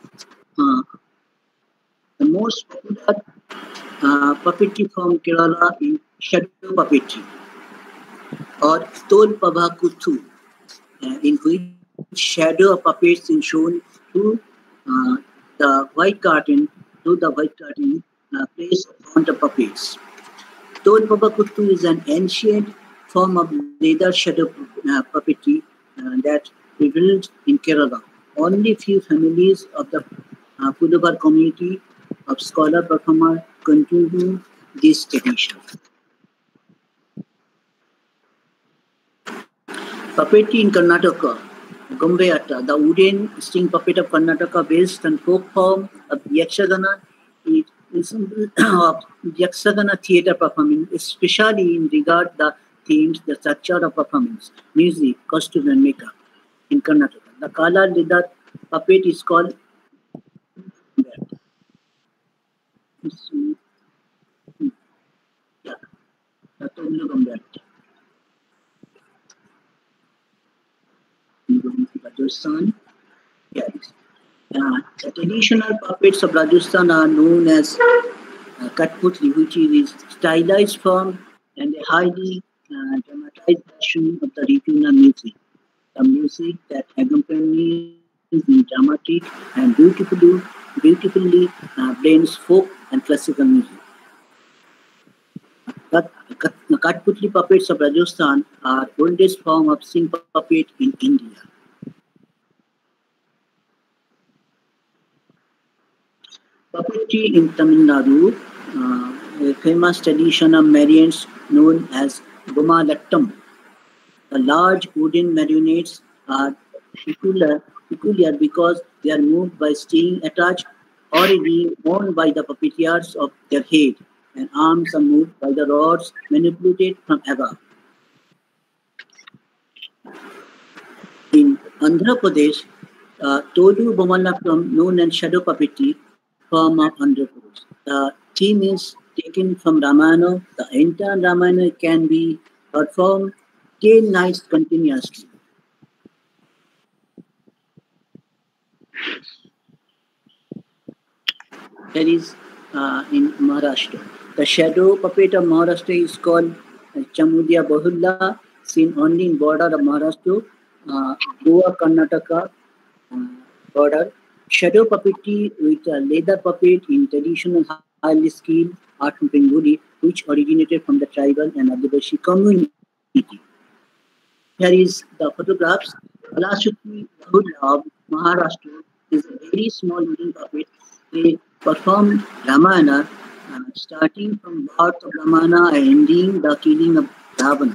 popular puppetry from Kerala is shadow puppetry or Tol Pabha Kuttu, in which shadow of puppets is shown through the white curtain, placed on the puppets. Tol Pabha Kuttu is an ancient form of leather shadow puppetry that prevailed in Kerala. Only few families of the Pudubar community of scholar performers continue this tradition. Puppetry in Karnataka, Gombeatta, the wooden string puppet of Karnataka based on folk form of Yakshagana, is ensemble of Yakshagana theatre performance, especially in regard the themes, the structure of performance, music, costume and makeup in Karnataka. The Kala leather puppet is called Rajasthan. Yes. The traditional puppets of Rajasthan are known as Katputli, which is stylized form and a highly dramatized version of the regional music. The music that accompanies the dramatic and beautifully blends folk and classical music. The Katputli puppets of Rajasthan are oldest form of string puppet in India. Puppetry in Tamil Nadu, a famous tradition of marionettes known as Gumalattam. The large wooden marionettes are peculiar because they are moved by string attached or being worn by the puppeteers of their head, and arms are moved by the rods manipulated from above. In Andhra Pradesh, Todu Bomalattam, known as shadow puppetry, form of Andhra Pradesh. The theme is taken from Ramayana. The entire Ramayana can be performed 10 nights continuously. That is in Maharashtra. The shadow puppet of Maharashtra is called Chamudia Bahulla, seen only in border of Maharashtra, Goa, Karnataka border. Shadow puppetry with a leather puppet in traditional highly skilled art from Bengali, which originated from the tribal and Adivasi community. Here is the photographs. Palasuti Bahulla of Maharashtra is a very small wooden puppet. They perform Ramayana, starting from birth of Ramayana and ending the killing of Ravana.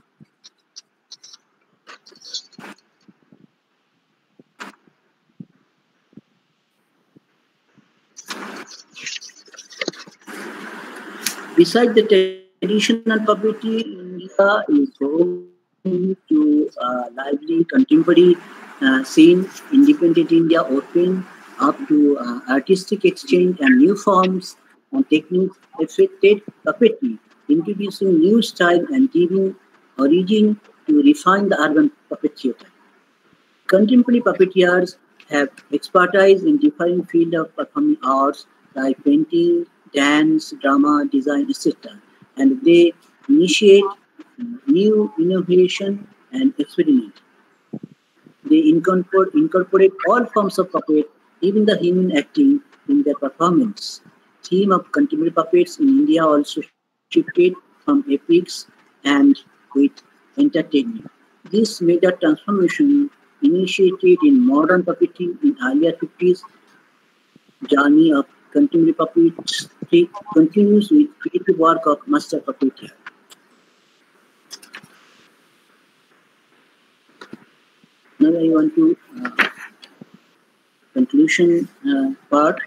Besides the Traditional puppetry in India is home to lively contemporary scene, independent India open up to artistic exchange and new forms and techniques affected puppetry, introducing new style and giving origin to refine the urban puppet theatre. Contemporary puppeteers have expertise in different fields of performing arts like painting, dance, drama, design, etc. And they initiate new innovation and experiment. They incorporate all forms of puppet, even the human acting, in their performance. Theme of contemporary puppets in India also shifted from epics and with entertainment. This major transformation initiated in modern puppetry in earlier 50s journey of contemporary puppetry continues with creative work of master puppeteer. Now I want to conclusion part.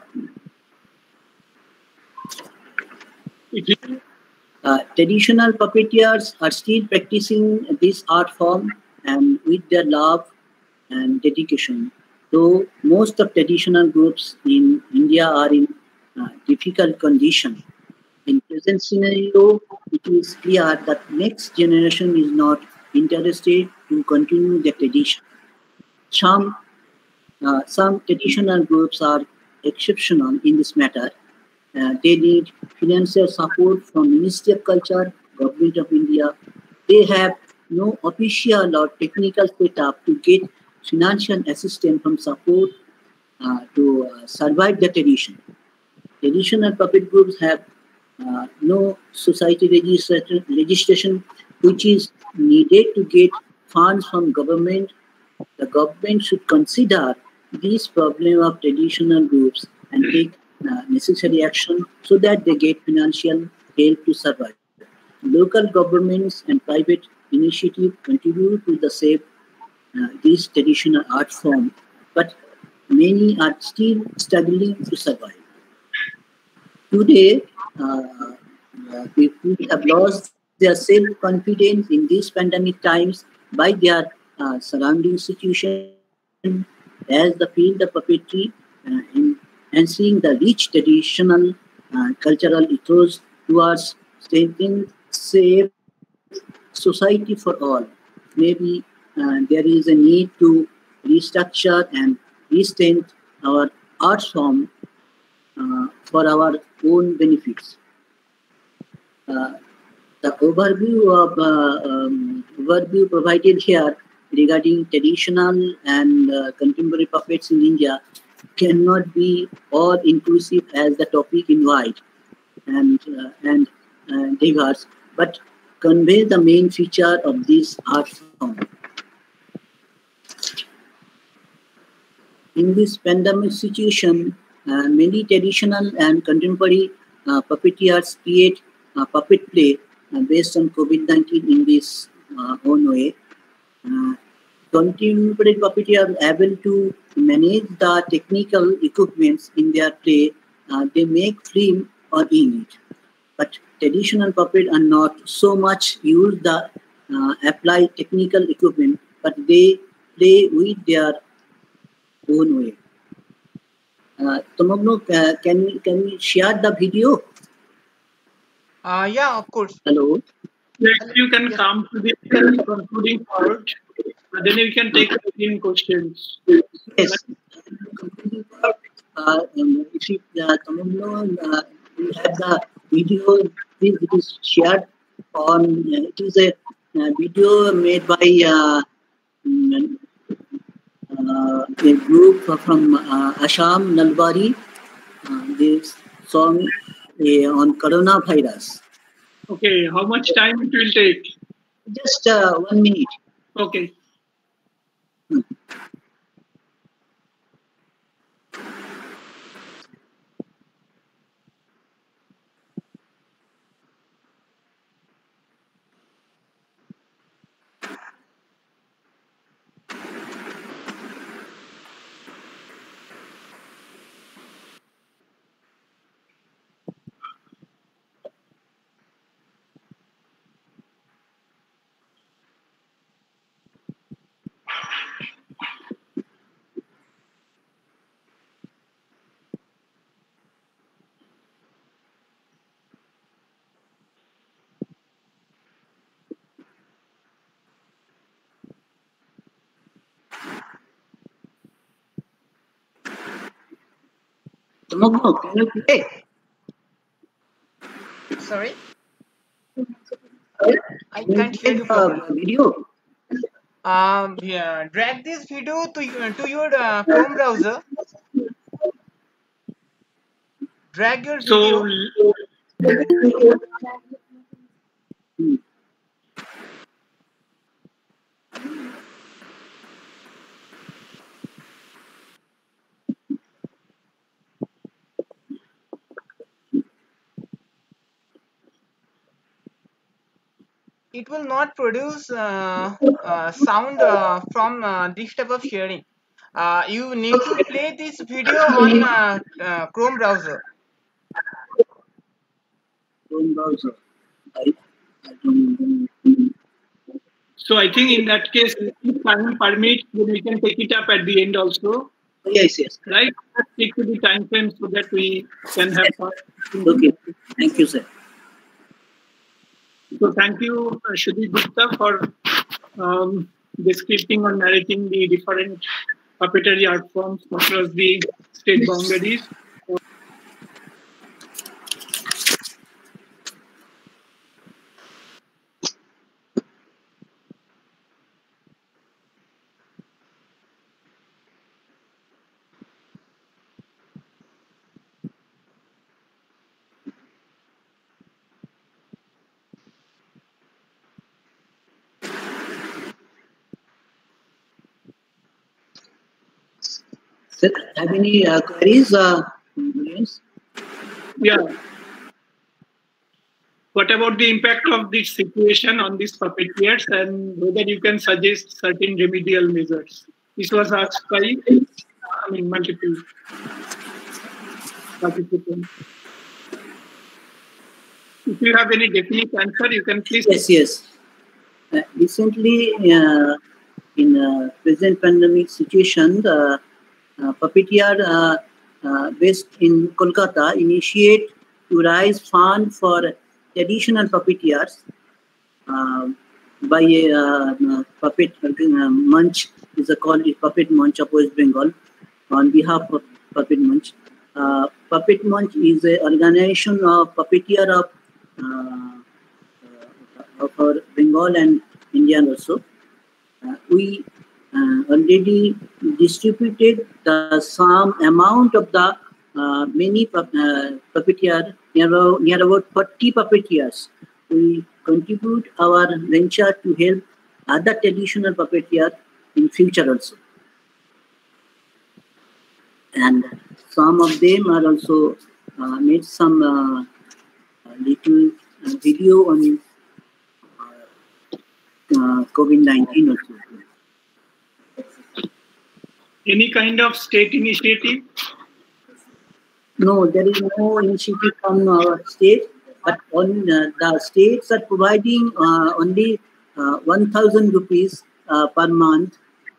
Traditional puppeteers are still practicing this art form and with their love and dedication. Though most of traditional groups in India are in difficult condition. In present scenario, it is clear that next generation is not interested to continue the tradition. Some traditional groups are exceptional in this matter. They need financial support from Ministry of Culture, Government of India. They have no official or technical setup to get financial assistance from support to survive the tradition. Traditional puppet groups have no society registration, which is needed to get funds from government. The government should consider this problem of traditional groups and take necessary action so that they get financial help to survive. Local governments and private initiatives contribute to the save this traditional art form, but many are still struggling to survive. Today, people have lost their self-confidence in these pandemic times by their surrounding situation as the field of puppetry and seeing the rich traditional cultural ethos towards strengthening safe society for all. Maybe there is a need to restructure and restate our art form for our own benefits. The overview provided here regarding traditional and contemporary puppets in India cannot be all inclusive as the topic invite and diverse, but convey the main feature of this art form. In this pandemic situation, many traditional and contemporary puppeteers create puppet play based on COVID-19 in this own way. Contemporary puppeteers are able to manage the technical equipments in their play. They make film or in it. But traditional puppets are not so much use the apply technical equipment, but they play with their own way. Tomogno, can we share the video? Yeah, of course. Hello. Yes, you can come to the concluding part. Then we can take 15 questions. Yes. If you, Tomogno, we have the video. It is shared on. It is a video made by a group from Assam, Nalbari. This song on coronavirus. Okay, how much time it will take? Just 1 minute. Okay. Tamogno, can you play? Sorry? I can't hear you properly. Video. Yeah, drag this video to your Chrome browser. Drag your video. It will not produce sound from this type of sharing. You need to play this video on Chrome browser. Chrome browser. So I think in that case, if time permits, then we can take it up at the end also. Yes, yes. Right? Stick to the time frame so that we can have fun. Okay. Thank you, sir. So thank you, Shudhi Gupta, for describing or narrating the different puppetry art forms across the state boundaries. Sir, have any queries? Yes. Yeah. What about the impact of this situation on these puppeteers and whether you can suggest certain remedial measures? This was asked by, multiple participants. If you have any definite answer, you can please. Yes, yes. Recently, in present pandemic situation, the puppeteer based in Kolkata initiate to raise fund for traditional puppeteers by a puppet munch is called Puppet Munch of West Bengal on behalf of Puppet Munch. Puppet Munch is an organization of puppeteer of our Bengal and India also. We already distributed the some amount of the many puppeteer, near about 40 puppeteers. We contribute our venture to help other traditional puppeteer in future also. And some of them are also made some little video on COVID-19 also. Any kind of state initiative? No, there is no initiative from our state, but on the states are providing only 1,000 rupees per month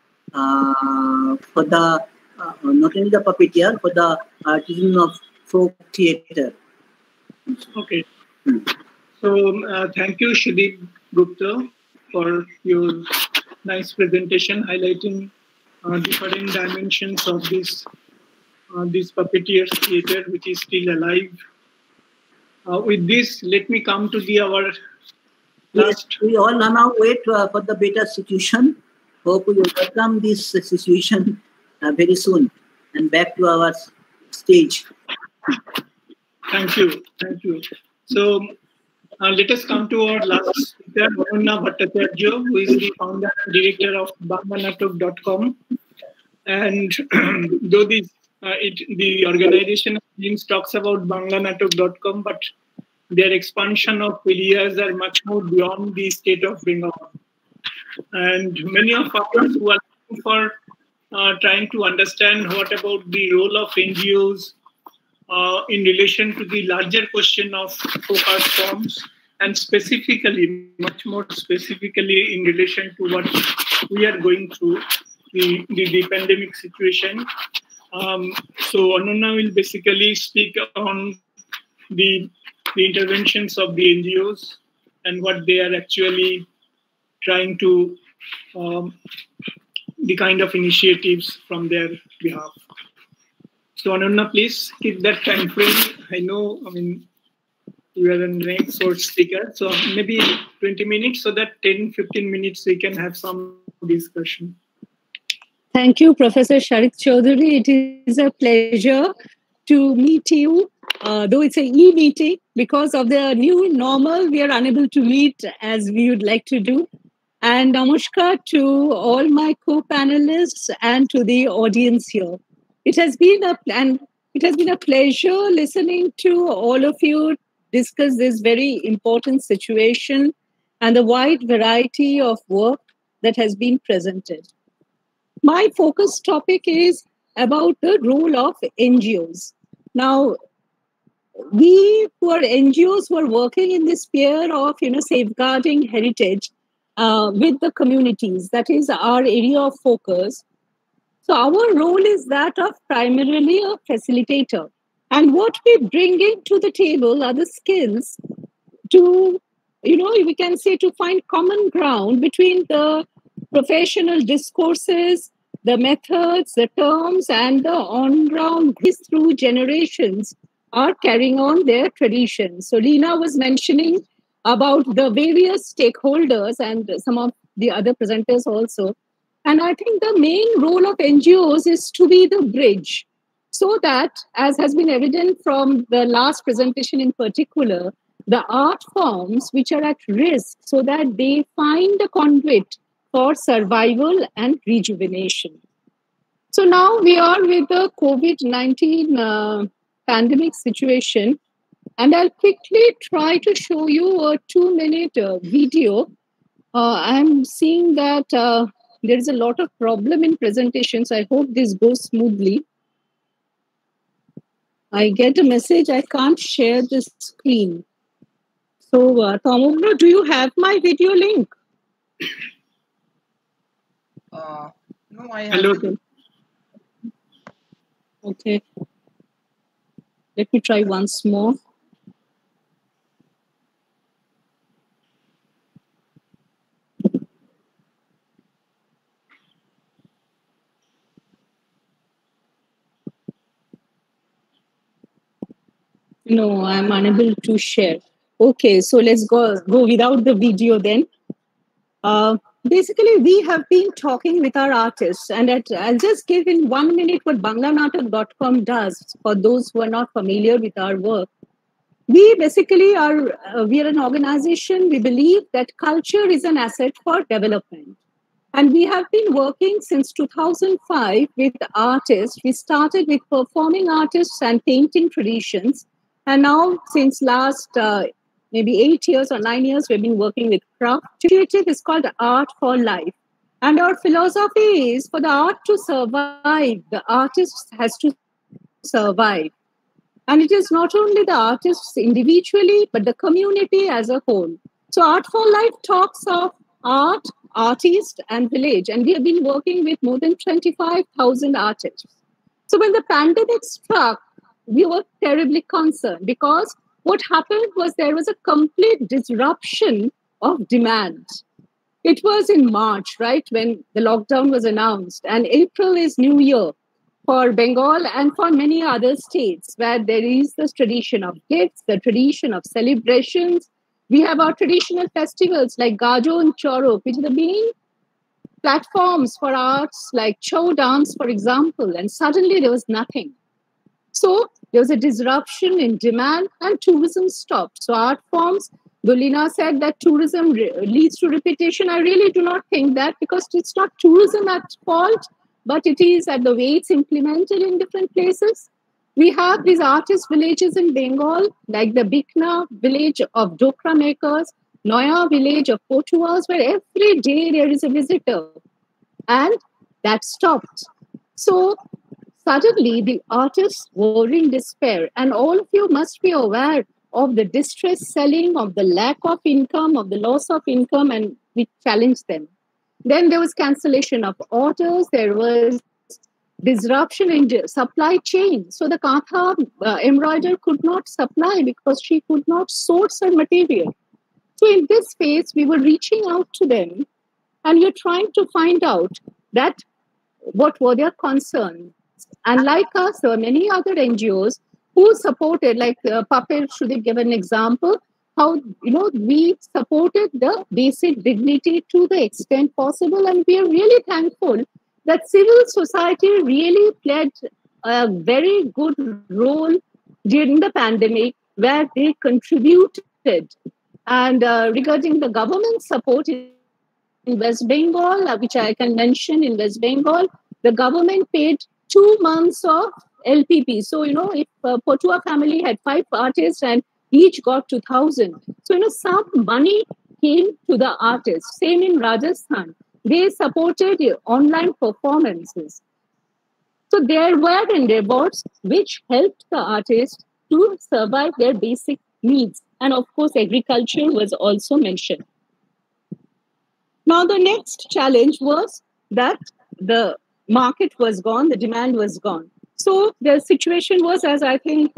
for the not only the puppeteer, for the artisan of folk theatre. Okay. So thank you, Shudhi Gupta, for your nice presentation highlighting different dimensions of this puppeteer theatre, which is still alive. With this, let me come to our last. We all now wait for the better situation. Hope we will overcome this situation very soon and back to our stage. Thank you. Thank you. So let us come to our last speaker, Ananya Bhattacharya, who is the founder and director of banglanatok.com. And though the organization names talks about banglanatok.com, but their expansion of areas are much more beyond the state of Bengal. And many of us who are looking for trying to understand what about the role of NGOs in relation to the larger question of folk art forms, and specifically, much more specifically in relation to what we are going through, the pandemic situation. So Ananya will basically speak on the interventions of the NGOs and what they are actually trying to, the kind of initiatives from their behalf. So Ananya, please keep that time frame. I know, you are the next short speaker. So maybe 20 minutes so that 10, 15 minutes we can have some discussion. Thank you, Professor Sharit Chaudhary. It is a pleasure to meet you, though it's an e-meeting. Because of the new normal, we are unable to meet as we would like to do. And namaskar to all my co-panelists and to the audience here. It has been a pleasure listening to all of you discuss this very important situation and the wide variety of work that has been presented. My focus topic is about the role of NGOs. Now, we who are NGOs who are working in the sphere of safeguarding heritage with the communities, that is our area of focus. So our role is that of primarily a facilitator. And what we bring into the table are the skills to, we can say, to find common ground between the professional discourses, the methods, the terms, and the on-ground through generations are carrying on their traditions. So Lina was mentioning about the various stakeholders and some of the other presenters also. And I think the main role of NGOs is to be the bridge, so that, as has been evident from the last presentation in particular, the art forms which are at risk, so that they find a conduit for survival and rejuvenation. So now we are with the COVID-19 pandemic situation, and I'll quickly try to show you a 2-minute video. I'm seeing that there is a lot of problem in presentations. I hope this goes smoothly. I get a message, I can't share the screen. So, Tamogna, do you have my video link? No, I Hello. haven't. Okay. Let me try once more. No, I'm unable to share. Okay, so let's go without the video then. Basically, we have been talking with our artists, and I'll just give in 1 minute what banglanatak.com does for those who are not familiar with our work. We basically we are an organization. We believe that culture is an asset for development. And we have been working since 2005 with artists. We started with performing artists and painting traditions. And now, since last maybe 8 years or 9 years, we've been working with craft. Initiative is called Art for Life. And our philosophy is, for the art to survive, the artist has to survive. And it is not only the artists individually, but the community as a whole. So Art for Life talks of art, artist, and village. And we have been working with more than 25,000 artists. So when the pandemic struck, we were terribly concerned, because what happened was there was a complete disruption of demand. It was in March, right, when the lockdown was announced. And April is New Year for Bengal and for many other states, where there is this tradition of gifts, the tradition of celebrations. We have our traditional festivals like Gajo and Chorok, which are the main platforms for arts like Chow dance, for example. And suddenly there was nothing. So there was a disruption in demand and tourism stopped. So art forms, Gulina said that tourism leads to repetition. I really do not think that, because it's not tourism at fault, but it is at the way it's implemented in different places. We have these artist villages in Bengal, like the Bikna village of Dokra makers, Noya village of Potuas, where every day there is a visitor. And that stopped. So suddenly the artists were in despair. And all of you must be aware of the distress selling, of the lack of income, of the loss of income, and we challenged them. Then there was cancellation of orders. There was disruption in the supply chain. So the Katha embroider could not supply because she could not source her material. So in this phase, we were reaching out to them, and we were trying to find out that what were their concerns. And like us, there were many other NGOs who supported, like Papir should give an example, how we supported the basic dignity to the extent possible. And we are really thankful that civil society really played a very good role during the pandemic, where they contributed. And regarding the government support in West Bengal, which I can mention, in West Bengal, the government paid 2 months of LPP. So, if Potua family had 5 artists and each got 2,000. So, some money came to the artists. Same in Rajasthan. They supported online performances. So there were endeavors which helped the artists to survive their basic needs. And of course, agriculture was also mentioned. Now, the next challenge was that the market was gone, the demand was gone. So the situation was, as I think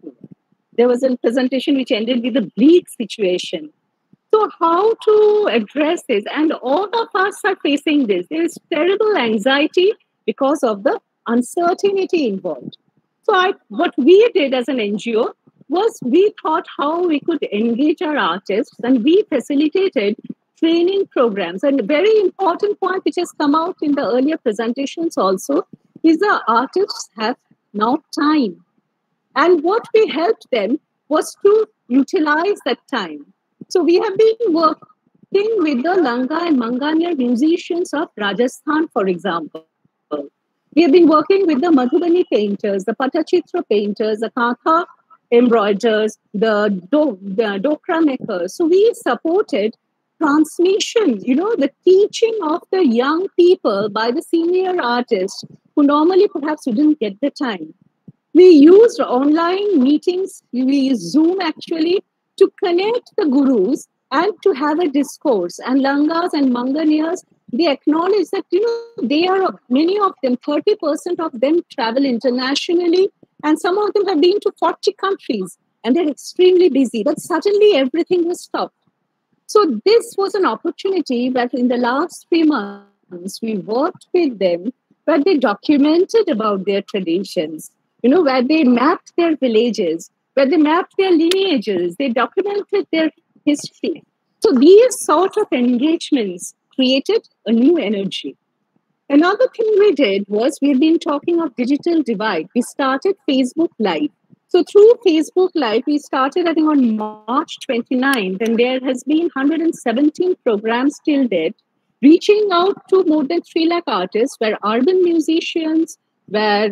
there was a presentation which ended with a bleak situation. So how to address this? And all of us are facing this. There is terrible anxiety because of the uncertainty involved. So what we did as an NGO was we thought how we could engage our artists, and we facilitated training programs. And a very important point which has come out in the earlier presentations also is the artists have now time. And what we helped them was to utilize that time. So we have been working with the Langa and Manganiyar musicians of Rajasthan, for example. We have been working with the Madhubani painters, the Patachitra painters, the Kantha embroiderers, the Dokra makers. So we supported transmission, the teaching of the young people by the senior artists who normally perhaps wouldn't get the time. We used online meetings, we used Zoom actually, to connect the gurus and to have a discourse. And Langas and Manganiyars, they acknowledge that, they are, many of them, 30% of them travel internationally, and some of them have been to 40 countries, and they're extremely busy. But suddenly everything was stopped. So this was an opportunity that in the last 3 months, we worked with them, where they documented about their traditions, where they mapped their villages, where they mapped their lineages, they documented their history. So these sort of engagements created a new energy. Another thing we did was, we've been talking of digital divide. We started Facebook Live. So through Facebook Live, we started, I think, on March 29th, and there has been 117 programs till date, reaching out to more than 3 lakh artists, where urban musicians, where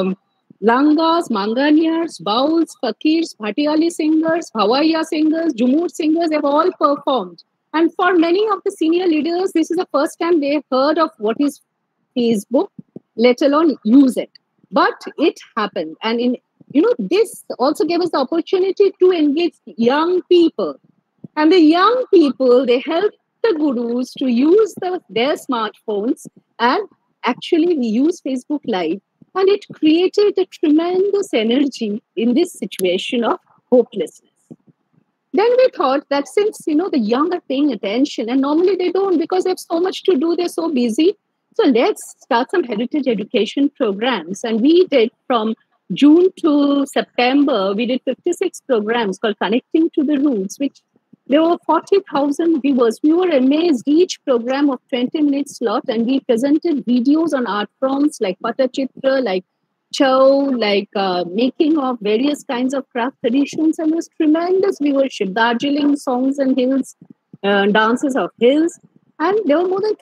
Langas, Manganiyars, Bauls, Fakirs, Bhatiyali singers, Hawaiya singers, Jumur singers have all performed. And for many of the senior leaders, this is the first time they heard of what is Facebook, let alone use it. But it happened. And this also gave us the opportunity to engage young people. And the young people, they helped the gurus to use their smartphones, and actually we use Facebook Live. And it created a tremendous energy in this situation of hopelessness. Then we thought that since, the young are paying attention, and normally they don't because they have so much to do, they're so busy. So let's start some heritage education programs. And we did from June to September, we did 56 programs called Connecting to the Roots, which there were 40,000 viewers. We were amazed, each program of 20 minutes slot, and we presented videos on art forms like Patachitra, like Chow, like making of various kinds of craft traditions, and there was tremendous viewership. Darjeeling songs and hills, dances of hills, and there were more than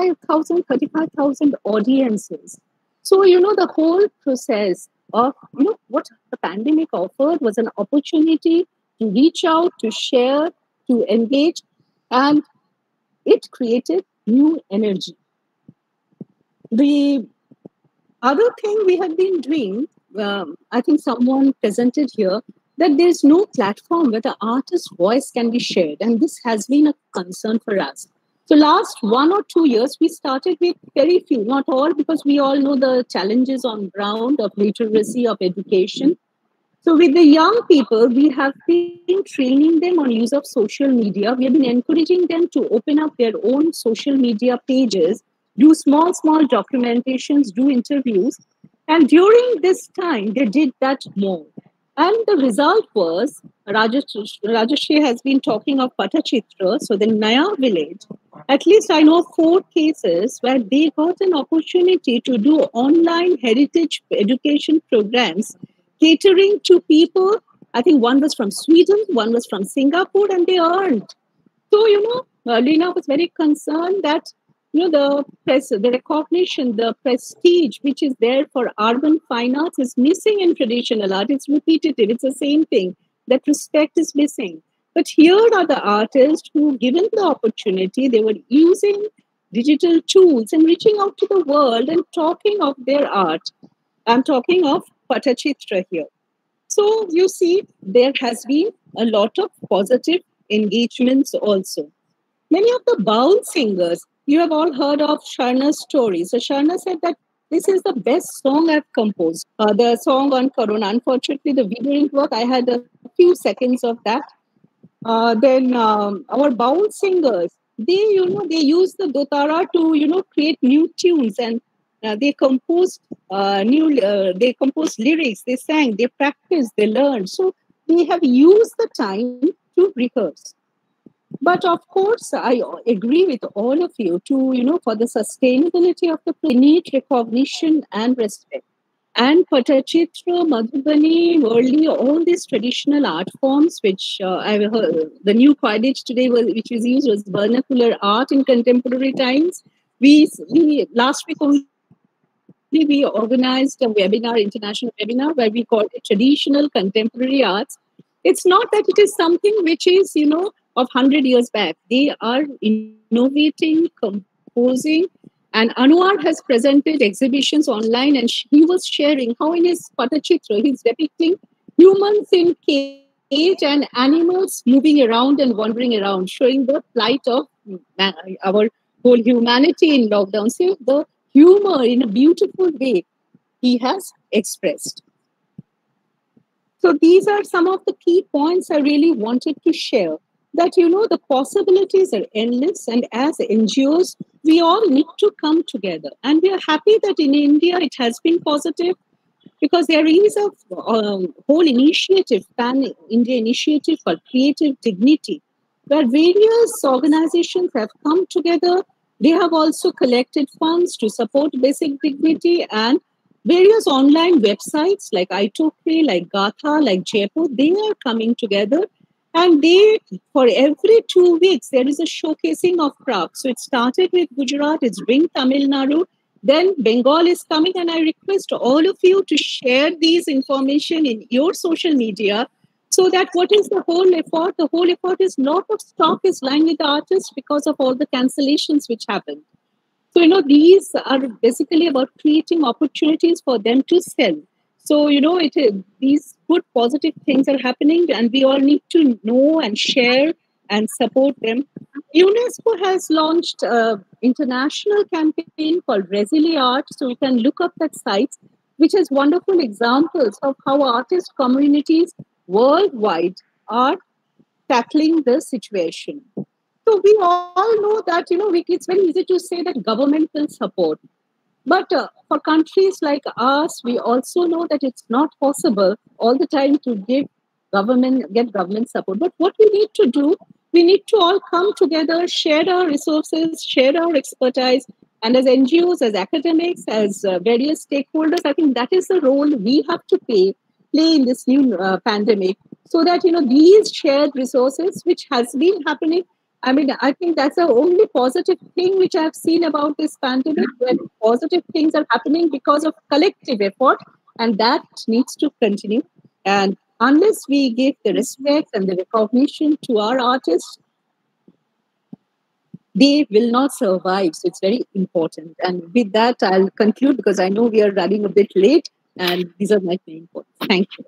35,000 audiences. So, the whole process of, what the pandemic offered was an opportunity to reach out, to share, to engage, and it created new energy. The other thing we have been doing, I think someone presented here, that there's no platform where the artist's voice can be shared, and this has been a concern for us. So last 1 or 2 years, we started with very few, not all, because we all know the challenges on ground of literacy, of education. So with the young people, we have been training them on use of social media. We have been encouraging them to open up their own social media pages, do small documentations, do interviews. And during this time, they did that more. And the result was, Rajashri has been talking of Patachitra, so the Naya village. At least I know 4 cases where they got an opportunity to do online heritage education programs catering to people. I think one was from Sweden, one was from Singapore, and they earned. So, Lina was very concerned that, the recognition, the prestige which is there for urban fine arts is missing in traditional art. It's repetitive. It's the same thing. That respect is missing. But here are the artists who, given the opportunity, they were using digital tools and reaching out to the world and talking of their art. I'm talking of Patachitra here. So you see, there has been a lot of positive engagements also. Many of the Baul singers, you have all heard of Sharna's story. So Sharna said that this is the best song I've composed. The song on Corona. Unfortunately, the video didn't work. I had a few seconds of that. Then our Baul singers, they use the dotara to, create new tunes, and they composed they composed lyrics, they sang, they practiced, they learned. So they have used the time to rehearse. But of course, I agree with all of you to, for the sustainability of the need recognition and respect. And Patachitra, Madhubani, Worli, all these traditional art forms, which I've heard, the new coinage today, which was used, was vernacular art in contemporary times. We last week only, we organized a webinar, international webinar, where we called it traditional contemporary arts. It's not that it is something which is, of 100 years back. They are innovating, composing, and Anwar has presented exhibitions online, and he was sharing how in his Patachitra, he's depicting humans in cage and animals moving around and wandering around, showing the plight of our whole humanity in lockdown. So the humor in a beautiful way he has expressed. So these are some of the key points I really wanted to share. That, the possibilities are endless, and as NGOs, we all need to come together. And we are happy that in India it has been positive, because there is a whole initiative, Pan-India initiative for creative dignity, where various organizations have come together. They have also collected funds to support basic dignity, and various online websites like Itokri, like Gatha, like Jaipur, they are coming together. And for every 2 weeks, there is a showcasing of craft. So it started with Gujarat, it's Bring Tamil Nadu, then Bengal is coming. And I request all of you to share these information in your social media, so that what is the whole effort? The whole effort is lot of stock is lying with the artists because of all the cancellations which happened. So, these are basically about creating opportunities for them to sell. So, these good positive things are happening, and we all need to know and share and support them. UNESCO has launched an international campaign called Resiliart. So you can look up that site, which has wonderful examples of how artist communities worldwide are tackling the situation. So we all know that, it's very easy to say that government will support. But for countries like us, we also know that it's not possible all the time to get government support. But what we need to do, we need to all come together, share our resources, share our expertise. And as NGOs, as academics, as various stakeholders, I think that is the role we have to play in this new pandemic, so that, these shared resources, which has been happening, I think that's the only positive thing which I've seen about this pandemic, where positive things are happening because of collective effort, and that needs to continue. And unless we give the respect and the recognition to our artists, they will not survive. So it's very important. And with that, I'll conclude, because I know we are running a bit late, and these are my main points. Thank you.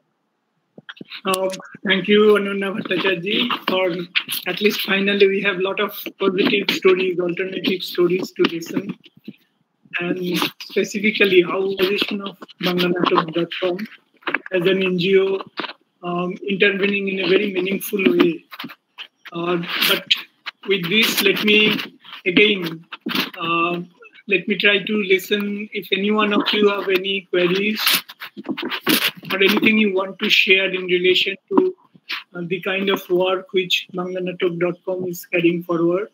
Thank you, Ananya Bhattacharya, for at least finally we have a lot of positive stories, alternative stories to listen. And specifically how the position of banglanatok.com as an NGO intervening in a very meaningful way. But with this, let me again let me try to listen. If any one of you have any queries or anything you want to share in relation to the kind of work which banglanatok.com is carrying forward.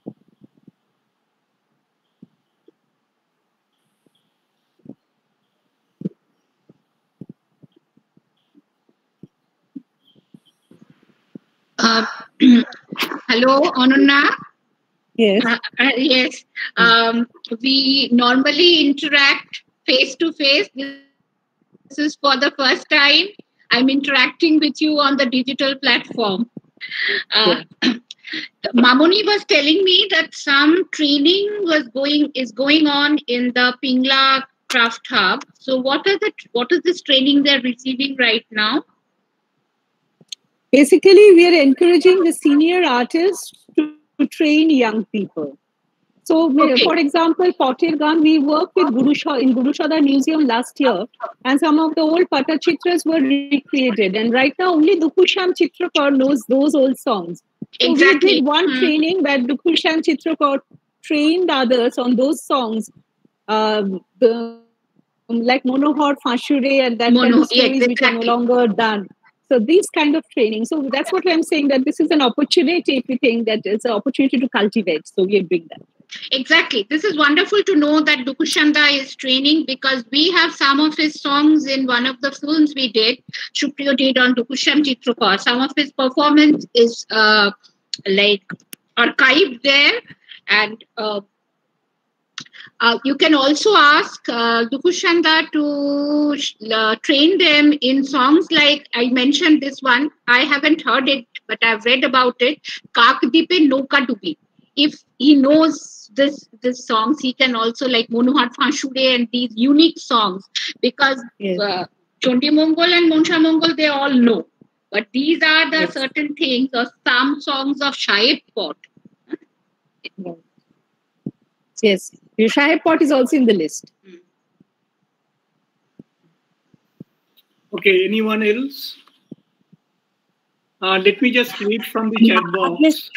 Hello, Anuna. Yes. Yes. We normally interact face to face. This is for the first time I'm interacting with you on the digital platform. Mamoni was telling me that some training is going on in the Pingla Craft Hub. So what is this training they're receiving right now? Basically, we are encouraging the senior artists to train young people. So, for example, Potirgan, we worked with in Gurushoda Museum last year, and some of the old Patachitras were recreated. And right now, only Dukusham Chitrakar knows those old songs. So we did one training where Dukusham Chitrakar trained others on those songs, like Monohar, Fashure, and that kind of stories which are no longer done. So these kind of training. So that's what I'm saying, that this is an opportunity if we think that it's an opportunity to cultivate. So we are doing that. Exactly. This is wonderful to know that Dukushanda is training, because we have some of his songs in one of the films we did. Shupriyo did on Dukusham Chitrakar. Some of his performance is like archived there, and you can also ask Dukushanda to train them in songs like, I mentioned this one. I haven't heard it, but I've read about it. Kakdipe Noka Dubi. If he knows this songs, he can also, like Monohar Fashure and these unique songs, because Chondi Mongol and Monsha Mongol, they all know. But these are the certain things, or some songs of Shahid Pot. Yes, Shahid Pot is also in the list. Okay, anyone else? Let me just read from the chat box.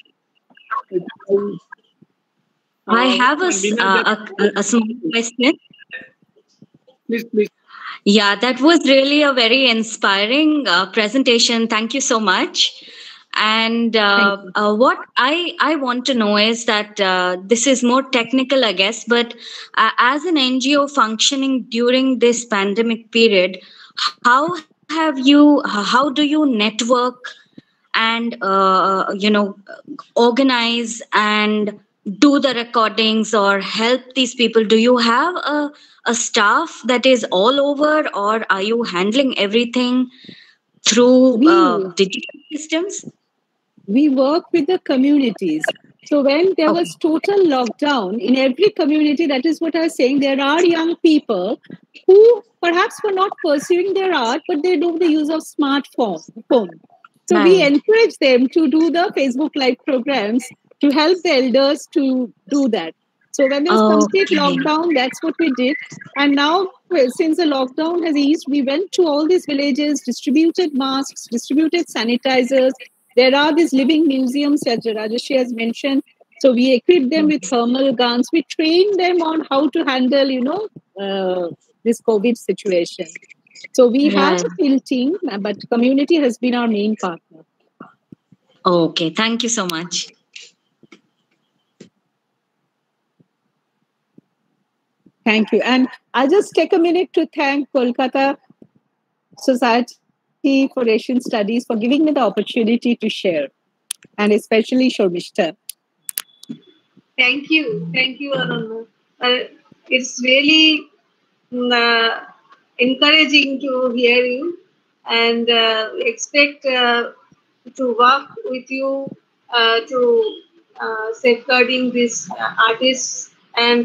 I have a small question. Please. Yeah, that was really a very inspiring presentation. Thank you so much. And what I want to know is that this is more technical, I guess, but as an NGO functioning during this pandemic period, how do you network and organize and do the recordings or help these people? Do you have a staff that is all over, or are you handling everything through digital systems? We work with the communities. So when there was total lockdown in every community, that is what I was saying, there are young people who perhaps were not pursuing their art, but they do the use of smartphone. So we encourage them to do the Facebook Live programs to help the elders to do that. So when there was complete lockdown, that's what we did. And now, since the lockdown has eased, we went to all these villages, distributed masks, distributed sanitizers. There are these living museums, as Rajashri has mentioned. So we equip them with thermal guns. We train them on how to handle, this COVID situation. So we have a field team, but community has been our main partner. Okay, thank you so much. Thank you. And I'll just take a minute to thank Kolkata Society for Asian Studies for giving me the opportunity to share, and especially Shormishta. Thank you, Ananda. It's really encouraging to hear you, and expect to work with you to safeguarding these artists, and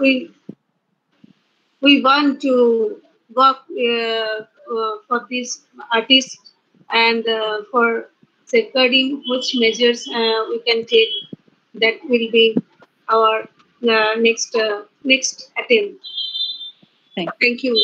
we want to work for these artists, and for safeguarding which measures we can take. That will be our next attempt. Thank you.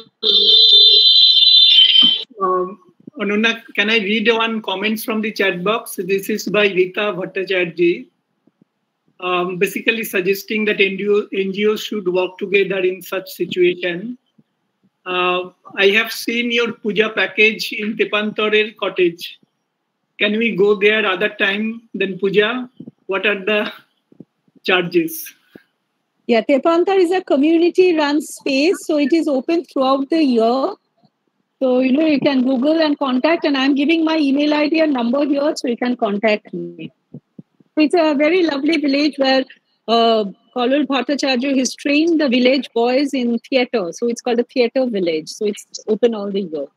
Anuna, can I read one comments from the chat box? This is by Rita Bhattacharya. basically suggesting that NGOs should work together in such situation. I have seen your puja package in Tepantorer cottage. Can we go there other time than puja? What are the charges? Yeah, Tepantar is a community-run space, so it is open throughout the year. So, you can Google and contact, and I'm giving my email ID and number here, so you can contact me. It's a very lovely village where Kalul Bhattacharya has trained the village boys in theatre. So it's called a theatre village. So it's open all the year.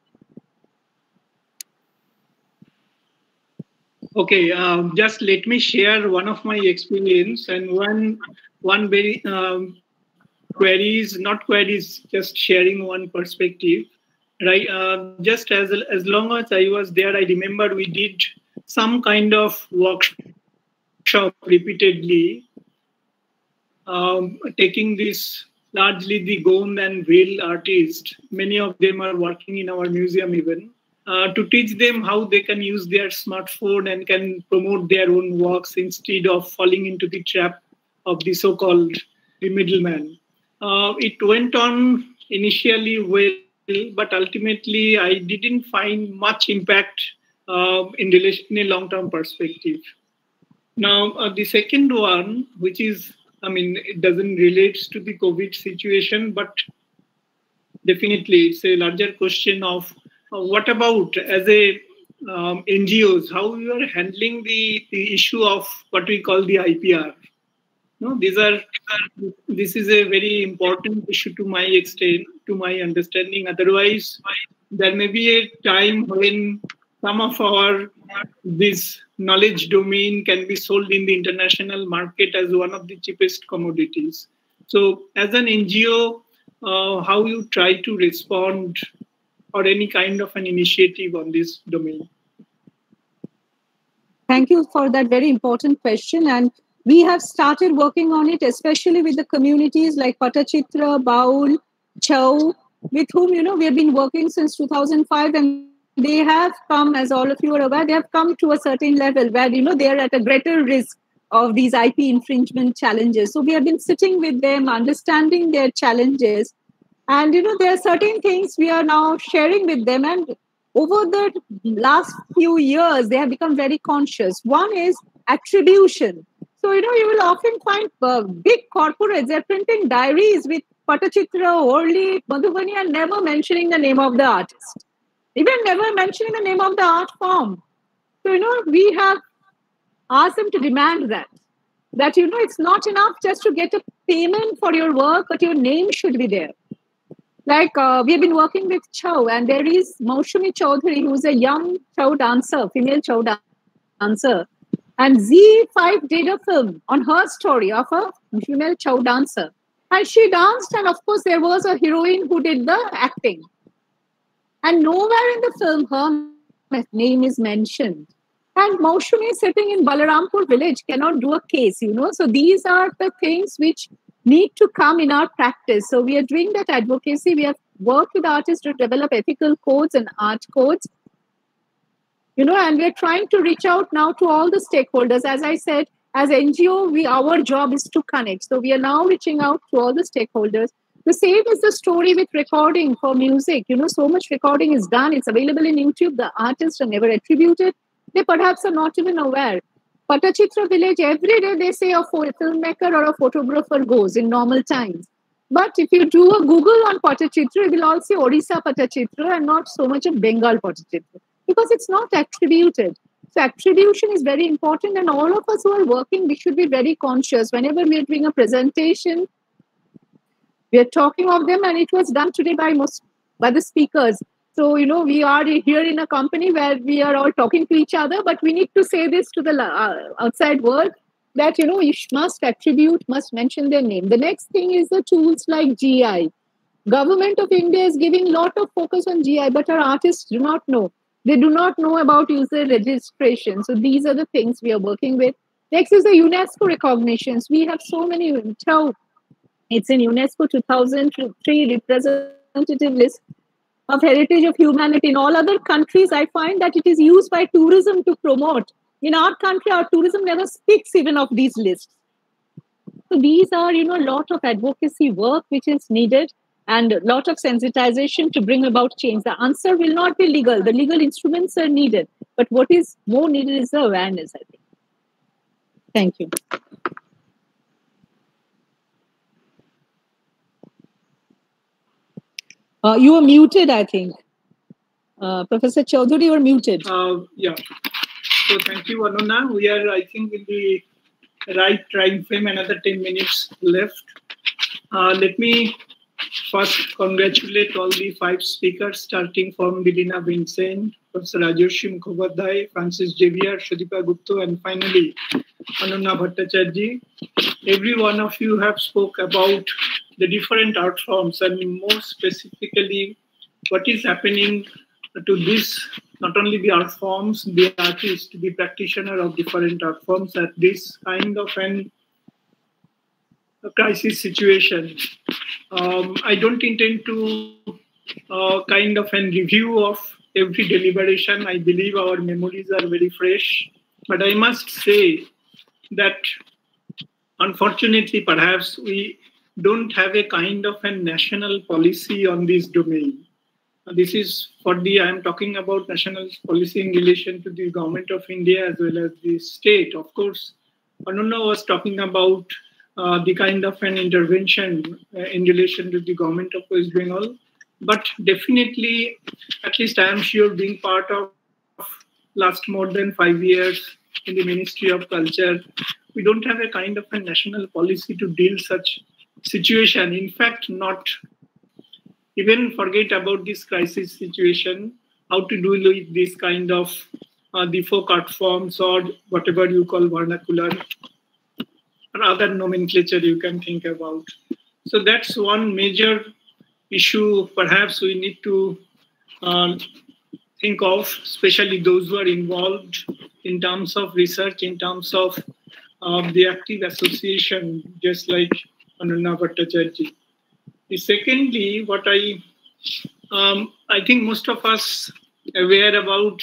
Okay, just let me share one of my experience and one very queries, just sharing one perspective. Right, just as long as I was there, I remember we did some kind of workshop repeatedly, taking this largely the Gond and Bhil artists. Many of them are working in our museum even, to teach them how they can use their smartphone and can promote their own works instead of falling into the trap of the so-called the middleman. It went on initially well, but ultimately I didn't find much impact in a long-term perspective. Now, the second one, which is, it doesn't relate to the COVID situation, but definitely it's a larger question of what about as a NGOs, how you are handling the issue of what we call the IPR. No, this is a very important issue to my extent, to my understanding. Otherwise, there may be a time when some of this knowledge domain can be sold in the international market as one of the cheapest commodities. So as an NGO, how you try to respond or any kind of an initiative on this domain? Thank you for that very important question. And we have started working on it, especially with the communities like Patachitra, Baul, Chau, with whom, we have been working since 2005. And they have come, as all of you are aware, they have come to a certain level where, they are at a greater risk of these IP infringement challenges. So we have been sitting with them, understanding their challenges. And, there are certain things we are now sharing with them. And over the last few years, they have become very conscious. One is attribution. So, you will often find big corporates, they're printing diaries with Patachitra, Orly, Madhubani, and never mentioning the name of the artist. Even never mentioning the name of the art form. So, we have asked them to demand that, it's not enough just to get a payment for your work, but your name should be there. Like we have been working with Chau, and there is Maushumi Chaudhary, who's a young Chau dancer, female Chau dancer. And Z5 did a film on her story of a female Chau dancer. And she danced, and of course, there was a heroine who did the acting. And nowhere in the film her name is mentioned. And Maushumi sitting in Balarampur village cannot do a case, So these are the things which need to come in our practice. So we are doing that advocacy. We have worked with artists to develop ethical codes and art codes. And we're trying to reach out now to all the stakeholders. As I said, as NGO, our job is to connect. So we are now reaching out to all the stakeholders. The same is the story with recording for music. So much recording is done. It's available in YouTube. The artists are never attributed. They perhaps are not even aware. Patachitra village, every day they say a filmmaker or a photographer goes in normal times. But if you do a Google on Patachitra, it will all say Odisha Patachitra and not so much of Bengal Patachitra, because it's not attributed. So attribution is very important, and all of us who are working, we should be very conscious. Whenever we are doing a presentation, we are talking of them, and it was done today by the speakers. So, we are here in a company where we are all talking to each other, but we need to say this to the outside world that, you must attribute, must mention their name. The next thing is the tools like GI. Government of India is giving a lot of focus on GI, but our artists do not know. They do not know about user registration. So these are the things we are working with. Next is the UNESCO recognitions. We have so many. It's in UNESCO 2003 representative list of heritage of humanity. In all other countries, I find that it is used by tourism to promote. In our country, our tourism never speaks even of these lists. So these are, a lot of advocacy work which is needed and a lot of sensitization to bring about change. The answer will not be legal. The legal instruments are needed. But what is more needed is the awareness, I think. Thank you. You were muted, I think. Professor Chaudhary, you were muted. Yeah. So thank you, Anuna. We are, I think, in the right time frame, another 10 minutes left. Let me first congratulate all the 5 speakers, starting from Vilina Vincent, Professor Rajarshi Mukhopadhyay, Francis Xavier, Sudeepa Gupta, and finally, Anuna Bhattacharya. Every one of you have spoke about the different art forms and more specifically what is happening to this, not only the art forms, the artist, the practitioner of different art forms at this kind of a crisis situation. I don't intend to kind of a review of every deliberation. I believe our memories are very fresh, but I must say that unfortunately, perhaps we don't have a kind of a national policy on this domain. This is for I am talking about national policy in relation to the government of India as well as the state. Of course, Anuna was talking about the kind of an intervention in relation to the government of West Bengal. But definitely, at least I am sure, being part of last more than 5 years in the Ministry of Culture, we don't have a kind of a national policy to deal such situation. In fact, not even forget about this crisis situation, how to deal with this kind of the folk art forms or whatever you call vernacular or other nomenclature you can think about. So that's one major issue perhaps we need to think of, especially those who are involved in terms of research, in terms of the active association, just like Anuna Bhattacharya. Secondly, what I think most of us aware about,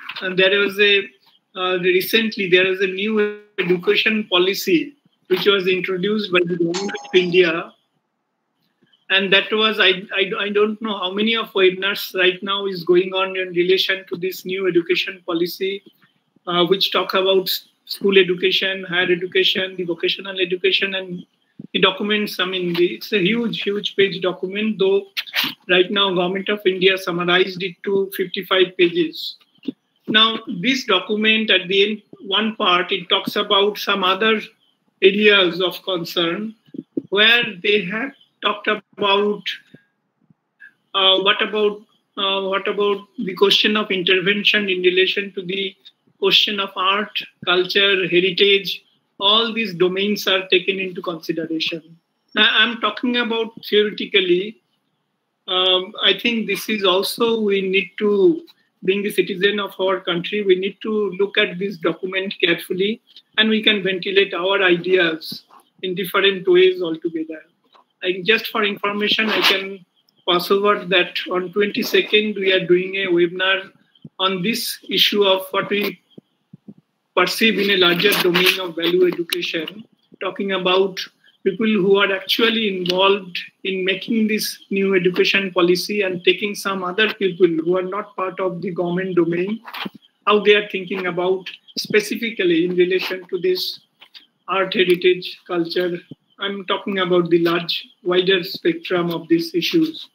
recently there is a new education policy which was introduced by the government of India. And that was, I don't know how many of webinars right now is going on in relation to this new education policy, which talk about school education, higher education, the vocational education, and the documents. I mean, it's a huge page document, though right now Government of India summarized it to 55 pages. Now, this document at the end, one part, it talks about some other areas of concern where they have talked about what about the question of intervention in relation to the question of art, culture, heritage. All these domains are taken into consideration. Now, I'm talking about theoretically. I think this is also, we need to, being the citizen of our country, we need to look at this document carefully, and we can ventilate our ideas in different ways altogether. Just for information, I can pass over that on 22nd, we are doing a webinar on this issue of what we perceive in a larger domain of value education, talking about people who are actually involved in making this new education policy and taking some other people who are not part of the government domain, how they are thinking about specifically in relation to this art, heritage, culture. I'm talking about the wider spectrum of these issues.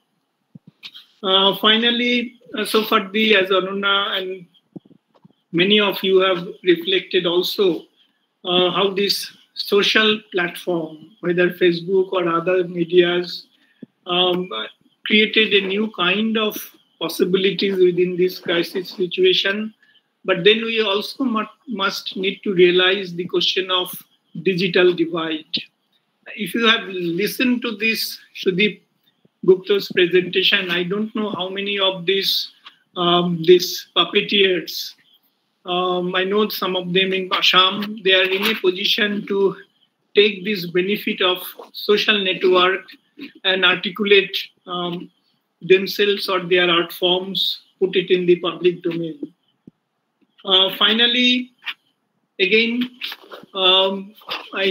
Finally, so for as Anuna and many of you have reflected also, how this social platform, whether Facebook or other medias, created a new kind of possibilities within this crisis situation. But then we also must need to realize the question of digital divide. If you have listened to this Sudeep Gupta's presentation, I don't know how many of these puppeteers, I know some of them in Assam, they are in a position to take this benefit of social network and articulate themselves or their art forms, put it in the public domain. Finally, again, I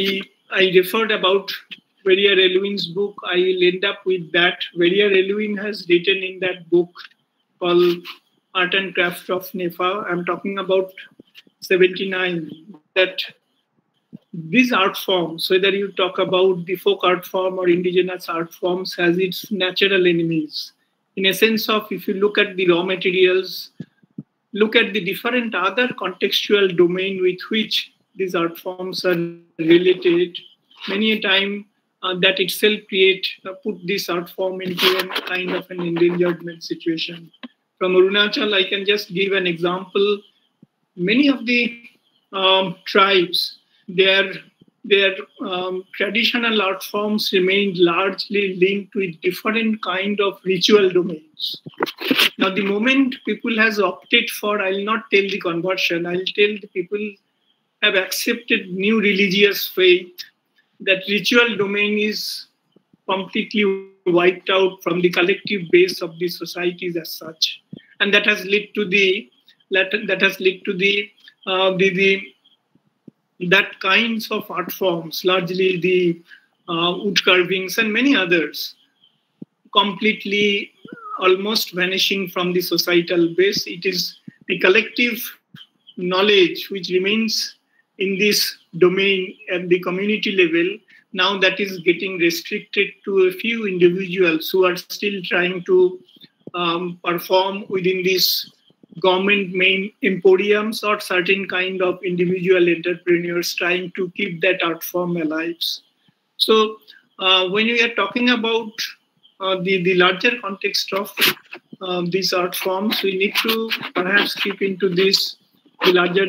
I referred about Veria Relwin's book. I will end up with that. Veria Relwin has written in that book called Art and Craft of Nepal. I'm talking about 79, that these art forms, whether you talk about the folk art form or indigenous art forms, has its natural enemies. In a sense of, if you look at the raw materials, look at the different other contextual domain with which these art forms are related, many a time that itself put this art form into a kind of an endangerment situation. From Arunachal, I can just give an example. Many of the tribes, their traditional art forms remained largely linked with different kind of ritual domains. Now, the moment people has opted for, I'll not tell the conversion, I'll tell the people have accepted new religious faith, that ritual domain is completely wiped out from the collective base of the societies as such, and that has led to that kinds of art forms, largely the wood carvings and many others, completely almost vanishing from the societal base. It is the collective knowledge which remains in this domain at the community level, now that is getting restricted to a few individuals who are still trying to perform within these government main emporiums or certain kind of individual entrepreneurs trying to keep that art form alive. So when we are talking about the larger context of these art forms, we need to perhaps keep into this the larger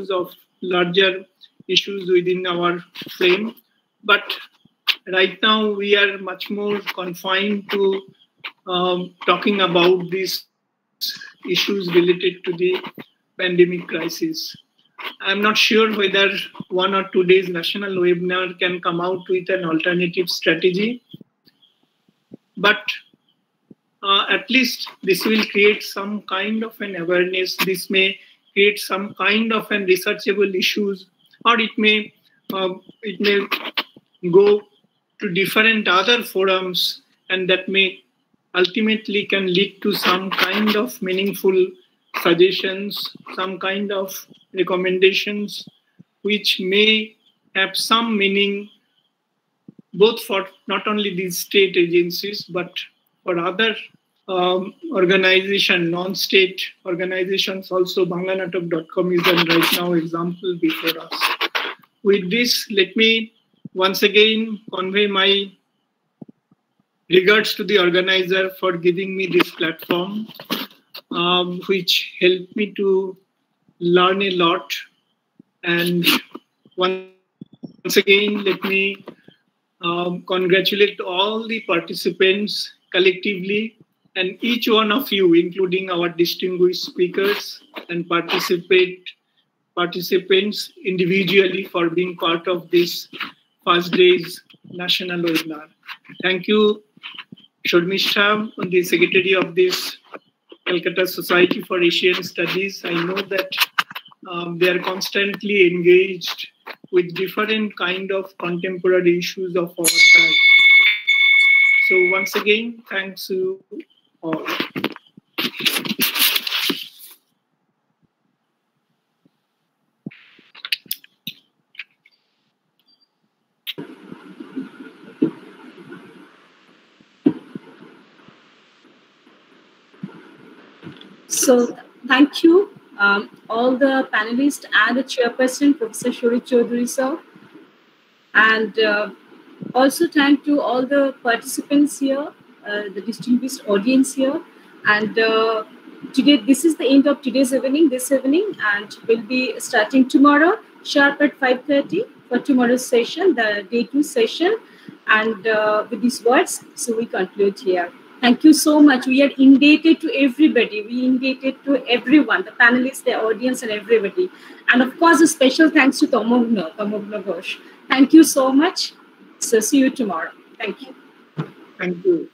issues within our frame. But right now we are much more confined to talking about these issues related to the pandemic crisis. I'm not sure whether 1 or 2 days national webinar can come out with an alternative strategy, but at least this will create some kind of an awareness. This may create some kind of an researchable issues, or it may go to different other forums, and that may ultimately can lead to some kind of meaningful suggestions, some kind of recommendations, which may have some meaning both for not only these state agencies, but for other organizations, non-state organizations also. Banglanatok.com is a right now example before us. With this, let me once again convey my regards to the organizer for giving me this platform, which helped me to learn a lot. And once again, let me congratulate all the participants collectively, and each one of you, including our distinguished speakers and participants individually, for being part of this first day's national webinar. Thank you, Sharmisha, the secretary of this Calcutta Society for Asian Studies. I know that they are constantly engaged with different kind of contemporary issues of our time. So once again, thanks to all. So thank you, all the panelists and the chairperson, Professor Shorit Choudhury sir. And also thank to all the participants here, the distinguished audience here. And today, this is the end of today's evening, and we'll be starting tomorrow, sharp at 5:30 for tomorrow's session, the day 2 session. And with these words, so we conclude here. Thank you so much. We are indebted to everybody. We indebted to everyone, the panelists, the audience, and everybody. And of course, a special thanks to Tamogna Ghosh. Thank you so much. So see you tomorrow. Thank you. Thank you.